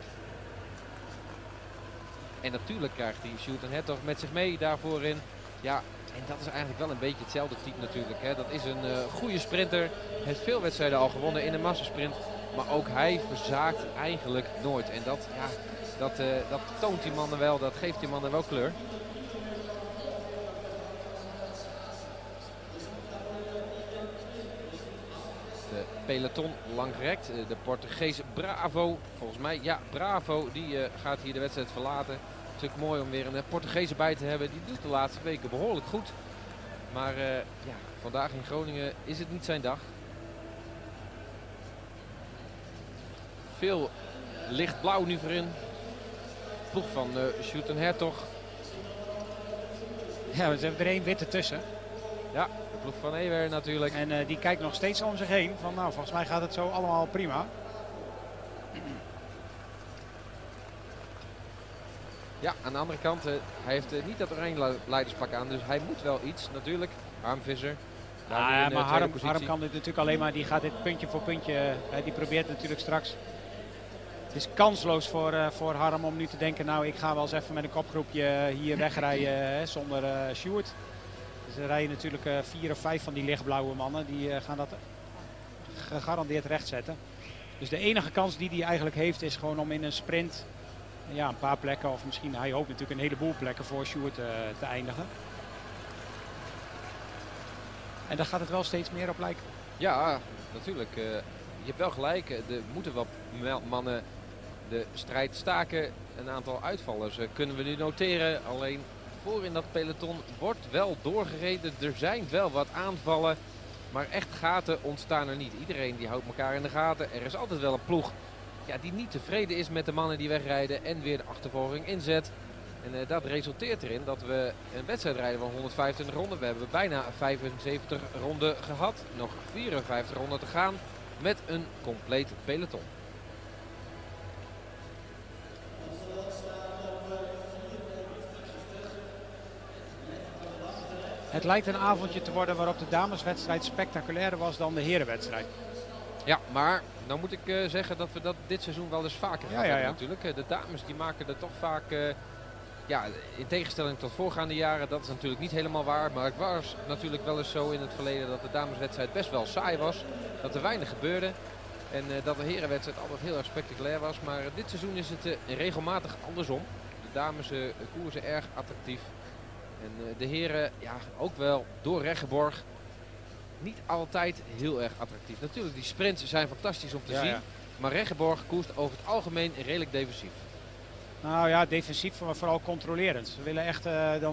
En natuurlijk krijgt hij Sjoerd en Hertog met zich mee daarvoor in. Ja, en dat is eigenlijk wel een beetje hetzelfde type natuurlijk. Hè. Dat is een goede sprinter. Heeft veel wedstrijden al gewonnen in de massasprint. Maar ook hij verzaakt eigenlijk nooit. En dat, ja, dat toont die mannen wel. Dat geeft die mannen wel kleur. De peloton langgerekt. De Portugees Bravo. Volgens mij, ja, Bravo. Die gaat hier de wedstrijd verlaten. Het is natuurlijk mooi om weer een Portugees erbij te hebben. Die doet de laatste weken behoorlijk goed. Maar ja, vandaag in Groningen is het niet zijn dag. Veel lichtblauw nu voorin. Ploeg van Sjoerd en Hertog. Ja, we hebben er 1 witte tussen. Ja, de ploeg van Ewer natuurlijk. En die kijkt nog steeds om zich heen. Van nou, volgens mij gaat het zo allemaal prima. Ja, aan de andere kant, hij heeft niet dat oranje leiderspak aan, dus hij moet wel iets natuurlijk. Harm Visser. Ja, maar Harm kan dit natuurlijk alleen maar, die gaat dit puntje voor puntje, die probeert natuurlijk straks Het is kansloos voor Harm om nu te denken, nou ik ga wel eens even met een kopgroepje hier wegrijden zonder Sjoerd. Dus er rijden natuurlijk 4 of 5 van die lichtblauwe mannen. Die gaan dat gegarandeerd rechtzetten. Dus de enige kans die hij eigenlijk heeft is gewoon om in een sprint een paar plekken, of misschien hij hoopt natuurlijk een heleboel plekken voor Sjoerd te eindigen. En daar gaat het wel steeds meer op lijken. Ja, natuurlijk. Je hebt wel gelijk. Er moeten wel mannen de strijd staken. Een aantal uitvallers kunnen we nu noteren. Alleen voor in dat peloton wordt wel doorgereden. Er zijn wel wat aanvallen. Maar echt gaten ontstaan er niet. Iedereen die houdt elkaar in de gaten. Er is altijd wel een ploeg die niet tevreden is met de mannen die wegrijden. En weer de achtervolging inzet. En dat resulteert erin dat we een wedstrijd rijden van 125 ronden. We hebben bijna 75 ronden gehad. Nog 54 ronden te gaan met een compleet peloton. Het lijkt een avondje te worden waarop de dameswedstrijd spectaculairder was dan de herenwedstrijd. Ja, maar nou moet ik zeggen dat we dat dit seizoen wel eens vaker gehad hebben natuurlijk. De dames die maken er toch vaak... in tegenstelling tot voorgaande jaren, dat is natuurlijk niet helemaal waar. Maar het was natuurlijk wel eens zo in het verleden dat de dameswedstrijd best wel saai was. Dat er weinig gebeurde. En dat de herenwedstrijd altijd heel erg spectaculair was. Maar dit seizoen is het regelmatig andersom. De dames koersen erg attractief. En de heren ook wel door Reggeborg. Niet altijd heel erg attractief. Natuurlijk, die sprints zijn fantastisch om te zien. Ja. Maar Reggeborg koerst over het algemeen redelijk defensief. Nou ja, defensief, maar vooral controlerend. Ze willen echt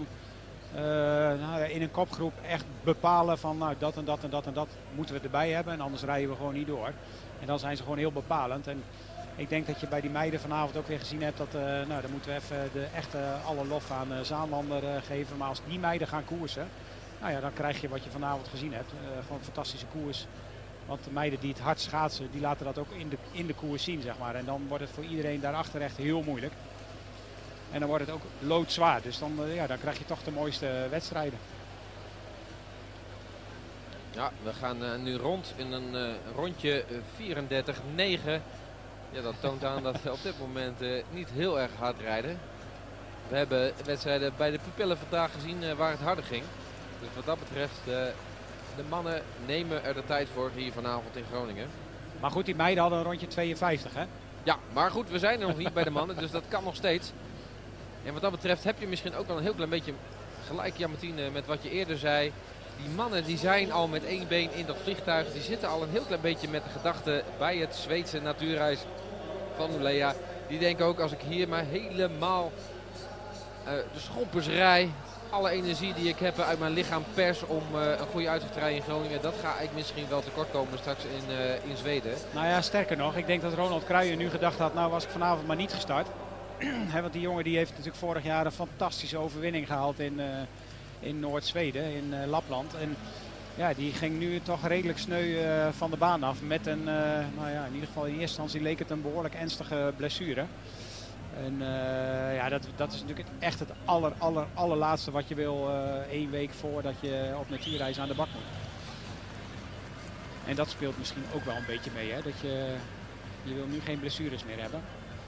in een kopgroep echt bepalen van dat en dat en dat en dat moeten we erbij hebben. En anders rijden we gewoon niet door. En dan zijn ze gewoon heel bepalend. En ik denk dat je bij die meiden vanavond ook weer gezien hebt dat dan moeten we even alle lof aan Zaanlander geven. Maar als die meiden gaan koersen, dan krijg je wat je vanavond gezien hebt. Gewoon een fantastische koers. Want de meiden die het hard schaatsen, die laten dat ook in de koers zien, zeg maar. En dan wordt het voor iedereen daarachter echt heel moeilijk. En dan wordt het ook loodzwaar. Dus dan krijg je toch de mooiste wedstrijden. Ja, we gaan nu rond in een rondje 34-9. Ja, dat toont aan dat we op dit moment niet heel erg hard rijden. We hebben wedstrijden bij de pupillen vandaag gezien waar het harder ging. Dus wat dat betreft, de mannen nemen er de tijd voor hier vanavond in Groningen. Maar goed, die meiden hadden een rondje 52, hè? Ja, maar goed, we zijn er nog niet bij de mannen, dus dat kan nog steeds. En wat dat betreft heb je misschien ook wel een heel klein beetje gelijk, Jan-Martien, met wat je eerder zei. Die mannen die zijn al met één been in dat vliegtuig. Die zitten al een heel klein beetje met de gedachte bij het Zweedse natuurreis van Ulea. Die denken ook, als ik hier maar helemaal de schompers rij, alle energie die ik heb uit mijn lichaam pers om een goede uitzicht te rijden in Groningen, dat ga ik misschien wel tekort komen straks in Zweden. Nou ja, sterker nog, ik denk dat Ronald Kruijen nu gedacht had, nou was ik vanavond maar niet gestart. Want die jongen die heeft natuurlijk vorig jaar een fantastische overwinning gehaald in Noord-Zweden, in Lapland. En ja, die ging nu toch redelijk sneu van de baan af met een, in ieder geval in eerste instantie leek het een behoorlijk ernstige blessure. En dat is natuurlijk echt het allerlaatste wat je wil 1 week voordat je op natuurreis aan de bak moet. En dat speelt misschien ook wel een beetje mee, hè? Dat je wil nu geen blessures meer hebben.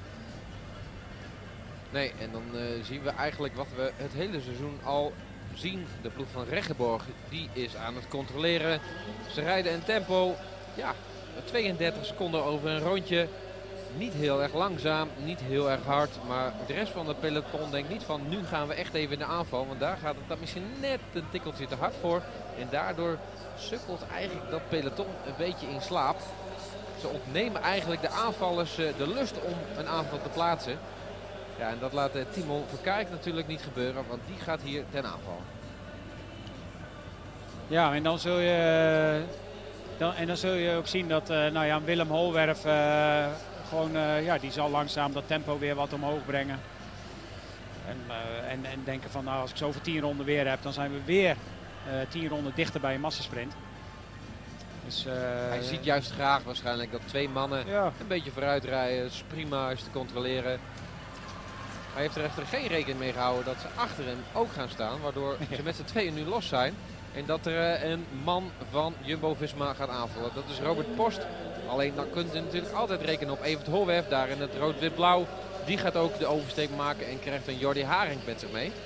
Nee, en dan zien we eigenlijk wat we het hele seizoen al zien. De ploeg van Reggeborg, die is aan het controleren. Ze rijden een tempo, 32 seconden over een rondje. Niet heel erg langzaam, niet heel erg hard. Maar de rest van het peloton denkt niet van nu gaan we echt even in de aanval. Want daar gaat het dan misschien net een tikkeltje te hard voor. En daardoor sukkelt eigenlijk dat peloton een beetje in slaap. Ze ontnemen eigenlijk de aanvallers de lust om een aanval te plaatsen. Ja, en dat laat Timon Verkijk natuurlijk niet gebeuren, want die gaat hier ten aanval. Ja, en dan zul je ook zien dat Willem Holwerf die zal langzaam dat tempo weer wat omhoog brengen. En denken van als ik zoveel 10 ronden weer heb, dan zijn we weer 10 ronden dichter bij een massasprint. Dus, hij ziet juist graag waarschijnlijk dat 2 mannen een beetje vooruit rijden. Dat is prima is te controleren. Hij heeft er echter geen rekening mee gehouden dat ze achter hem ook gaan staan. Waardoor ze met z'n tweeën nu los zijn. En dat er een man van Jumbo-Visma gaat aanvallen. Dat is Robert Post. Alleen dan kunt u natuurlijk altijd rekenen op Evert Holwef. Daar in het rood-wit-blauw. Die gaat ook de oversteek maken en krijgt een Jordi Haring met zich mee.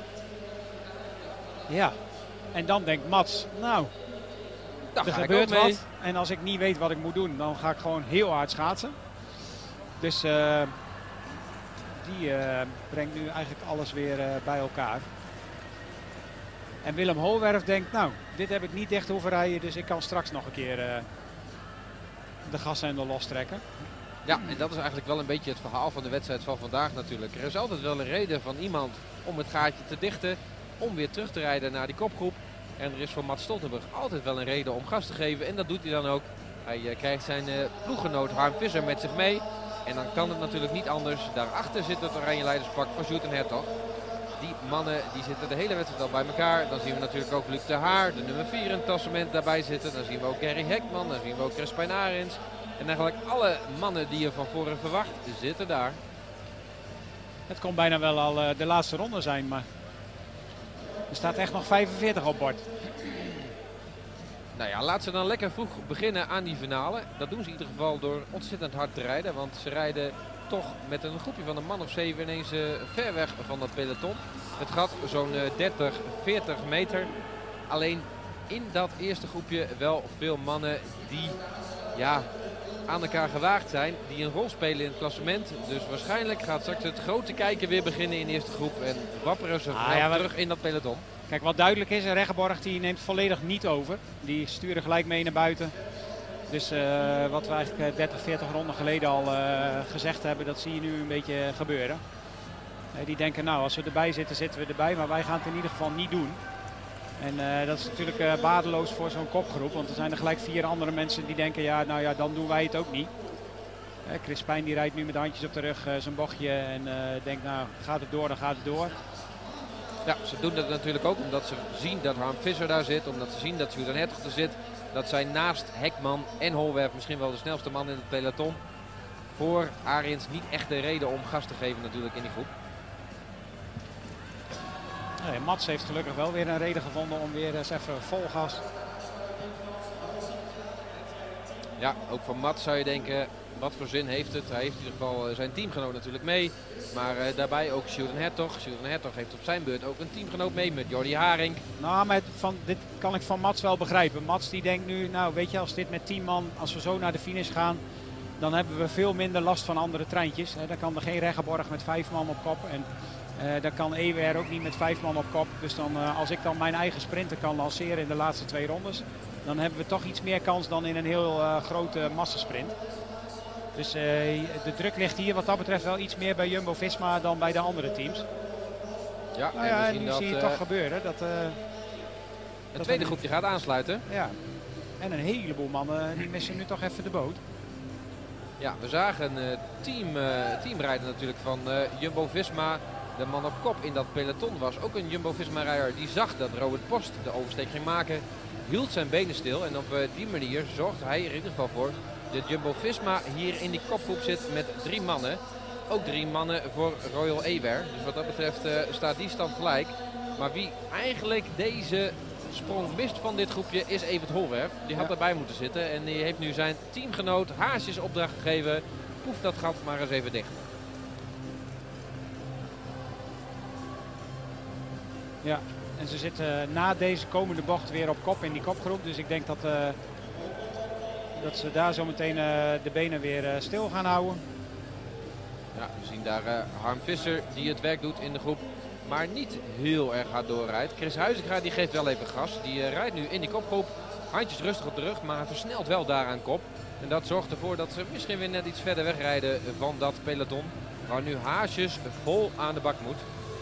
Ja, en dan denkt Mats, nou, Daar er ga ik gebeurt ook mee. wat. En als ik niet weet wat ik moet doen, dan ga ik gewoon heel hard schaatsen. Dus die brengt nu eigenlijk alles weer bij elkaar. En Willem Holwerf denkt, nou, dit heb ik niet dicht hoeven rijden, dus ik kan straks nog een keer de gashendel lostrekken. Ja, en dat is eigenlijk wel een beetje het verhaal van de wedstrijd van vandaag natuurlijk. Er is altijd wel een reden van iemand om het gaatje te dichten, om weer terug te rijden naar die kopgroep. En er is voor Mats Stoltenberg altijd wel een reden om gas te geven en dat doet hij dan ook. Hij krijgt zijn ploeggenoot Harm Visser met zich mee. En dan kan het natuurlijk niet anders. Daarachter zit het oranje leiderspak van Sjoerd en Hertog. Die mannen die zitten de hele wedstrijd al bij elkaar. Dan zien we natuurlijk ook Luc de Haar, de nummer 4 in het klassement, daarbij zitten. Dan zien we ook Gerry Hekman, dan zien we ook Crespijn Arends. En eigenlijk alle mannen die je van voren verwacht zitten daar. Het kon bijna wel al de laatste ronde zijn, maar er staat echt nog 45 op bord. Nou ja, laat ze dan lekker vroeg beginnen aan die finale. Dat doen ze in ieder geval door ontzettend hard te rijden. Want ze rijden toch met een groepje van een man of 7 ineens ver weg van dat peloton. Het gaat zo'n 30, 40 meter. Alleen in dat eerste groepje wel veel mannen die aan elkaar gewaagd zijn. Die een rol spelen in het klassement. Dus waarschijnlijk gaat straks het grote kijken weer beginnen in de eerste groep. En wapperen ze terug in dat peloton. Kijk, wat duidelijk is, Reggeborg die neemt volledig niet over. Die sturen gelijk mee naar buiten. Dus wat we eigenlijk 30, 40 ronden geleden al gezegd hebben, dat zie je nu een beetje gebeuren. Die denken, nou, als we erbij zitten, zitten we erbij. Maar wij gaan het in ieder geval niet doen. En dat is natuurlijk badeloos voor zo'n kopgroep. Want er zijn er gelijk 4 andere mensen die denken, ja, nou ja, dan doen wij het ook niet. Crespijn die rijdt nu met de handjes op de rug zijn bochtje en denkt, nou, gaat het door, dan gaat het door. Ja, ze doen dat natuurlijk ook omdat ze zien dat Harm Visser daar zit. Omdat ze zien dat Sjoerd en Hertog er zit. Dat zij naast Hekman en Holwerf misschien wel de snelste man in het peloton. Voor Arends niet echt de reden om gas te geven natuurlijk in die groep. Nee, Mats heeft gelukkig wel weer een reden gevonden om weer eens even vol gas. Ja, ook van Mats zou je denken, wat voor zin heeft het? Hij heeft in ieder geval zijn teamgenoot natuurlijk mee. Maar daarbij ook Sjoerd en Hertog. Sjoerd en Hertog heeft op zijn beurt ook een teamgenoot mee met Jordi Haring. Nou, maar dit kan ik van Mats wel begrijpen. Mats die denkt nu, nou weet je, als dit met 10 man, als we zo naar de finish gaan, dan hebben we veel minder last van andere treintjes. Dan kan er geen Reggeborg met 5 man op kop. En dan kan EWR ook niet met 5 man op kop. Dus dan, als ik dan mijn eigen sprinter kan lanceren in de laatste 2 rondes, dan hebben we toch iets meer kans dan in een heel grote massasprint. Dus de druk ligt hier wat dat betreft wel iets meer bij Jumbo-Visma dan bij de andere teams. Ja, nou ja, en nu dat, zie je het toch gebeuren. het tweede groepje gaat aansluiten. Ja, en een heleboel mannen die missen nu toch even de boot. Ja, we zagen teamrijden natuurlijk van Jumbo-Visma. De man op kop in dat peloton was ook een Jumbo-Visma-rijder. Die zag dat Robert Post de oversteek ging maken. Hield zijn benen stil en op die manier zorgde hij er in ieder geval voor dat Jumbo-Visma hier in die kopgroep zit met 3 mannen. Ook 3 mannen voor Royal Ewer. Dus wat dat betreft staat die stand gelijk. Maar wie eigenlijk deze sprong mist van dit groepje is Evert Holwerf. Die had erbij moeten zitten en die heeft nu zijn teamgenoot Haasjes opdracht gegeven. Poef dat gat maar eens even dicht. Ja, en ze zitten na deze komende bocht weer op kop in die kopgroep. Dus ik denk dat ze daar zo meteen de benen weer stil gaan houden. Ja, we zien daar Harm Visser die het werk doet in de groep. Maar niet heel erg hard doorrijdt. Chris Huizinga die geeft wel even gas. Die rijdt nu in die kopgroep. Handjes rustig op de rug, maar hij versnelt wel daar aan kop. En dat zorgt ervoor dat ze misschien weer net iets verder wegrijden van dat peloton. Waar nu Haasjes vol aan de bak moet.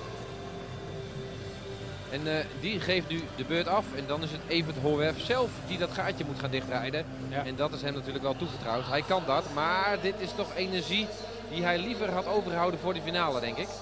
En die geeft nu de beurt af. En dan is het Evert Holwerf zelf die dat gaatje moet gaan dichtrijden. Ja. En dat is hem natuurlijk wel toevertrouwd. Hij kan dat, maar dit is toch energie die hij liever had overgehouden voor de finale, denk ik.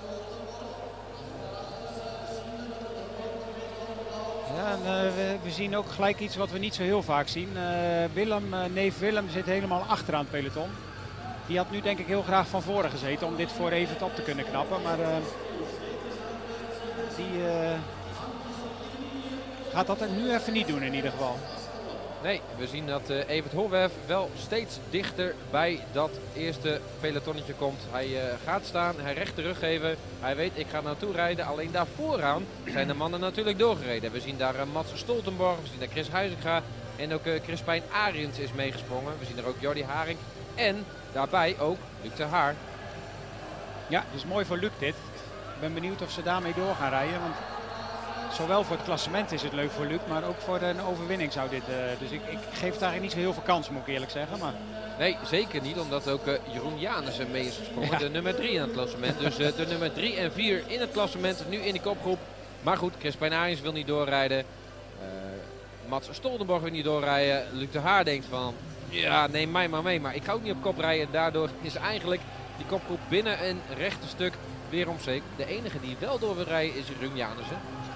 Ja, en, we zien ook gelijk iets wat we niet zo heel vaak zien. Neef Willem zit helemaal achteraan het peloton. Die had nu denk ik heel graag van voren gezeten om dit voor Evert op te kunnen knappen. Maar gaat dat er nu even niet doen in ieder geval. Nee, we zien dat Evert Horwef wel steeds dichter bij dat eerste pelotonnetje komt. Hij gaat staan, hij recht de rug geven. Hij weet, ik ga naartoe rijden. Alleen daar vooraan zijn de mannen natuurlijk doorgereden. We zien daar Mats Stoltenborg, we zien daar Chris Huizinga. En ook Crispijn Ariens is meegesprongen. We zien er ook Jordi Haring. En daarbij ook Luc de Haar. Ja, dus mooi voor Luc dit. Ik ben benieuwd of ze daarmee door gaan rijden. Want zowel voor het klassement is het leuk voor Luc, maar ook voor een overwinning zou dit... dus ik geef het eigenlijk niet zo heel veel kans, moet ik eerlijk zeggen. Maar... Nee, zeker niet, omdat ook Jeroen Janissen mee is gesprongen. Ja. De nummer 3 in het klassement. Dus de nummer 3 en 4 in het klassement, nu in de kopgroep. Maar goed, Crispijn Ariens wil niet doorrijden. Mats Stoltenborg wil niet doorrijden. Luc de Haar denkt van, ja, neem mij maar mee. Maar ik ga ook niet op kop rijden. Daardoor is eigenlijk die kopgroep binnen een rechte stuk weer om zeep. De enige die wel door wil rijden is Jeroen Janissen.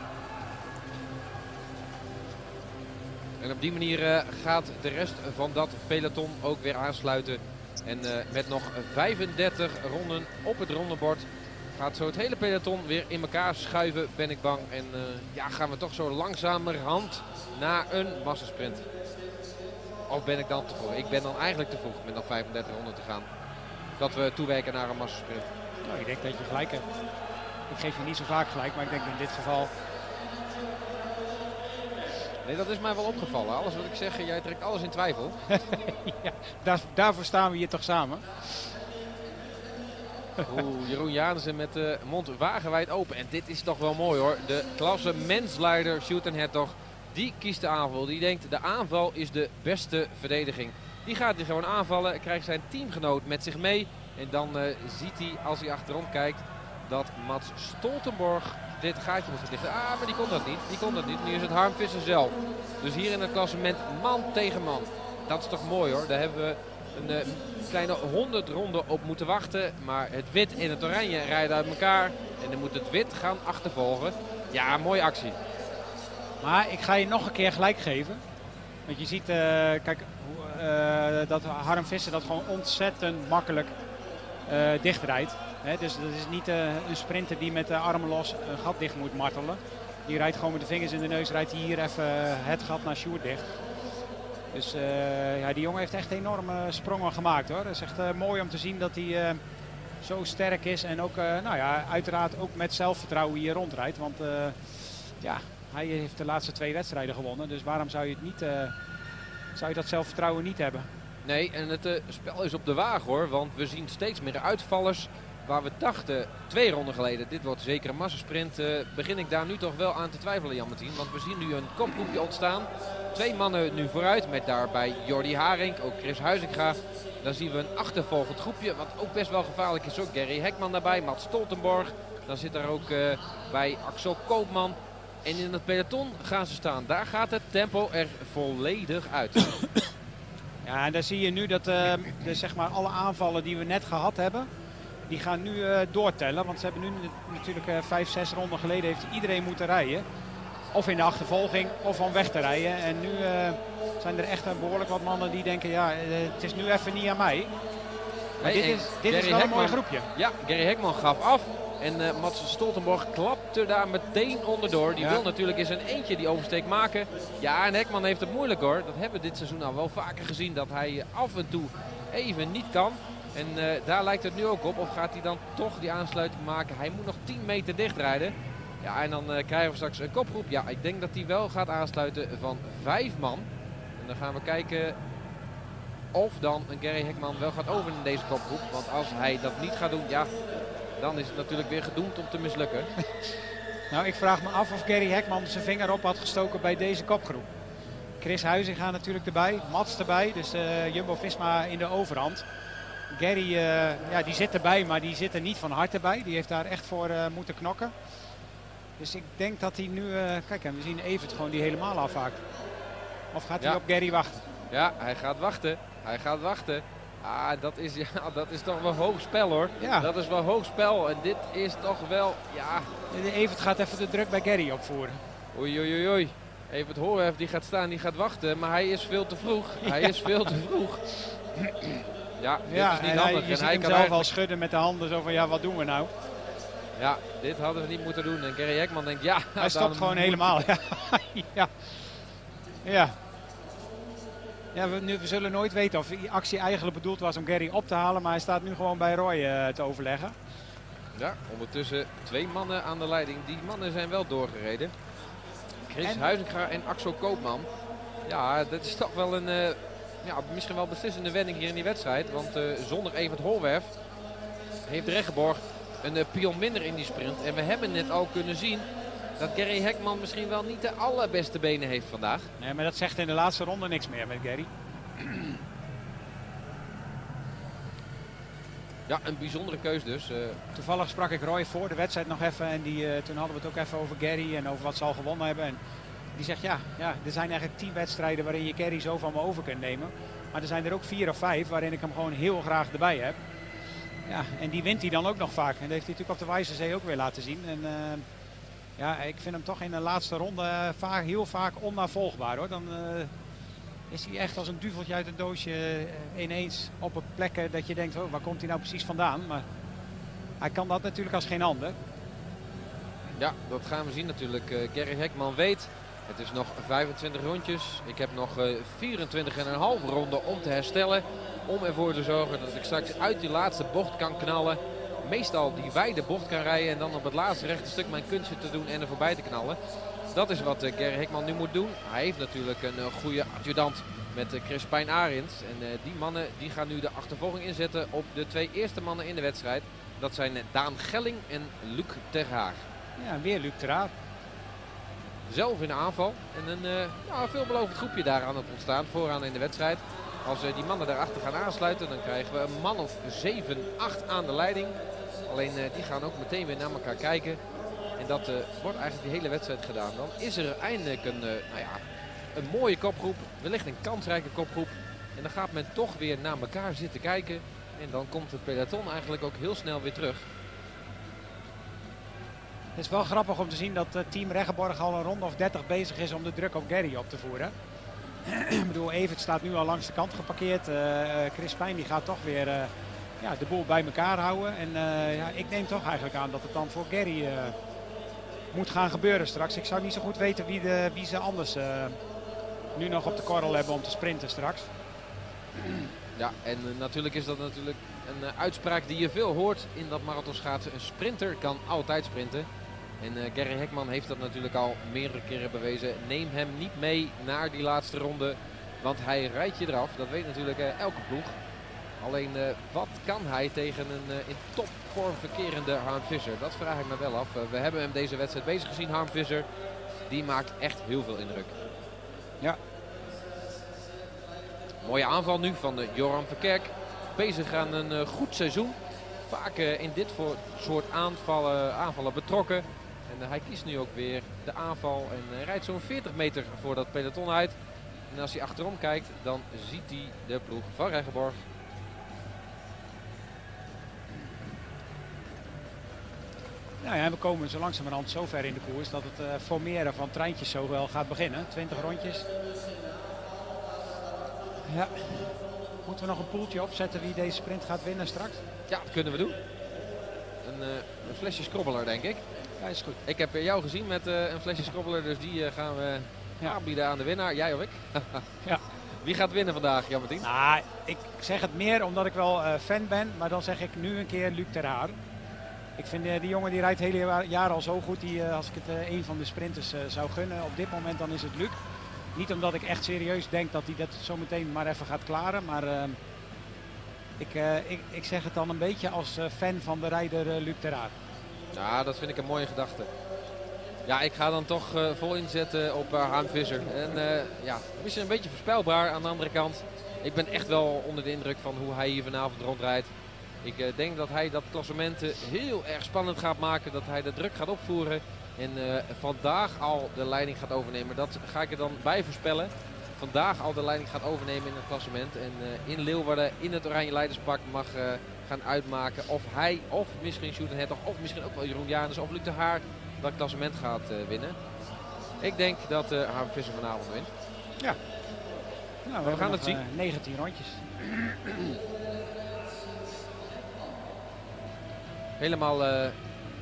En op die manier gaat de rest van dat peloton ook weer aansluiten. En met nog 35 ronden op het rondebord gaat zo het hele peloton weer in elkaar schuiven, ben ik bang. En ja, gaan we toch zo langzamerhand naar een massasprint. Of ben ik dan te vroeg? Ik ben dan eigenlijk te vroeg met nog 35 ronden te gaan. Dat we toewerken naar een massasprint. Nou, ik denk dat je gelijk hebt. Ik geef je niet zo vaak gelijk, maar ik denk in dit geval... Nee, dat is mij wel opgevallen. Alles wat ik zeg, jij trekt alles in twijfel. Ja, daarvoor staan we hier toch samen. Oeh, Jeroen Janissen met de mond wagenwijd open. En dit is toch wel mooi hoor. De klassementsleider Sjoerd en Hertog, die kiest de aanval. Die denkt, de aanval is de beste verdediging. Die gaat hij gewoon aanvallen, krijgt zijn teamgenoot met zich mee. En dan ziet hij, als hij achterom kijkt, dat Mats Stoltenborg dit gaatje moet verdichten. Ah, maar die kon dat niet. Die kon dat niet. Nu is het Harm Visser zelf. Dus hier in het klassement man tegen man. Dat is toch mooi hoor. Daar hebben we een kleine 100 ronden op moeten wachten. Maar het wit en het oranje rijden uit elkaar. En dan moet het wit gaan achtervolgen. Ja, mooie actie. Maar ik ga je nog een keer gelijk geven. Want je ziet, kijk, dat Harm Visser dat gewoon ontzettend makkelijk dichtrijdt. Dus dat is niet een sprinter die met de armen los een gat dicht moet martelen. Die rijdt gewoon met de vingers in de neus, rijdt hij hier even het gat naar Sjoerd dicht. Dus ja, die jongen heeft echt enorme sprongen gemaakt hoor. Het is echt mooi om te zien dat hij zo sterk is. En ook, nou ja, uiteraard ook met zelfvertrouwen hier rondrijdt. Want ja, hij heeft de laatste 2 wedstrijden gewonnen. Dus waarom zou je het niet, zou je dat zelfvertrouwen niet hebben? Nee, en het spel is op de wagen hoor. Want we zien steeds meer uitvallers. Waar we dachten 2 ronden geleden, dit wordt zeker een massasprint, begin ik daar nu toch wel aan te twijfelen, Jan Martien. Want we zien nu een kopgroepje ontstaan. 2 mannen nu vooruit met daarbij Jordi Haring, ook Chris Huizinga. Dan zien we een achtervolgend groepje, wat ook best wel gevaarlijk is. Ook Gary Hekman daarbij, Mats Stoltenborg. Dan zit er ook bij Axel Koopman. En in het peloton gaan ze staan. Daar gaat het tempo er volledig uit. Ja, en daar zie je nu dat zeg maar alle aanvallen die we net gehad hebben, die gaan nu doortellen. Want ze hebben nu natuurlijk 5, 6 ronden geleden heeft iedereen moeten rijden. Of in de achtervolging of om weg te rijden. En nu zijn er echt behoorlijk wat mannen die denken, ja, het is nu even niet aan mij. Maar Nee, dit is wel een mooi groepje. Ja, Gary Hekman gaf af. En Mats Stoltenborg klapte daar meteen onderdoor. Die wil natuurlijk in zijn eentje die oversteek maken. Ja, en Hekman heeft het moeilijk hoor. Dat hebben we dit seizoen al wel vaker gezien. Dat hij af en toe even niet kan. En daar lijkt het nu ook op. Of gaat hij dan toch die aansluiting maken? Hij moet nog 10 meter dichtrijden. Ja, en dan krijgen we straks een kopgroep. Ja, ik denk dat hij wel gaat aansluiten van 5 man. En dan gaan we kijken of dan een Gary Hekman wel gaat over in deze kopgroep. Want als hij dat niet gaat doen, ja, dan is het natuurlijk weer gedoemd om te mislukken. Nou, ik vraag me af of Gary Hekman zijn vinger op had gestoken bij deze kopgroep. Chris Huizinga natuurlijk erbij, Mats erbij, dus Jumbo-Visma in de overhand. Gary, ja, die zit erbij, maar die zit er niet van harte bij. Die heeft daar echt voor moeten knokken. Dus ik denk dat hij nu, kijk, en we zien Evert gewoon die helemaal afhaakt. Of gaat hij op Gary wachten? Ja, hij gaat wachten. Hij gaat wachten. Ah, dat is toch wel hoog spel hoor. Ja. Dat is wel hoog spel. En dit is toch wel, ja. Evert gaat even de druk bij Gary opvoeren. Oei, oei, oei, oei. Evert Horwef die gaat staan, die gaat wachten. Maar hij is veel te vroeg. Hij is veel te vroeg. Ja, dit is niet handig. Je ziet hem zelf al schudden met de handen. Zo van, ja, wat doen we nou? Ja, dit hadden ze niet moeten doen. En Gary Hekman denkt, ja... Hij stopt gewoon helemaal. Ja. Ja. Ja. Ja, we zullen nooit weten of die actie eigenlijk bedoeld was om Gary op te halen. Maar hij staat nu gewoon bij Roy te overleggen. Ja, ondertussen 2 mannen aan de leiding. Die mannen zijn wel doorgereden. Chris Huizinga en Axel Koopman. Ja, dat is toch wel een misschien wel beslissende wending hier in die wedstrijd. Want zonder Evert Holwerf heeft Reggeborg een pion minder in die sprint. En we hebben net al kunnen zien dat Gary Hekman misschien wel niet de allerbeste benen heeft vandaag. Nee, maar dat zegt in de laatste ronde niks meer met Gary. Ja, een bijzondere keus dus. Toevallig sprak ik Roy voor de wedstrijd nog even. En toen hadden we het ook even over Gary en over wat ze al gewonnen hebben. En die zegt ja, er zijn eigenlijk 10 wedstrijden waarin je Gary zo van me over kunt nemen. Maar er zijn er ook 4 of 5 waarin ik hem gewoon heel graag erbij heb. Ja, en die wint hij dan ook nog vaak. En dat heeft hij natuurlijk op de Wijzerzee ook weer laten zien. En ik vind hem toch in de laatste ronde heel vaak onnavolgbaar hoor. Dan is hij echt als een duveltje uit een doosje ineens op een plekken dat je denkt, oh, waar komt hij nou precies vandaan? Maar hij kan dat natuurlijk als geen ander. Ja, dat gaan we zien natuurlijk. Gary Hekman weet, het is nog 25 rondjes. Ik heb nog 24,5 ronden om te herstellen. Om ervoor te zorgen dat ik straks uit die laatste bocht kan knallen. Meestal die wijde bocht kan rijden en dan op het laatste rechte stuk mijn kunstje te doen en er voorbij te knallen. Dat is wat Gary Hekman nu moet doen. Hij heeft natuurlijk een goede adjudant met Crispijn Arends. En die mannen die gaan nu de achtervolging inzetten op de 2 eerste mannen in de wedstrijd. Dat zijn Daan Gelling en Luc Terhaar. Ja, weer Luc Terhaar. Zelf in de aanval. En een veelbelovend groepje daar aan het ontstaan vooraan in de wedstrijd. Als die mannen daarachter gaan aansluiten, dan krijgen we een man of 7, 8 aan de leiding. Alleen die gaan ook meteen weer naar elkaar kijken. En dat wordt eigenlijk de hele wedstrijd gedaan. Dan is er eindelijk een mooie kopgroep. Wellicht een kansrijke kopgroep. En dan gaat men toch weer naar elkaar zitten kijken. En dan komt het peloton eigenlijk ook heel snel weer terug. Het is wel grappig om te zien dat team Reggeborg al een ronde of 30 bezig is om de druk op Gary op te voeren. Ik bedoel, Evert staat nu al langs de kant geparkeerd. Crispijn die gaat toch weer de boel bij elkaar houden. En ik neem toch eigenlijk aan dat het dan voor Gary moet gaan gebeuren straks. Ik zou niet zo goed weten wie ze anders nu nog op de korrel hebben om te sprinten straks. Ja, en natuurlijk is dat natuurlijk een uitspraak die je veel hoort in dat marathonschaatsen. Een sprinter kan altijd sprinten. En Gary Hekman heeft dat natuurlijk al meerdere keren bewezen. Neem hem niet mee naar die laatste ronde, want hij rijdt je eraf. Dat weet natuurlijk elke ploeg. Alleen wat kan hij tegen een in topvorm verkerende Harm Visser? Dat vraag ik me wel af. We hebben hem deze wedstrijd bezig gezien, Harm Visser. Die maakt echt heel veel indruk. Ja. Mooie aanval nu van Joran Verkerk. Bezig aan een goed seizoen. Vaak in dit soort aanvallen betrokken. En hij kiest nu ook weer de aanval en rijdt zo'n 40 meter voor dat peloton uit. En als hij achterom kijkt, dan ziet hij de ploeg van Reggeborg. Nou ja, we komen zo langzamerhand zo ver in de koers dat het formeren van treintjes zo wel gaat beginnen. 20 rondjes. Ja. Moeten we nog een poeltje opzetten wie deze sprint gaat winnen straks? Ja, dat kunnen we doen. Een flesje scrobbeler, denk ik. Ja, is goed. Ik heb jou gezien met een flesje scrobbeler, dus die gaan we aanbieden aan de winnaar. Jij of ik? Ja. Wie gaat winnen vandaag, Jan-Martien? Nou, ik zeg het meer omdat ik wel fan ben, maar dan zeg ik nu een keer Luc Terhaar. Ik vind die jongen die rijdt het hele jaar al zo goed. Als ik het een van de sprinters zou gunnen op dit moment, dan is het Luc. Niet omdat ik echt serieus denk dat hij dat zo meteen maar even gaat klaren. Maar ik zeg het dan een beetje als fan van de rijder Luc Terhaar. Ja, dat vind ik een mooie gedachte. Ja, ik ga dan toch vol inzetten op Harm Visser. En misschien een beetje voorspelbaar aan de andere kant. Ik ben echt wel onder de indruk van hoe hij hier vanavond rondrijdt. Ik denk dat hij dat klassement heel erg spannend gaat maken. Dat hij de druk gaat opvoeren. En vandaag al de leiding gaat overnemen. Dat ga ik er dan bij voorspellen. Vandaag al de leiding gaat overnemen in het klassement. En in Leeuwarden in het oranje leiderspak mag gaan uitmaken of hij of misschien Sjoerd Hertog of misschien ook wel Jeroen Janus of Luc de Haar dat klassement gaat winnen. Ik denk dat Harm Visser vanavond wint. Ja. Nou, we gaan het zien. 19 rondjes. Helemaal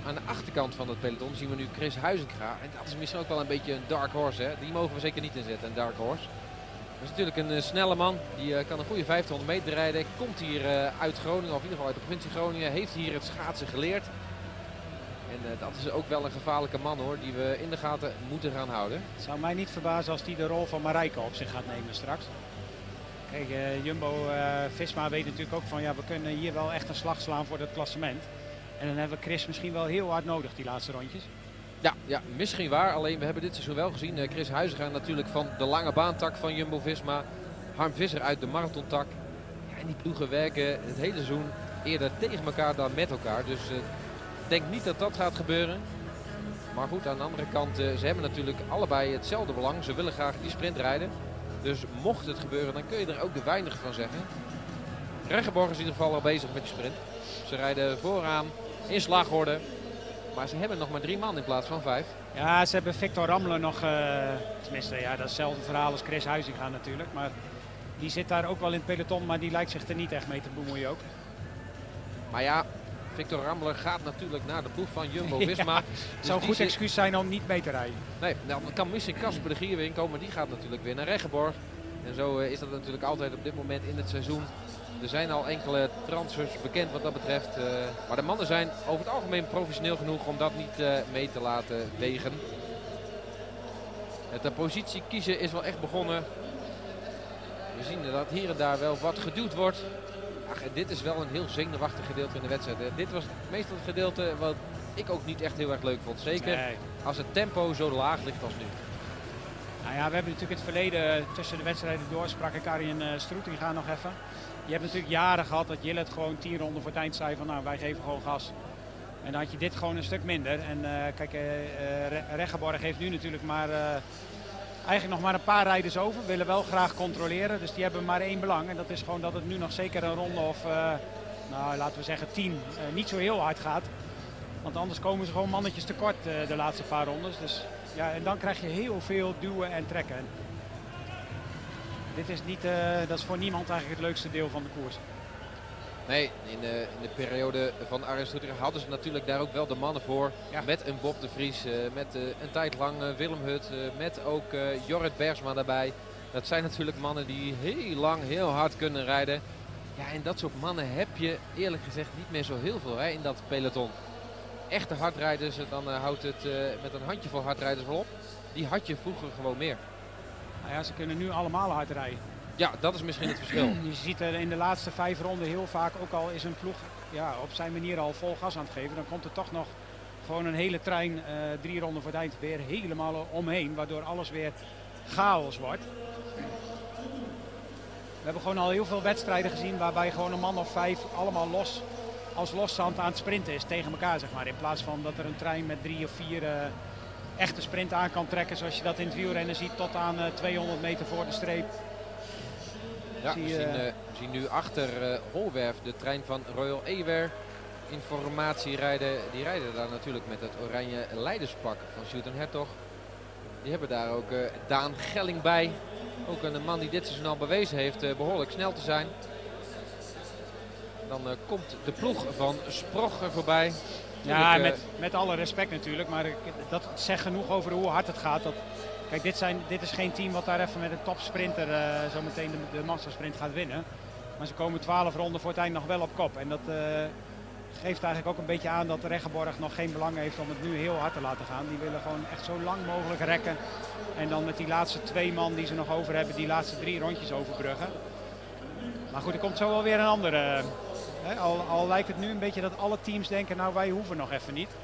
aan de achterkant van het peloton zien we nu Chris Huizinga. En dat is misschien ook wel een beetje een dark horse. Hè? Die mogen we zeker niet inzetten, een dark horse. Dat is natuurlijk een snelle man. Die kan een goede 1500 meter rijden. Komt hier uit Groningen, of in ieder geval uit de provincie Groningen. Heeft hier het schaatsen geleerd. En dat is ook wel een gevaarlijke man hoor, die we in de gaten moeten gaan houden. Het zou mij niet verbazen als hij de rol van Marijke op zich gaat nemen straks. Kijk, Jumbo-Visma weet natuurlijk ook van ja, we kunnen hier wel echt een slag slaan voor het klassement. En dan hebben we Chris misschien wel heel hard nodig die laatste rondjes. Ja, misschien waar. Alleen we hebben dit seizoen wel gezien. Chris Huizinga natuurlijk van de lange baantak van Jumbo-Visma. Harm Visser uit de marathontak. Ja, en die ploegen werken het hele seizoen eerder tegen elkaar dan met elkaar. Dus ik denk niet dat dat gaat gebeuren. Maar goed, aan de andere kant, ze hebben natuurlijk allebei hetzelfde belang. Ze willen graag die sprint rijden. Dus mocht het gebeuren, dan kun je er ook de weinig van zeggen. Reggeborg is in ieder geval al bezig met die sprint. Ze rijden vooraan in slagorde. Maar ze hebben nog maar 3 man in plaats van 5. Ja, ze hebben Victor Ramler nog, tenminste ja, dat is hetzelfde verhaal als Chris Huizinga natuurlijk. Maar die zit daar ook wel in het peloton, maar die lijkt zich er niet echt mee te bemoeien ook. Maar ja, Victor Ramler gaat natuurlijk naar de ploeg van Jumbo-Visma. Het zou een goed excuus zijn om niet mee te rijden. Nee, dan kan misschien Casper de Gier weer inkomen, maar die gaat natuurlijk weer naar Reggeborg. En zo is dat natuurlijk altijd op dit moment in het seizoen. Er zijn al enkele transfers bekend wat dat betreft. Maar de mannen zijn over het algemeen professioneel genoeg om dat niet mee te laten wegen. Het positie kiezen is wel echt begonnen. We zien dat hier en daar wel wat geduwd wordt. Ach, en dit is wel een heel zenuwachtig gedeelte in de wedstrijd. Dit was meestal het gedeelte wat ik ook niet echt heel erg leuk vond. Zeker als het tempo zo laag ligt als nu. Nou ja, we hebben natuurlijk het verleden tussen de wedstrijden door. Sprak ik Arjen Stroetinga nog even. Je hebt natuurlijk jaren gehad dat Jillet gewoon 10 ronden voor het eind zei van nou wij geven gewoon gas. En dan had je dit gewoon een stuk minder. En kijk, Reggeborg heeft nu natuurlijk maar eigenlijk nog maar een paar rijders over. Willen wel graag controleren. Dus die hebben maar 1 belang. En dat is gewoon dat het nu nog zeker een ronde of nou, laten we zeggen 10 niet zo heel hard gaat. Want anders komen ze gewoon mannetjes tekort de laatste paar rondes. Dus, ja, en dan krijg je heel veel duwen en trekken. En dit is niet, dat is voor niemand eigenlijk het leukste deel van de koers. Nee, in de periode van Arjen Stroetinga hadden ze natuurlijk daar ook wel de mannen voor. Ja. Met een Bob de Vries, met een tijd lang Willem Hut, met ook Jorrit Bergsma daarbij. Dat zijn natuurlijk mannen die heel lang heel hard kunnen rijden. Ja, en dat soort mannen heb je eerlijk gezegd niet meer zo heel veel hè, in dat peloton. Echte hardrijders, dan houdt het met een handjevol hardrijders wel op. Die had je vroeger gewoon meer. Nou ja, ze kunnen nu allemaal hard rijden. Ja, dat is misschien het verschil. Je ziet er in de laatste 5 ronden heel vaak, ook al is een ploeg ja, op zijn manier al vol gas aan het geven, dan komt er toch nog gewoon een hele trein 3 ronden voor het eind weer helemaal omheen, waardoor alles weer chaos wordt. We hebben gewoon al heel veel wedstrijden gezien waarbij gewoon een man of 5 allemaal als loszand aan het sprinten is tegen elkaar, zeg maar. In plaats van dat er een trein met 3 of 4 echte sprint aan kan trekken, zoals je dat in het wielrennen ziet, tot aan 200 meter voor de streep. Ja, we zien nu achter Holwerf de trein van Royal Ewer in formatie rijden. Die rijden daar natuurlijk met het oranje leiderspak van Sjoerd en Hertog. Die hebben daar ook Daan Gelling bij. Ook een man die dit seizoen al bewezen heeft behoorlijk snel te zijn. Dan komt de ploeg van Sprog er voorbij. Ja, met alle respect natuurlijk. Maar dat zegt genoeg over hoe hard het gaat. Kijk, dit is geen team wat daar even met een topsprinter zo meteen de massasprint gaat winnen. Maar ze komen 12 ronden voor het eind nog wel op kop. En dat geeft eigenlijk ook een beetje aan dat Reggeborg nog geen belang heeft om het nu heel hard te laten gaan. Die willen gewoon echt zo lang mogelijk rekken. En dan met die laatste 2 man die ze nog over hebben, die laatste 3 rondjes overbruggen. Maar goed, er komt zo wel weer een andere. Al lijkt het nu een beetje dat alle teams denken, nou wij hoeven nog even niet.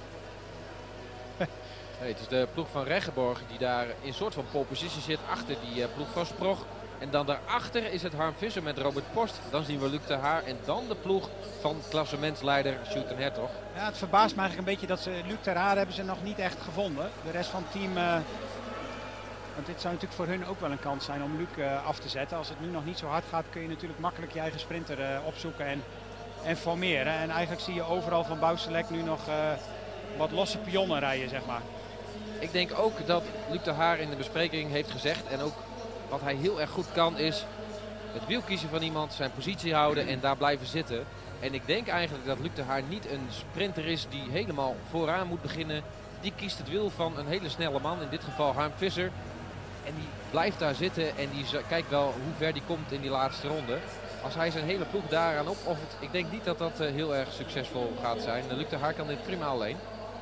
Nee, het is de ploeg van Reggeborg die daar in een soort van pole position zit achter die ploeg van Sprog. En dan daarachter is het Harm Visser met Robert Post. Dan zien we Luc de Haar en dan de ploeg van klassementsleider Sjoerd en Hertog. Ja, het verbaast me eigenlijk een beetje dat Luc de Haar hebben ze nog niet echt gevonden. De rest van het team, want dit zou natuurlijk voor hun ook wel een kans zijn om Luc af te zetten. Als het nu nog niet zo hard gaat kun je natuurlijk makkelijk je eigen sprinter opzoeken en formeren. En eigenlijk zie je overal van Bouwselect nu nog wat losse pionnen rijden, zeg maar. Ik denk ook dat Luc de Haar in de bespreking heeft gezegd en ook wat hij heel erg goed kan is het wiel kiezen van iemand, zijn positie houden en daar blijven zitten. En ik denk eigenlijk dat Luc de Haar niet een sprinter is die helemaal vooraan moet beginnen. Die kiest het wiel van een hele snelle man, in dit geval Harm Visser. En die blijft daar zitten en die kijkt wel hoe ver die komt in die laatste ronde. Als hij zijn hele ploeg daaraan opoffert, ik denk niet dat dat heel erg succesvol gaat zijn. Luc de Haar kan dit prima alleen.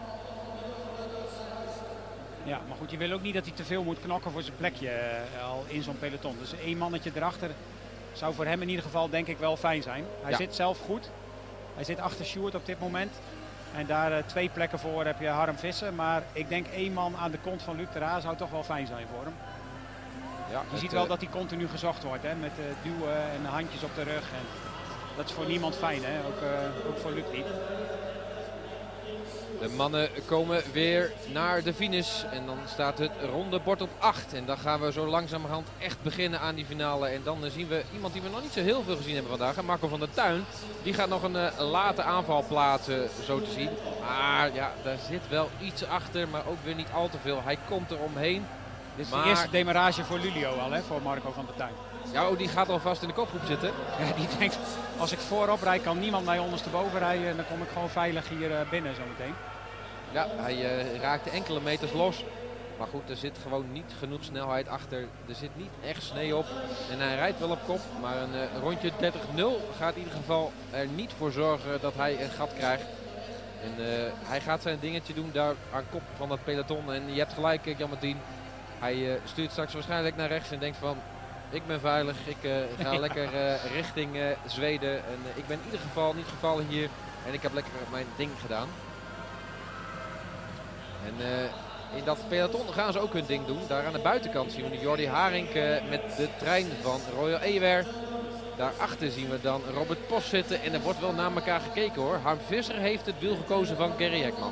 Ja, maar goed, je wil ook niet dat hij te veel moet knokken voor zijn plekje al in zo'n peloton. Dus 1 mannetje erachter zou voor hem in ieder geval denk ik wel fijn zijn. Hij zit zelf goed. Hij zit achter Sjoerd op dit moment. En daar 2 plekken voor heb je Harm Visser. Maar ik denk 1 man aan de kont van Luc de Haar zou toch wel fijn zijn voor hem. Ja, je ziet wel dat hij continu gezocht wordt, hè, met duwen en handjes op de rug. En dat is voor niemand fijn, hè? Ook voor Luc niet. De mannen komen weer naar de finish en dan staat het rondebord op 8. En dan gaan we zo langzamerhand echt beginnen aan die finale. En dan zien we iemand die we nog niet zo heel veel gezien hebben vandaag, Marco van der Tuin. Die gaat nog een late aanval plaatsen, zo te zien. Maar ja, daar zit wel iets achter, maar ook weer niet al te veel. Hij komt er omheen. Dit is de eerste demarrage voor Lulio al, hè, voor Marco van der Tuin. Ja, die gaat alvast in de kopgroep zitten. Ja, die denkt, als ik voorop rijd kan niemand mij ondersteboven rijden. En dan kom ik gewoon veilig hier binnen zometeen. Ja, hij raakte enkele meters los. Maar goed, er zit gewoon niet genoeg snelheid achter. Er zit niet echt snee op. En hij rijdt wel op kop. Maar een rondje 30-0 gaat in ieder geval er niet voor zorgen dat hij een gat krijgt. En hij gaat zijn dingetje doen daar aan kop van dat peloton. En je hebt gelijk, Jan-Martien. Hij stuurt straks waarschijnlijk naar rechts en denkt van... Ik ben veilig, ik ga lekker richting Zweden. En ik ben in ieder geval niet gevallen hier. En ik heb lekker mijn ding gedaan. En in dat peloton gaan ze ook hun ding doen. Daar aan de buitenkant zien we nu Jordi Haring met de trein van Royal Ewer. Daarachter zien we dan Robert Post zitten. En er wordt wel naar elkaar gekeken hoor. Harm Visser heeft het wiel gekozen van Gerry Hekman.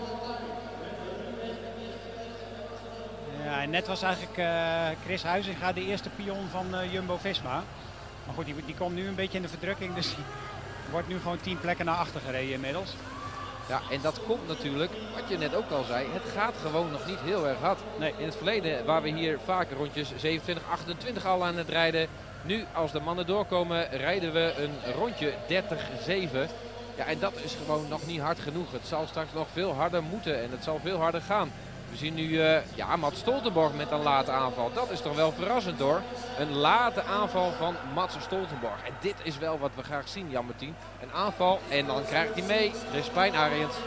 Ja, en net was eigenlijk Chris Huizinga de eerste pion van Jumbo-Visma. Maar goed, die komt nu een beetje in de verdrukking. Dus die wordt nu gewoon 10 plekken naar achter gereden inmiddels. Ja, en dat komt natuurlijk, wat je net ook al zei, het gaat gewoon nog niet heel erg hard. Nee. In het verleden waren we hier vaker rondjes 27, 28 al aan het rijden. Nu, als de mannen doorkomen, rijden we een rondje 30-7. Ja, en dat is gewoon nog niet hard genoeg. Het zal straks nog veel harder moeten en het zal veel harder gaan. We zien nu Mats Stoltenborg met een late aanval. Dat is toch wel verrassend hoor. Een late aanval van Mats Stoltenborg. En dit is wel wat we graag zien, Jan-Martien. Een aanval en dan krijgt hij mee Crispijn Ariens.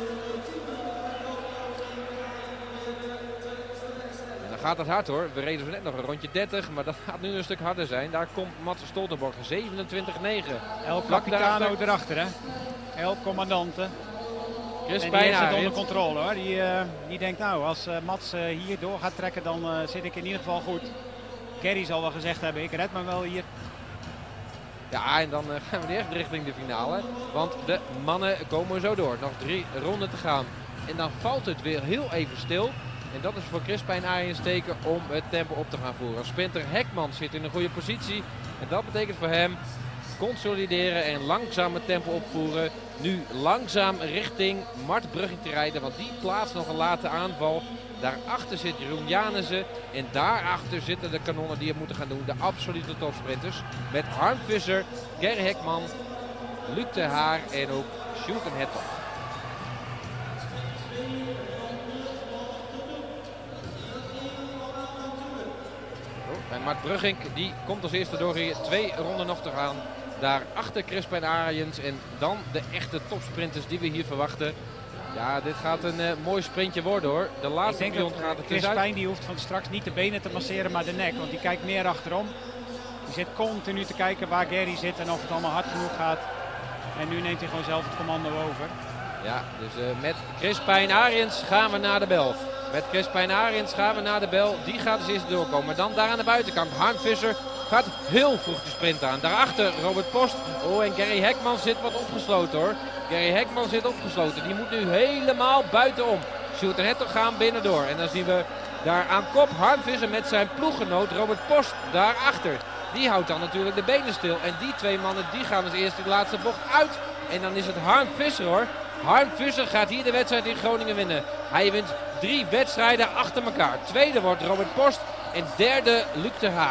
En dan gaat het hard hoor. We reden zo net nog een rondje 30, maar dat gaat nu een stuk harder zijn. Daar komt Mats Stoltenborg 27-9. El Capitano erachter hè. El Commandante. En die heeft het onder controle hoor. Die denkt nou, als Mats hier door gaat trekken, dan zit ik in ieder geval goed. Gerry zal wel gezegd hebben, ik red me wel hier. Ja, en dan gaan we echt richting de finale. Want de mannen komen zo door. Nog 3 ronden te gaan. En dan valt het weer heel even stil. En dat is voor Crispijn Ariens teken om het tempo op te gaan voeren. Sprinter Hekman zit in een goede positie. En dat betekent voor hem consolideren en langzaam het tempo opvoeren. Nu langzaam richting Mart Brugging te rijden, want die plaatst nog een late aanval. Daarachter zit Jeroen Janissen en daarachter zitten de kanonnen die het moeten gaan doen. De absolute topsprinters met Harm Visser, Gerry Hekman, Luc de Haar en ook Sjoerd en Hertog. En Mart Brugging die komt als eerste door hier. 2 ronden nog te gaan. Daarachter Crispijn Ariens en dan de echte topsprinters die we hier verwachten. Ja, dit gaat een mooi sprintje worden hoor. De laatste pion gaat het Crispijn die hoeft van straks niet de benen te masseren, maar de nek. Want die kijkt meer achterom. Die zit continu te kijken waar Gerry zit en of het allemaal hard genoeg gaat. En nu neemt hij gewoon zelf het commando over. Ja, dus met Crispijn Ariens gaan we naar de bel. Met Crispijn Ariens gaan we naar de bel. Die gaat als eerste doorkomen. Maar dan daar aan de buitenkant. Harm Visser gaat heel vroeg de sprint aan. Daarachter Robert Post. Oh, en Gerry Hekman zit wat opgesloten hoor. Gerry Hekman zit opgesloten. Die moet nu helemaal buitenom. Sjoerd en Hertog gaan binnendoor. En dan zien we daar aan kop Harm Visser met zijn ploeggenoot Robert Post daarachter. Die houdt dan natuurlijk de benen stil. En die 2 mannen die gaan als eerste de laatste bocht uit. En dan is het Harm Visser hoor. Harm Visser gaat hier de wedstrijd in Groningen winnen. Hij wint 3 wedstrijden achter elkaar. Tweede wordt Robert Post en derde Luc de Haar.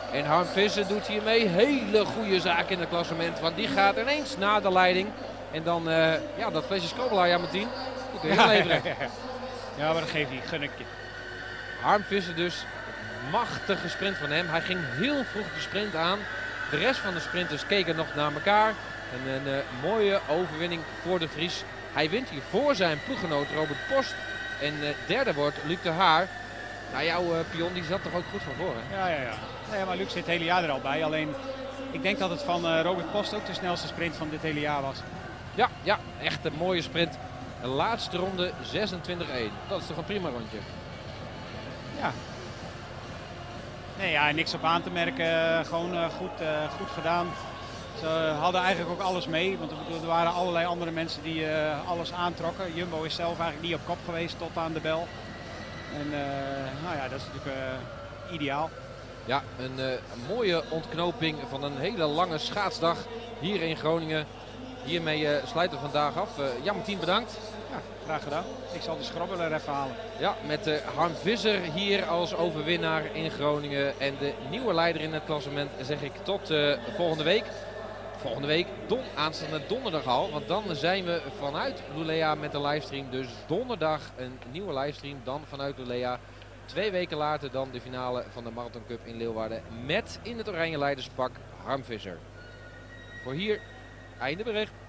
En Harm Visser doet hiermee hele goede zaken in het klassement. Want die gaat ineens naar de leiding. En dan, ja, dat flesje Skobelaar, ja Martien, die kun je leveren. Ja, maar dat geeft niet, gun ik je. Harm Visser dus, machtige sprint van hem. Hij ging heel vroeg de sprint aan. De rest van de sprinters keken nog naar elkaar. En een mooie overwinning voor de Vries. Hij wint hier voor zijn ploeggenoot Robert Post. En derde wordt Luc de Haar. Nou, jouw pion die zat toch ook goed van voren? Ja. Nee, maar Luc zit het hele jaar er al bij. Alleen, ik denk dat het van Robert Post ook de snelste sprint van dit hele jaar was. Ja, echt een mooie sprint. De laatste ronde 26-1. Dat is toch een prima rondje? Ja. Nee, ja, niks op aan te merken. Gewoon goed gedaan. Ze hadden eigenlijk ook alles mee, want er waren allerlei andere mensen die alles aantrokken. Jumbo is zelf eigenlijk niet op kop geweest tot aan de bel. En nou ja, dat is natuurlijk ideaal. Ja, een mooie ontknoping van een hele lange schaatsdag hier in Groningen. Hiermee sluiten we vandaag af. Ja, Martien, bedankt. Ja, graag gedaan. Ik zal de schrobbel er even halen. Ja, met Harm Visser hier als overwinnaar in Groningen. En de nieuwe leider in het klassement zeg ik tot volgende week. Volgende week, aanstaande donderdag al. Want dan zijn we vanuit Lulea met de livestream. Dus donderdag een nieuwe livestream dan vanuit Lulea. 2 weken later dan de finale van de Marathon Cup in Leeuwarden. Met in het oranje leiderspak Harm Visser. Voor hier, einde bericht.